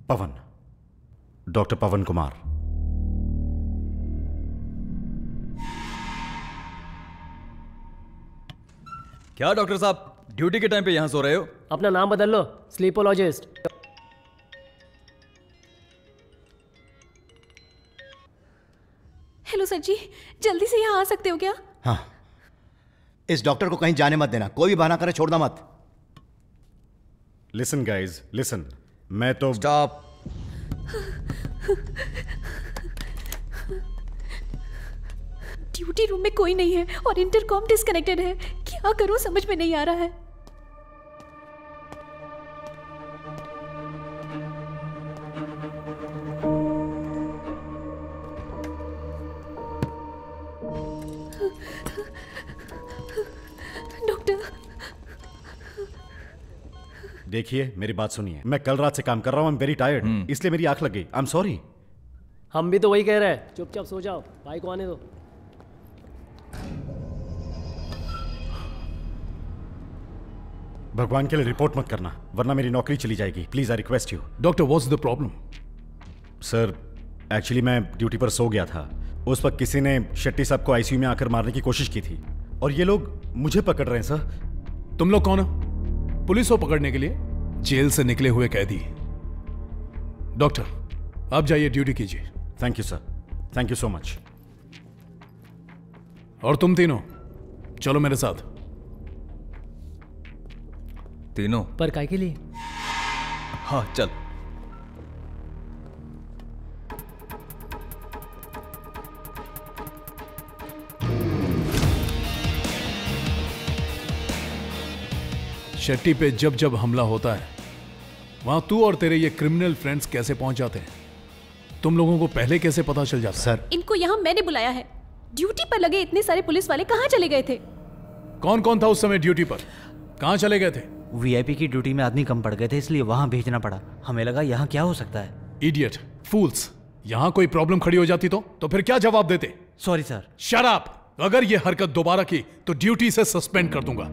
पवन, डॉक्टर पवन कुमार। क्या डॉक्टर साहब ड्यूटी के टाइम पे यहां सो रहे हो? अपना नाम बदल लो, स्लीपोलॉजिस्ट। हेलो सर जी, जल्दी से यहाँ आ सकते हो क्या? हाँ, इस डॉक्टर को कहीं जाने मत देना, कोई भी बहाना करे छोड़ना मत। लिसन गाइज, लिसन, मैं तो स्टॉप। ड्यूटी रूम में कोई नहीं है और इंटरकॉम डिस्कनेक्टेड है। क्या करूं समझ में नहीं आ रहा है। डॉक्टर, देखिए मेरी बात सुनिए, मैं कल रात से काम कर रहा हूँ, आई एम वेरी टायर्ड, इसलिए मेरी आंख लग गई, आई एम सॉरी। हम भी तो वही कह रहे हैं, चुपचाप सो जाओ, भाई को आने दो। भगवान के लिए रिपोर्ट मत करना, वरना मेरी नौकरी चली जाएगी। Please I request you. Doctor, what's the problem? Sir, actually मैं ड्यूटी पर सो गया था। उस वक्त किसी ने शेट्टी साहब को आईसीयू में आकर मारने की कोशिश की थी और ये लोग मुझे पकड़ रहे हैं। सर, तुम लोग कौन हो? पुलिस हो पकड़ने के लिए? जेल से निकले हुए कैदी। डॉक्टर, आप जाइए, ड्यूटी कीजिए। Thank you sir, thank you so much. और तुम तीनों चलो मेरे साथ। तीनों? पर काय के लिए? हाँ चल। शेट्टी पे जब जब हमला होता है वहां तू और तेरे ये क्रिमिनल फ्रेंड्स कैसे पहुंच जाते हैं? तुम लोगों को पहले कैसे पता चल जाता? सर, इनको यहाँ मैंने बुलाया है। ड्यूटी पर लगे इतने सारे पुलिस वाले कहाँ चले गए थे? कौन कौन था उस समय ड्यूटी पर? कहाँ चले गए थे? वीआईपी की ड्यूटी में आदमी कम पड़ गए थे, इसलिए वहां भेजना पड़ा। हमें लगा यहाँ क्या हो सकता है। Idiot, fools. यहाँ कोई प्रॉब्लम खड़ी हो जाती तो तो फिर क्या जवाब देते? Sorry sir. Shut up! अगर ये हरकत दोबारा की तो ड्यूटी से सस्पेंड कर दूंगा।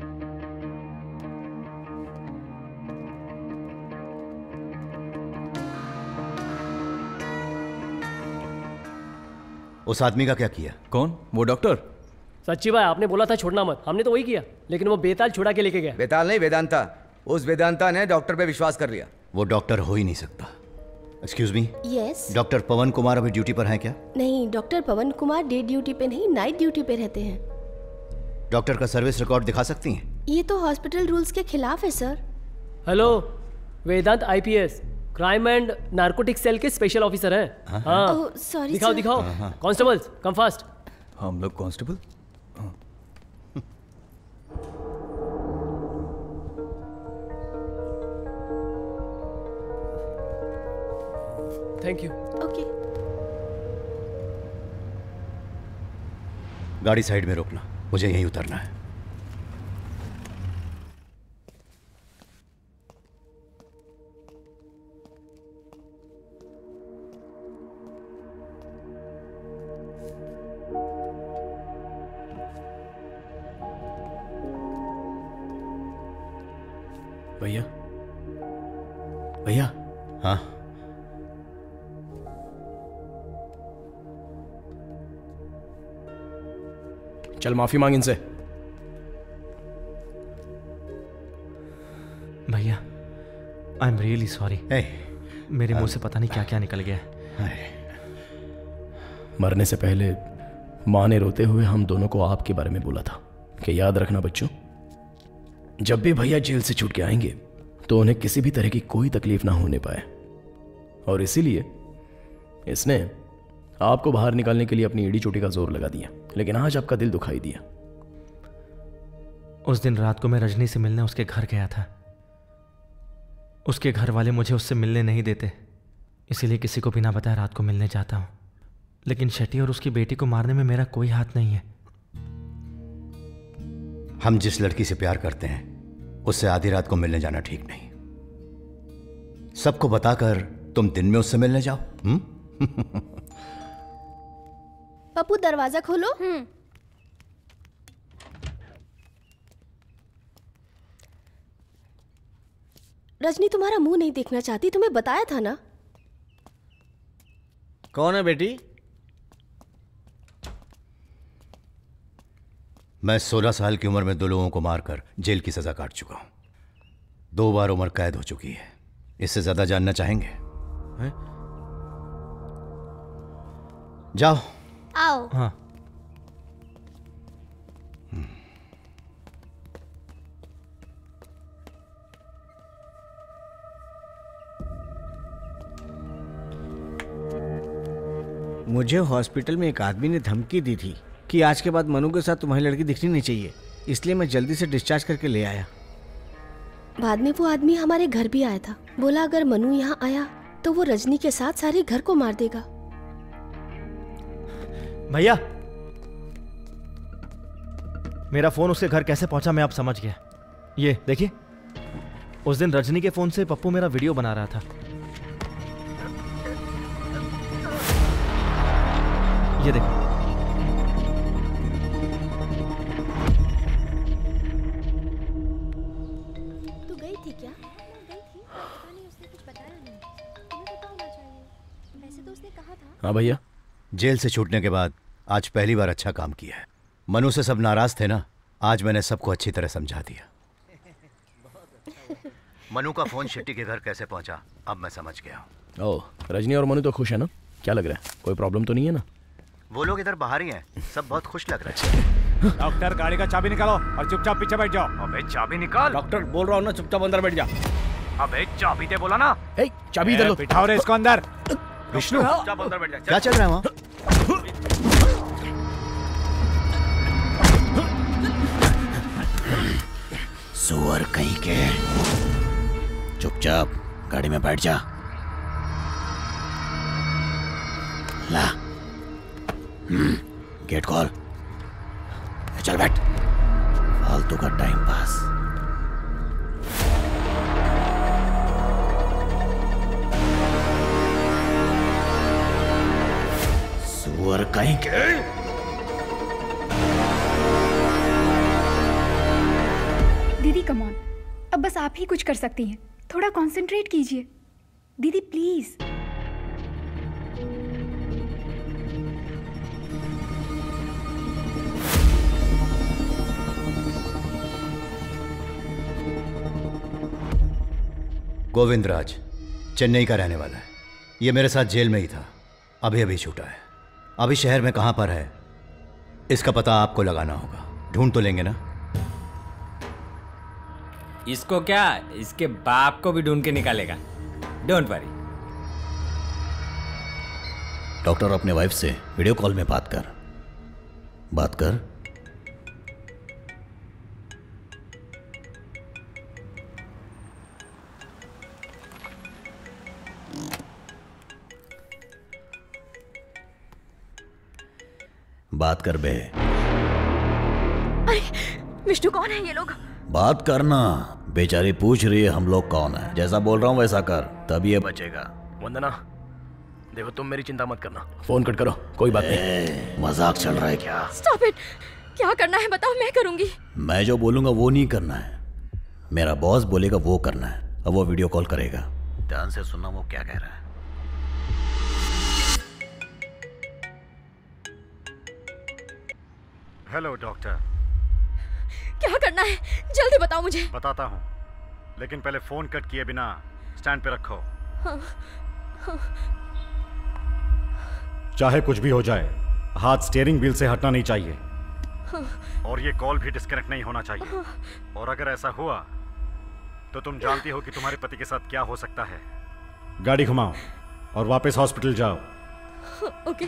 उस आदमी का क्या किया? कौन? वो डॉक्टर? सच्ची भाई, आपने बोला था छोड़ना मत, हमने तो वही किया, लेकिन वो बेताल छुड़ा के लेके गया। बेताल नहीं, वेदांता। उस वेदांता ने डॉक्टर पे विश्वास कर लिया। वो डॉक्टर हो ही नहीं सकता। Excuse me, yes. Doctor Pawan Kumar अभी ड्यूटी पर हैं क्या? नहीं, doctor Pawan Kumar day duty पे नहीं, नाइट ड्यूटी पे रहते हैं। डॉक्टर का सर्विस रिकॉर्ड दिखा सकती हैं? ये तो हॉस्पिटल रूल्स के खिलाफ है sir. Hello, Vedant IPS, crime and narcotics cell के स्पेशल ऑफिसर हैं। हाँ, ओह, सॉरी दिखाओ सर। दिखाओ। Constables come fast. हम लोग कांस्टेबल? Thank you. ओके। गाड़ी साइड में रोकना, मुझे यहीं उतरना है। भैया, भैया। हाँ, चल माफी मांग इनसे। भैया, आई एम रियली सॉरी। मेरे मुंह से पता नहीं क्या क्या निकल गया। मरने से पहले माँ ने रोते हुए हम दोनों को आपके बारे में बोला था कि याद रखना बच्चों, जब भी भैया जेल से छूट के आएंगे तो उन्हें किसी भी तरह की कोई तकलीफ ना होने पाए, और इसीलिए इसने आपको बाहर निकालने के लिए अपनी एड़ी चोटी का जोर लगा दिया, लेकिन आज आपका दिल दुखाई दिया। उस दिन रात को मैं रजनी से मिलने उसके घर गया था। उसके घर वाले मुझे उससे मिलने नहीं देते, इसीलिए किसी को बिना बताए रात को मिलने जाता हूं। लेकिन शेट्टी और उसकी बेटी को मारने में मेरा कोई हाथ नहीं है। हम जिस लड़की से प्यार करते हैं उससे आधी रात को मिलने जाना ठीक नहीं। सबको बताकर तुम दिन में उससे मिलने जाओ। हुँ? पप्पू, दरवाजा खोलो। हम्म। रजनी तुम्हारा मुंह नहीं देखना चाहती, तुम्हें बताया था ना। कौन है बेटी? मैं सोलह साल की उम्र में दो लोगों को मारकर जेल की सजा काट चुका हूं। दो बार उम्र कैद हो चुकी है। इससे ज्यादा जानना चाहेंगे? है? जाओ। आओ। हाँ। मुझे हॉस्पिटल में एक आदमी ने धमकी दी थी कि आज के बाद मनु के साथ तुम्हारी लड़की दिखनी नहीं चाहिए, इसलिए मैं जल्दी से डिस्चार्ज करके ले आया। बाद में वो आदमी हमारे घर भी आया था। बोला अगर मनु यहाँ आया तो वो रजनी के साथ सारे घर को मार देगा। भैया, मेरा फोन उसके घर कैसे पहुंचा मैं अब समझ गया। ये देखिए, उस दिन रजनी के फोन से पप्पू मेरा वीडियो बना रहा था। ये देखो। तू गई थी क्या? गई थी। पता नहीं, उसने कुछ बताया नहीं। तुम्हें पता होना चाहिए। वैसे तो उसने कहा था। हाँ भैया, जेल से छूटने के बाद आज पहली बार अच्छा काम किया है। मनु से सब नाराज थे ना, आज मैंने सबको अच्छी तरह समझा दिया। मनु का फोन शेट्टी के घर कैसे पहुंचा अब मैं समझ गया हूँ। ओह, रजनी और मनु तो खुश है ना? क्या लग रहा है, कोई प्रॉब्लम तो नहीं है ना? वो लोग इधर बाहर ही हैं, सब बहुत खुश लग रहे हैं। डॉक्टर, गाड़ी का चाबी निकालो और चुपचाप पीछे बैठ जाओ। अबे चाबी निकाल। डॉक्टर बोल रहा हूँ ना, चुपचाप अंदर बैठ जा। अबे चाबी दे बोला ना। ए, चाबी इधर लो। बिठाओ रे इसको अंदर। विष्णु, चुपचाप अंदर बैठ जा। क्या चल रहा है वहाँ? सुअर कहीं के, चुपचाप गाड़ी में बैठ जा। ला, हम्म, गेट खोल। चल बैठ, फालतू का टाइम पास। सुअर कहीं के। दीदी कम ऑन, अब बस आप ही कुछ कर सकती हैं। थोड़ा कंसंट्रेट कीजिए दीदी प्लीज। गोविंद राज चेन्नई का रहने वाला है। ये मेरे साथ जेल में ही था, अभी अभी छूटा है। अभी शहर में कहां पर है इसका पता आपको लगाना होगा। ढूंढ तो लेंगे ना? इसको क्या, इसके बाप को भी ढूंढ के निकालेगा। Don't worry. डॉक्टर, अपने वाइफ से वीडियो कॉल में बात कर। बात कर। बात कर बे। अरे विष्णु, कौन है ये लोग? बात करना। बेचारी पूछ रही है हम लोग कौन है। जैसा बोल रहा हूं वैसा कर, तब ये बचेगा। वंदना, देखो तुम मेरी चिंता मत करना। फोन कट करो, कोई बात नहीं। मजाक चल रहा है क्या? Stop it. क्या करना है बताओ, मैं करूंगी। मैं जो बोलूंगा वो नहीं करना है, मेरा बॉस बोलेगा वो करना है। अब वो वीडियो कॉल करेगा, ध्यान से सुनना वो क्या कह रहा है। Hello doctor. क्या करना है जल्दी बताओ मुझे। बताता हूँ, लेकिन पहले फोन कट किए बिना स्टैंड पे रखो। हाँ, हाँ। चाहे कुछ भी हो जाए, हाथ स्टीयरिंग व्हील से हटना नहीं चाहिए। हाँ। और ये कॉल भी डिस्कनेक्ट नहीं होना चाहिए। हाँ। और अगर ऐसा हुआ तो तुम जानती हो कि तुम्हारे पति के साथ क्या हो सकता है। गाड़ी घुमाओ और वापस हॉस्पिटल जाओ। हाँ, ओके।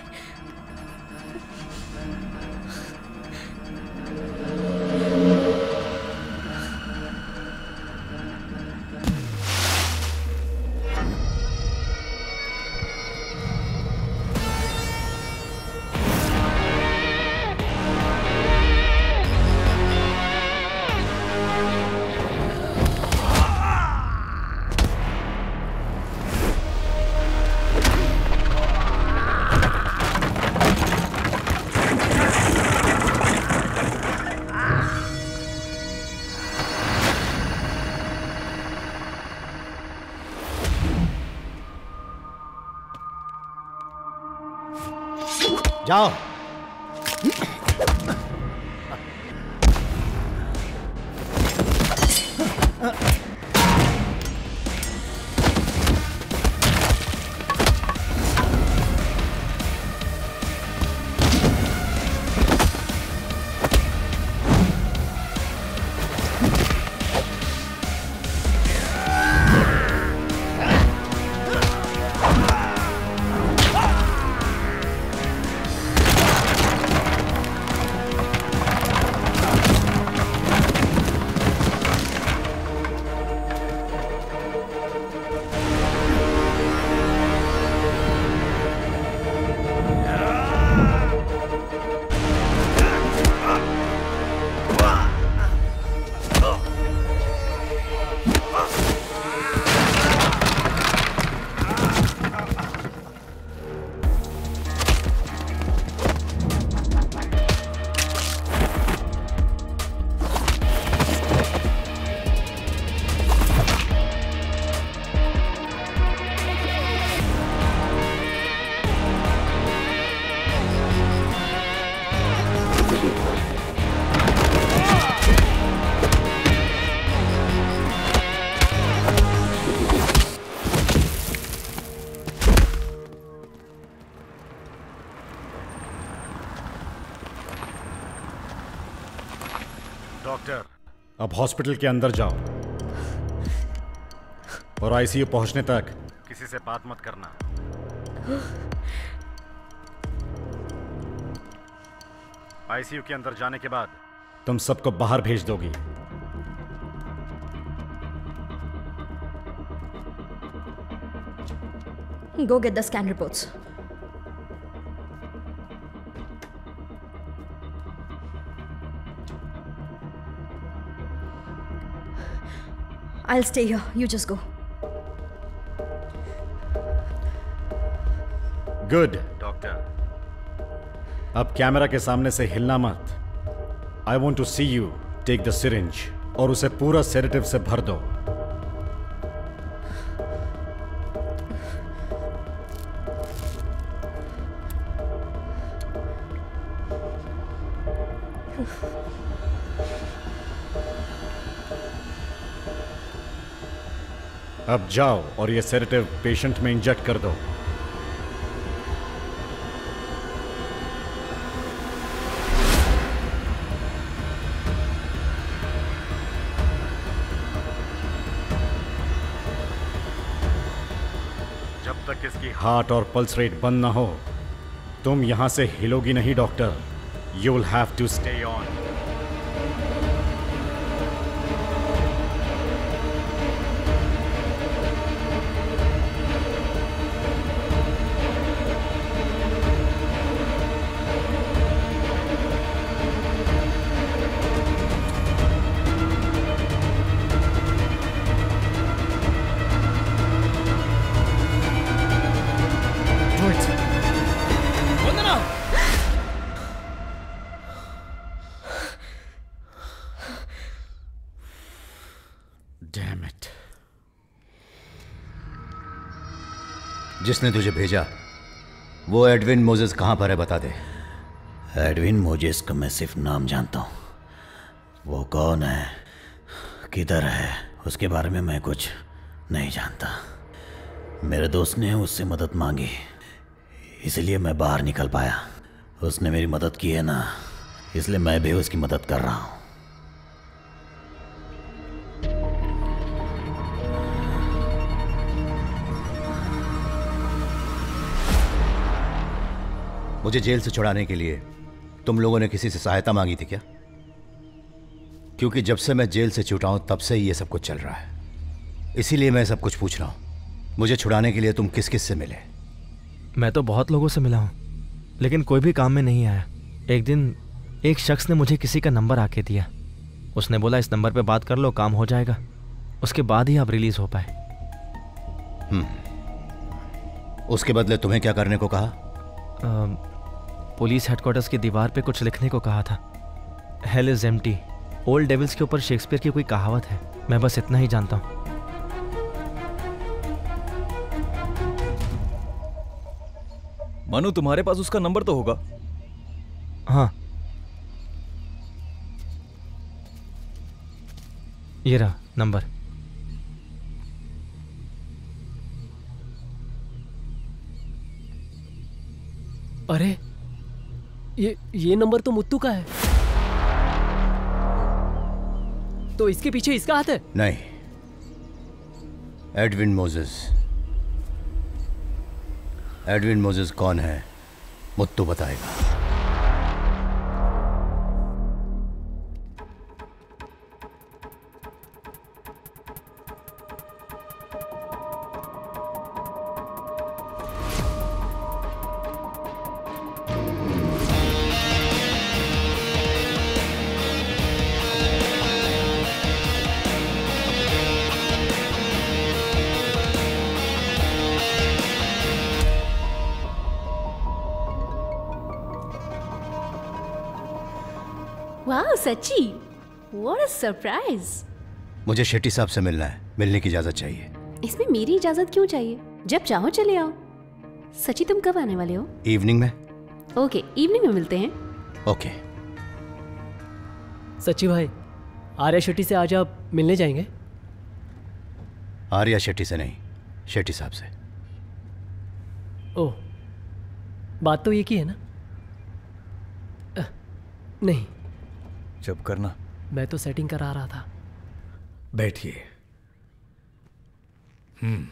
जाओ। डॉक्टर, अब हॉस्पिटल के अंदर जाओ और आईसीयू पहुंचने तक किसी से बात मत करना। आईसीयू के अंदर जाने के बाद तुम सबको बाहर भेज दोगी। Go get the scan reports. I'll stay here. You just go. Good doctor, अब कैमरा के सामने से हिलना मत। I want to see you take the syringe और उसे पूरा सेडेटिव से भर दो। अब जाओ और ये सेडेटिव पेशेंट में इंजेक्ट कर दो। जब तक इसकी हार्ट और पल्स रेट बंद ना हो, तुम यहां से हिलोगी नहीं doctor. You will have to stay on. Damn it. जिसने तुझे भेजा वो एडविन मोजेस कहां पर है बता दे। एडविन मोजेस का मैं सिर्फ नाम जानता हूँ। वो कौन है, किधर है, उसके बारे में मैं कुछ नहीं जानता। मेरे दोस्त ने उससे मदद मांगी, इसलिए मैं बाहर निकल पाया। उसने मेरी मदद की है ना, इसलिए मैं भी उसकी मदद कर रहा हूँ। मुझे जेल से छुड़ाने के लिए तुम लोगों ने किसी से सहायता मांगी थी क्या? क्योंकि जब से मैं जेल से छूटा हूं तब से ही ये सब कुछ चल रहा है, इसीलिए मैं सब कुछ पूछ रहा हूं। मुझे छुड़ाने के लिए तुम किस किस से मिले? मैं तो बहुत लोगों से मिला हूं, लेकिन कोई भी काम में नहीं आया। एक दिन एक शख्स ने मुझे किसी का नंबर आके दिया। उसने बोला इस नंबर पे बात कर लो, काम हो जाएगा। उसके बाद ही आप रिलीज हो पाए। हम्म, उसके बदले तुम्हें क्या करने को कहा? आ, पुलिस हेडक्वार्टर्स की दीवार पे कुछ लिखने को कहा था। Hell is empty. Old devils के ऊपर शेक्सपियर की कोई कहावत है, मैं बस इतना ही जानता हूँ। मनु, तुम्हारे पास उसका नंबर तो होगा? हाँ, ये रहा नंबर। अरे ये ये नंबर तो मुत्तू का है। तो इसके पीछे इसका हाथ है? नहीं, एडविन मोजेस। एडविन मोजेस कौन है मुत्तू बताएगा। वाह सच्ची, व्हाट अ सरप्राइज। मुझे शेट्टी साहब से मिलना है, मिलने की इजाजत चाहिए। इसमें मेरी इजाजत क्यों चाहिए? जब चाहो चले आओ। सच्ची तुम कब आने वाले हो? इवनिंग में। ओके, इवनिंग में मिलते हैं। ओके। सच्ची भाई, आर्या शेट्टी से आज आप मिलने जाएंगे? आर्या शेट्टी से नहीं, शेट्टी साहब से। ओह, बात तो एक ही है ना? अ, नहीं, जब करना। मैं तो सेटिंग करा रहा था। बैठिए। हम्म,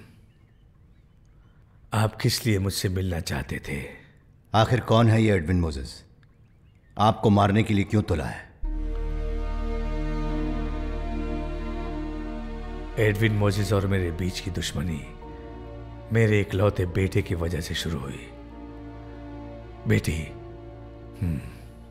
आप किस लिए मुझसे मिलना चाहते थे? आखिर कौन है ये एडविन मोजेस? आपको मारने के लिए क्यों तुला है? एडविन मोजेस और मेरे बीच की दुश्मनी मेरे इकलौते बेटे की वजह से शुरू हुई। बेटी, हम्म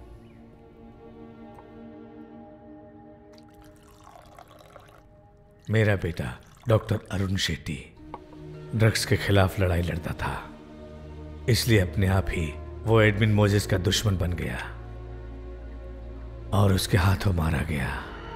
मेरा बेटा डॉक्टर अरुण शेट्टी ड्रग्स के खिलाफ लड़ाई लड़ता था, इसलिए अपने आप ही वो एडविन मोजेस का दुश्मन बन गया और उसके हाथों मारा गया।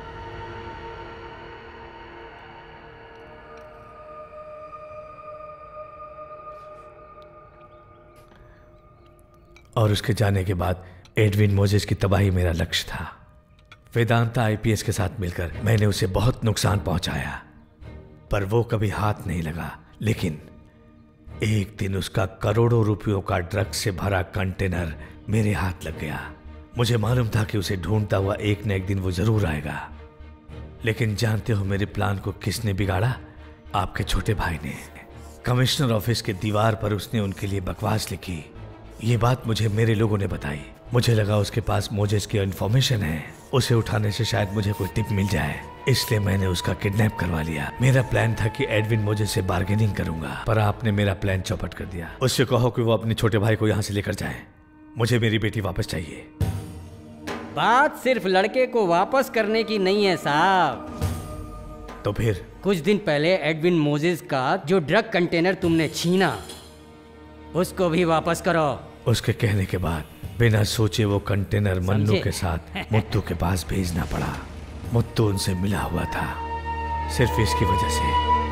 और उसके जाने के बाद एडविन मोजेस की तबाही मेरा लक्ष्य था। वेदांता आईपीएस के साथ मिलकर मैंने उसे बहुत नुकसान पहुंचाया, पर वो कभी हाथ नहीं लगा। लेकिन एक दिन उसका करोड़ों रुपयों का ड्रग्स से भरा कंटेनर मेरे हाथ लग गया। मुझे मालूम था कि उसे ढूंढता हुआ एक न एक दिन वो जरूर आएगा। लेकिन जानते हो मेरे प्लान को किसने बिगाड़ा? आपके छोटे भाई ने। कमिश्नर ऑफिस के दीवार पर उसने उनके लिए बकवास लिखी। ये बात मुझे मेरे लोगों ने बताई। मुझे लगा उसके पास मोजेस की इन्फॉर्मेशन है, उसे उठाने से शायद मुझे कोई टिप मिल जाए, इसलिए मैंने उसका किडनैप करवा लिया। मेरा प्लान था कि एडविन मोजेस से बार्गेनिंग करूंगा, पर आपने मेरा प्लान चौपट कर दिया। उससे कहो कि वो अपने छोटे भाई को यहाँ से लेकर जाए। मुझे मेरी बेटी वापस चाहिए। बात सिर्फ लड़के को वापस करने की नहीं है साहब। तो फिर? कुछ दिन पहले एडविन मोजेस का जो ड्रग कंटेनर तुमने छीना, उसको भी वापस करो। उसके कहने के बाद बिना सोचे वो कंटेनर मन्नू के साथ मुत्तू के पास भेजना पड़ा। मुत्तू उनसे मिला हुआ था, सिर्फ इसकी वजह से।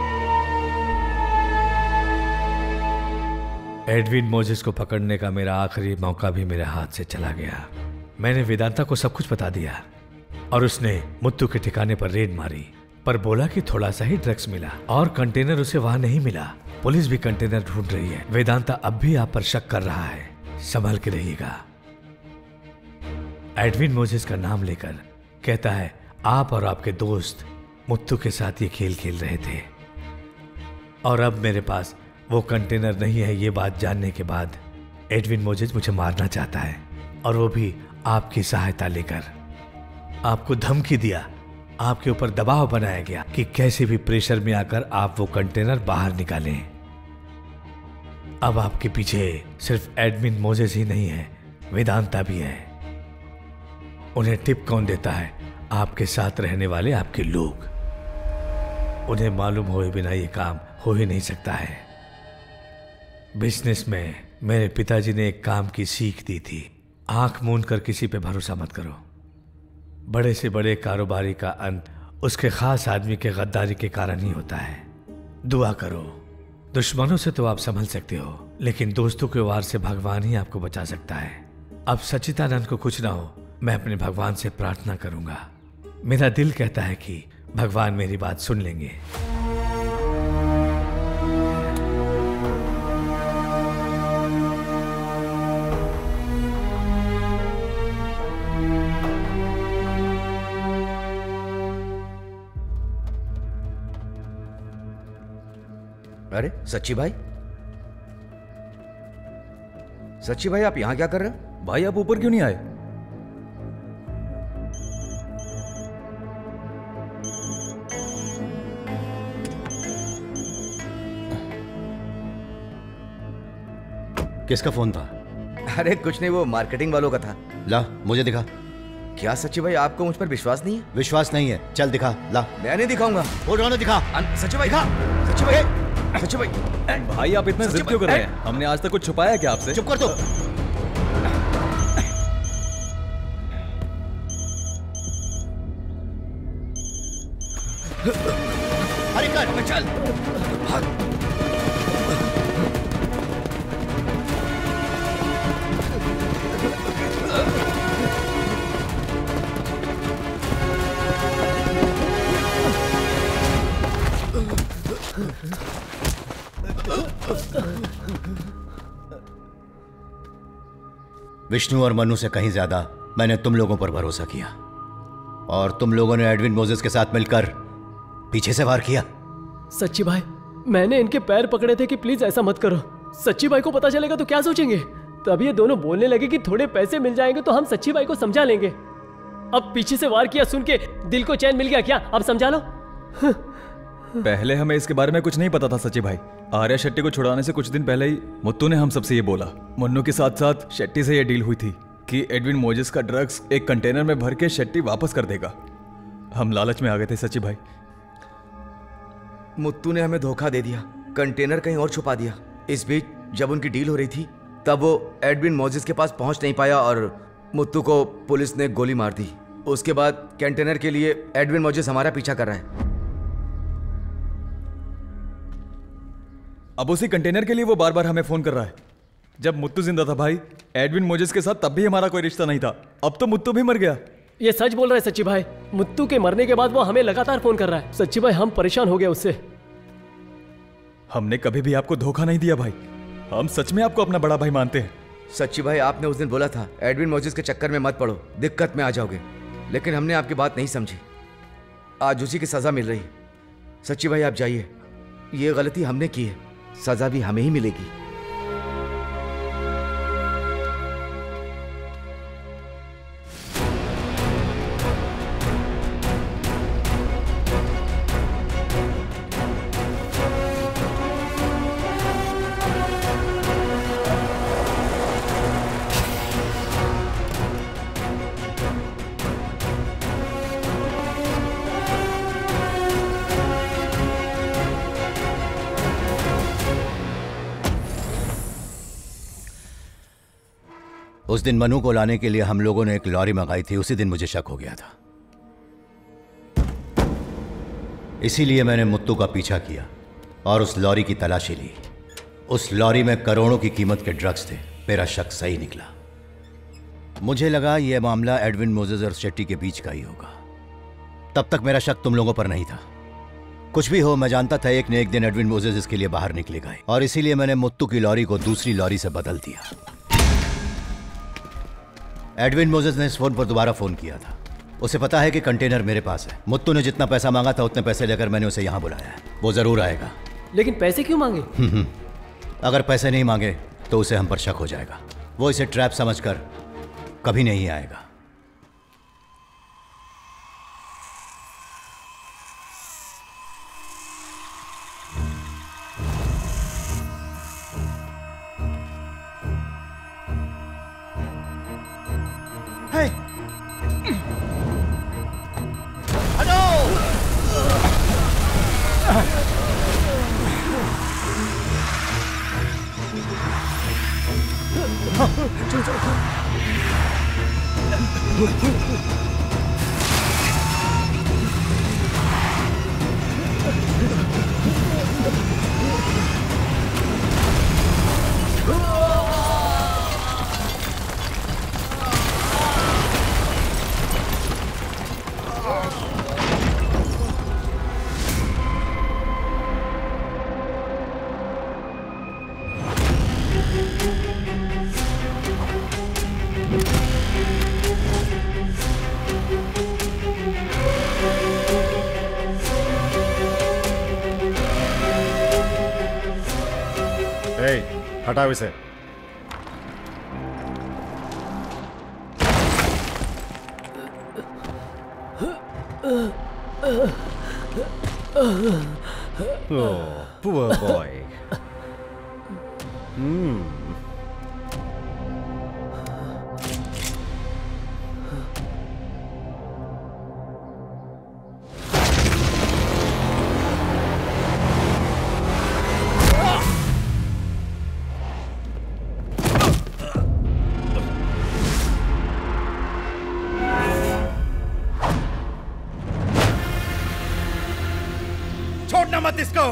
एडविन मोजेस को पकड़ने का मेरा आखिरी मौका भी मेरे हाथ से चला गया। मैंने वेदांता को सब कुछ बता दिया और उसने मुत्तू के ठिकाने पर रेड मारी, पर बोला कि थोड़ा सा ही ड्रग्स मिला और कंटेनर उसे वहां नहीं मिला। पुलिस भी कंटेनर ढूंढ रही है। वेदांता अब भी आप पर शक कर रहा है, संभल के रहिएगा। एडविन मोजेस का नाम लेकर कहता है आप और आपके दोस्त मुत्तू के साथ ये खेल खेल रहे थे, और अब मेरे पास वो कंटेनर नहीं है। ये बात जानने के बाद एडविन मोजेस मुझे मारना चाहता है, और वो भी आपकी सहायता लेकर। आपको धमकी दिया, आपके ऊपर दबाव बनाया गया कि कैसे भी प्रेशर में आकर आप वो कंटेनर बाहर निकालें। अब आपके पीछे सिर्फ एडविन मोजेस ही नहीं है, वेदांता भी है। उन्हें टिप कौन देता है? आपके साथ रहने वाले आपके लोग। उन्हें मालूम हुए बिना ये काम हो ही नहीं सकता है। बिजनेस में मेरे पिताजी ने एक काम की सीख दी थी, आंख मूंद कर किसी पे भरोसा मत करो। बड़े से बड़े कारोबारी का अंत उसके खास आदमी के गद्दारी के कारण ही होता है। दुआ करो। दुश्मनों से तो आप संभल सकते हो, लेकिन दोस्तों के वार से भगवान ही आपको बचा सकता है। अब सच्चिदानंद को कुछ ना हो, मैं अपने भगवान से प्रार्थना करूंगा। मेरा दिल कहता है कि भगवान मेरी बात सुन लेंगे। अरे सच्ची भाई, सच्ची भाई आप यहां क्या कर रहे हो? भाई आप ऊपर क्यों नहीं आए? किसका फोन था? अरे कुछ नहीं, वो मार्केटिंग वालों का था। ला मुझे दिखा। क्या सच्ची भाई आपको मुझ पर विश्वास नहीं है? विश्वास नहीं है, चल दिखा। ला। मैं नहीं दिखाऊंगा। वो रोने दिखा। सच्ची भाई दिखा। सच्ची भाई, सच्ची भाई। भाई आप इतना जिद क्यों कर रहे हैं? हमने आज तक कुछ छुपाया क्या आपसे? चुप कर दो। अरे कर, चल भाग। विष्णु और मनु से कहीं ज्यादा मैंने तुम लोगों पर भरोसा किया, और तुम लोगों ने एडविन मोजेस के साथ मिलकर पीछे से वार किया। सच्ची भाई, मैंने इनके पैर पकड़े थे कि प्लीज ऐसा मत करो। सच्ची भाई को पता चलेगा तो क्या सोचेंगे? तब ये दोनों बोलने लगे कि थोड़े पैसे मिल जाएंगे तो हम सच्ची भाई को समझा लेंगे। अब पीछे से वार किया सुन के दिल को चैन मिल गया क्या? अब समझा लो। पहले हमें इसके बारे में कुछ नहीं पता था सच्ची भाई। आर्या शेट्टी को छुड़ाने से कुछ दिन पहले ही मुत्तू ने हम सबसे ये बोला। मन्नू के साथ साथ शेट्टी से ये डील हुई थी कि एडविन मोजेस का ड्रग्स एक कंटेनर में भर के शेट्टी वापस कर देगा। हम लालच में आ गए थे सच्ची भाई। मुत्तू ने हमें धोखा दे दिया, कंटेनर कहीं और छुपा दिया। इस बीच जब उनकी डील हो रही थी तब वो एडविन मोजेस के पास पहुंच नहीं पाया और मुत्तू को पुलिस ने गोली मार दी। उसके बाद कंटेनर के लिए एडविन मोजेस हमारा पीछा कर रहा है। अब उसी कंटेनर के लिए वो बार बार हमें फोन कर रहा है। जब मुत्तू जिंदा था भाई एडविन मोजेस के साथ, तब भी हमारा कोई रिश्ता नहीं था। अब तो मुत्तू भी मर गया। ये सच बोल रहा है सच्ची भाई। मुत्तू के मरने के बाद वो हमें लगातार फोन कर रहा है। सच्ची भाई हम परेशान हो गए उससे। हमने कभी भी आपको धोखा नहीं दिया भाई। हम सच में आपको अपना बड़ा भाई मानते हैं। सच्ची भाई आपने उस दिन बोला था एडविन मोजेस के चक्कर में मत पड़ो, दिक्कत में आ जाओगे, लेकिन हमने आपकी बात नहीं समझी। आज उसी की सजा मिल रही है। सच्ची भाई आप जाइए, ये गलती हमने की है, सजा भी हमें ही मिलेगी। उस दिन मनु को लाने के लिए हम लोगों ने एक लॉरी मंगाई थी। उसी दिन मुझे शक हो गया था, इसीलिए मैंने मुत्तू का पीछा किया और उस लॉरी की तलाशी ली। उस लॉरी में करोड़ों की कीमत के ड्रग्स थे। मेरा शक सही निकला। मुझे लगा यह मामला एडविन मोजेस और शेट्टी के बीच का ही होगा। तब तक मेरा शक तुम लोगों पर नहीं था। कुछ भी हो, मैं जानता था एक न एक दिन एडविन मोजेस इसके लिए बाहर निकलेगा, और इसीलिए मैंने मुत्तू की लॉरी को दूसरी लॉरी से बदल दिया। एडविन मोजेस ने इस फोन पर दोबारा फोन किया था। उसे पता है कि कंटेनर मेरे पास है। मुत्तू ने जितना पैसा मांगा था उतने पैसे लेकर मैंने उसे यहां बुलाया है। वो जरूर आएगा। लेकिन पैसे क्यों मांगे? अगर पैसे नहीं मांगे तो उसे हम पर शक हो जाएगा। वो इसे ट्रैप समझकर कभी नहीं आएगा। हटाओ इसे। Oh, poor boy. Hmm. छोड़ना मत इसको।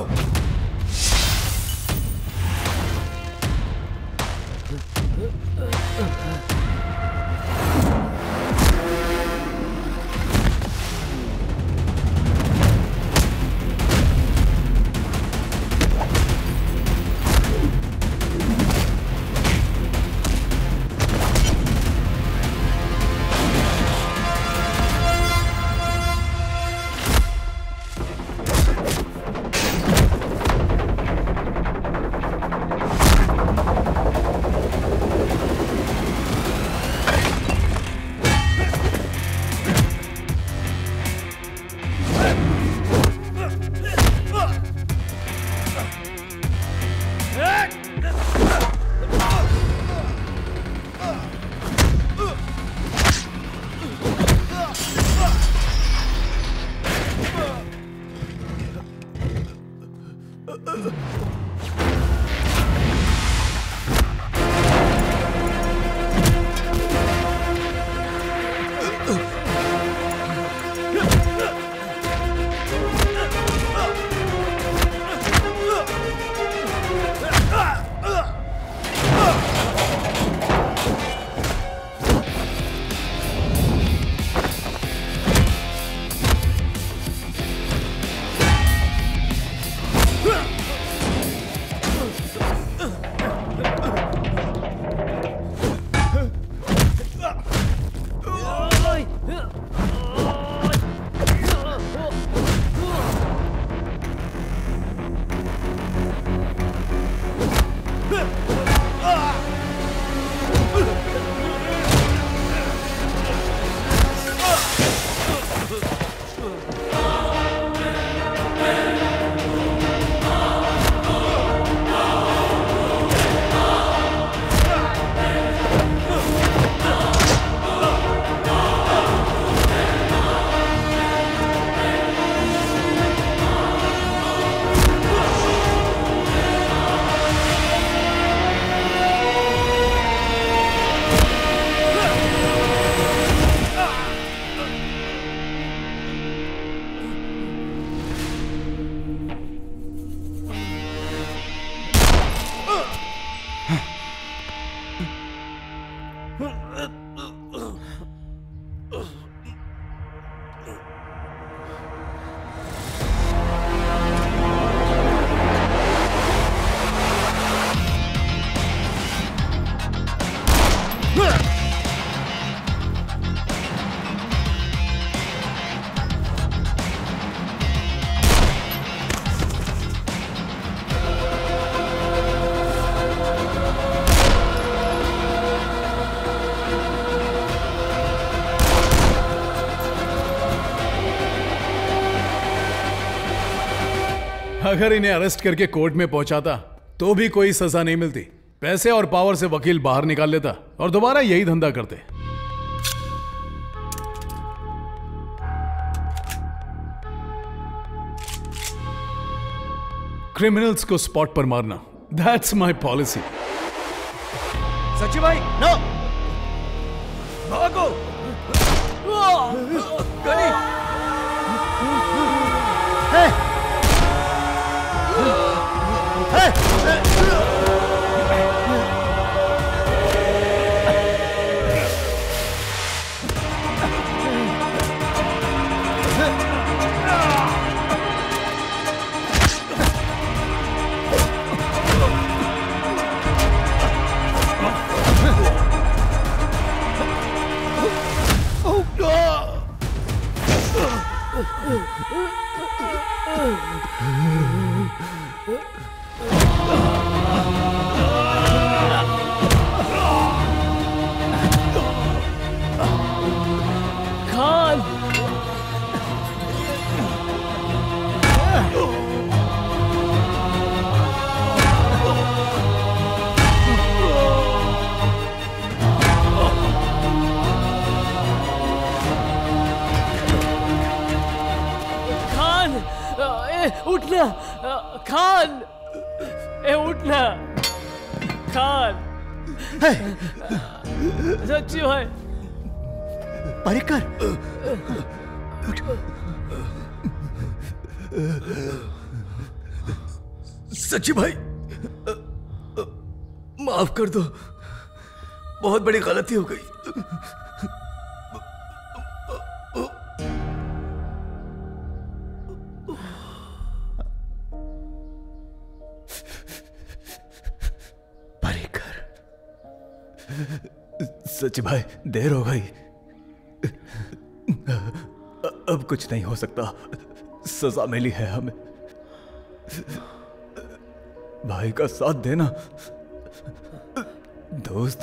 अगर इन्हें अरेस्ट करके कोर्ट में पहुंचाता तो भी कोई सजा नहीं मिलती। पैसे और पावर से वकील बाहर निकाल लेता और दोबारा यही धंधा करते। क्रिमिनल्स को स्पॉट पर मारना, दैट्स माय पॉलिसी। सच्ची भाई, नो, भागो। गनी। हे! Hey! खान खान ए उठना खान ए उठना खान सच्ची भाई परिकर सच्ची भाई माफ कर दो, बहुत बड़ी गलती हो गई। परिकर सच्ची भाई देर हो गई, अब कुछ नहीं हो सकता, सजा मिली है हमें। भाई का साथ देना दोस्त।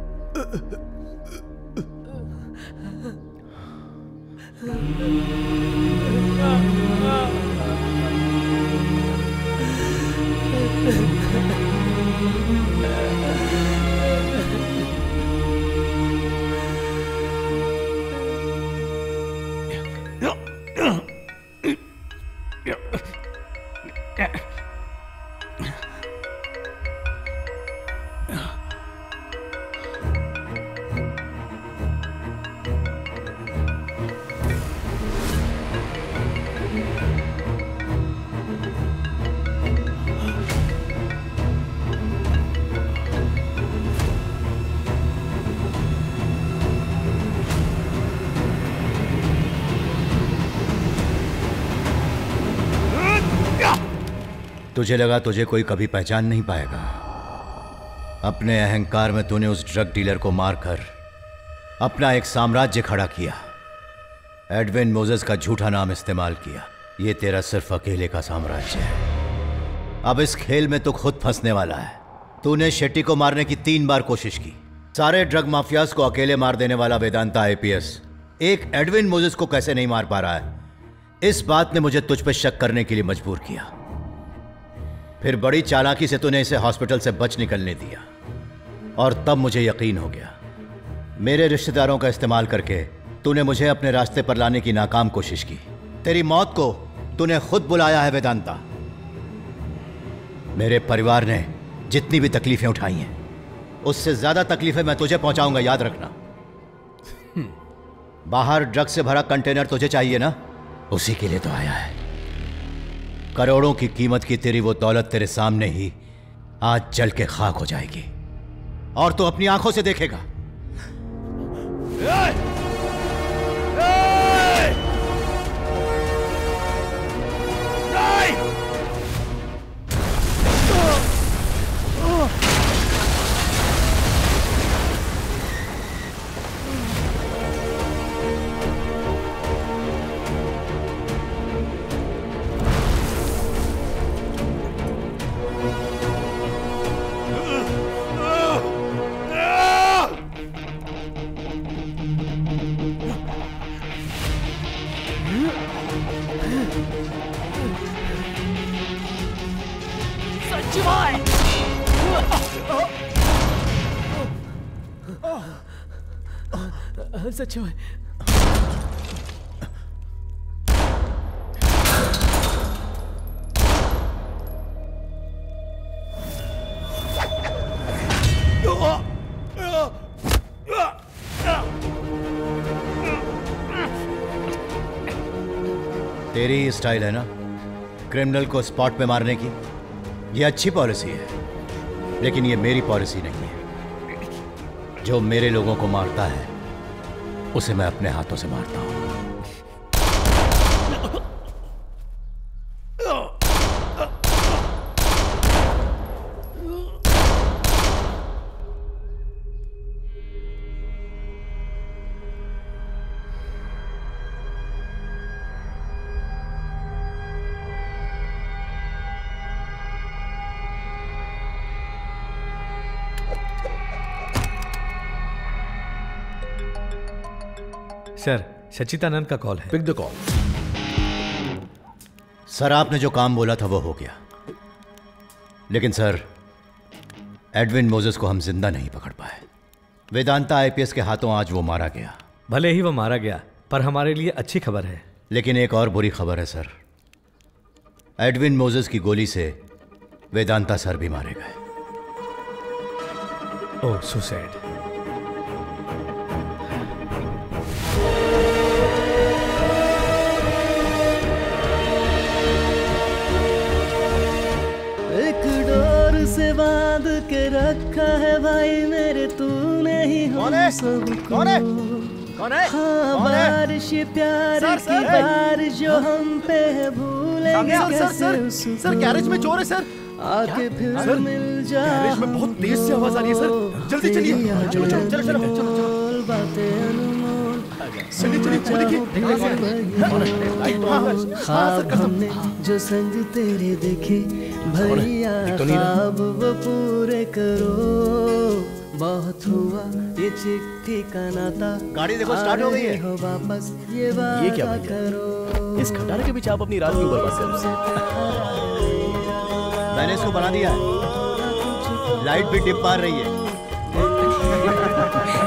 तुझे लगा तुझे कोई कभी पहचान नहीं पाएगा। अपने अहंकार में तूने उस ड्रग डीलर को मारकर अपना एक साम्राज्य खड़ा किया। एडविन मोजेस का झूठा नाम इस्तेमाल किया। यह तेरा सिर्फ अकेले का साम्राज्य है। अब इस खेल में तो खुद फंसने वाला है। तूने शेट्टी को मारने की तीन बार कोशिश की। सारे ड्रग माफियाज को अकेले मार देने वाला वेदांता आईपीएस एक एडविन मोजेस को कैसे नहीं मार पा रहा है? इस बात ने मुझे तुझ पर शक करने के लिए मजबूर किया। फिर बड़ी चालाकी से तूने इसे हॉस्पिटल से बच निकलने दिया और तब मुझे यकीन हो गया। मेरे रिश्तेदारों का इस्तेमाल करके तूने मुझे अपने रास्ते पर लाने की नाकाम कोशिश की। तेरी मौत को तूने खुद बुलाया है वेदांता। मेरे परिवार ने जितनी भी तकलीफें उठाई हैं उससे ज्यादा तकलीफें मैं तुझे पहुंचाऊंगा, याद रखना। बाहर ड्रग से भरा कंटेनर तुझे चाहिए ना, उसी के लिए तो आया है। करोड़ों की कीमत की तेरी वो दौलत तेरे सामने ही आज जल के खाक हो जाएगी और तू अपनी आंखों से देखेगा। सच में तेरी स्टाइल है ना क्रिमिनल को स्पॉट पे मारने की। ये अच्छी पॉलिसी है, लेकिन ये मेरी पॉलिसी नहीं है। जो मेरे लोगों को मारता है उसे मैं अपने हाथों से मारता हूं। सर, सच्चिदानंद का कॉल है। Pick the call. सर, आपने जो काम बोला था वो हो गया, लेकिन सर एडविन मोजेस को हम जिंदा नहीं पकड़ पाए। वेदांता आईपीएस के हाथों आज वो मारा गया। भले ही वो मारा गया, पर हमारे लिए अच्छी खबर है। लेकिन एक और बुरी खबर है सर, एडविन मोजेस की गोली से वेदांता सर भी मारे गए। ओह, सो सैड। एक डोर से बांध के रखा है भाई मेरे, तूने ही हम सबको। कौन है? कौन है? हाँ, कौन है? बारिश प्यार सर, की सर, बारिश जो हम पे है, भूलेंगे सर, सर, कैसे सर, उसको। सर, गैरेज में चोर है सर। आके फिर सर, मिल जा। गैरेज में बहुत तेज से आवाज आ रही है सर। जल्दी चलिए। चलो चलो चलो चलो चलो चलो। बातें अनमोल, चलिए चलिए चलिए। ख्वाब हमने जो संग तेरे देखे भैया, ख्वाब वो पूरे करो। बहुत हुआ ये चिट्ठी का नाता, गाड़ी देखो स्टार्ट हो गई है। हो वापस ये बात ये क्या करो। इस खटारे के पीछे आप अपनी रात क्यों बर्बाद कर रहे हो? मैंने इसको बना दिया है, लाइट भी डिप मार रही है।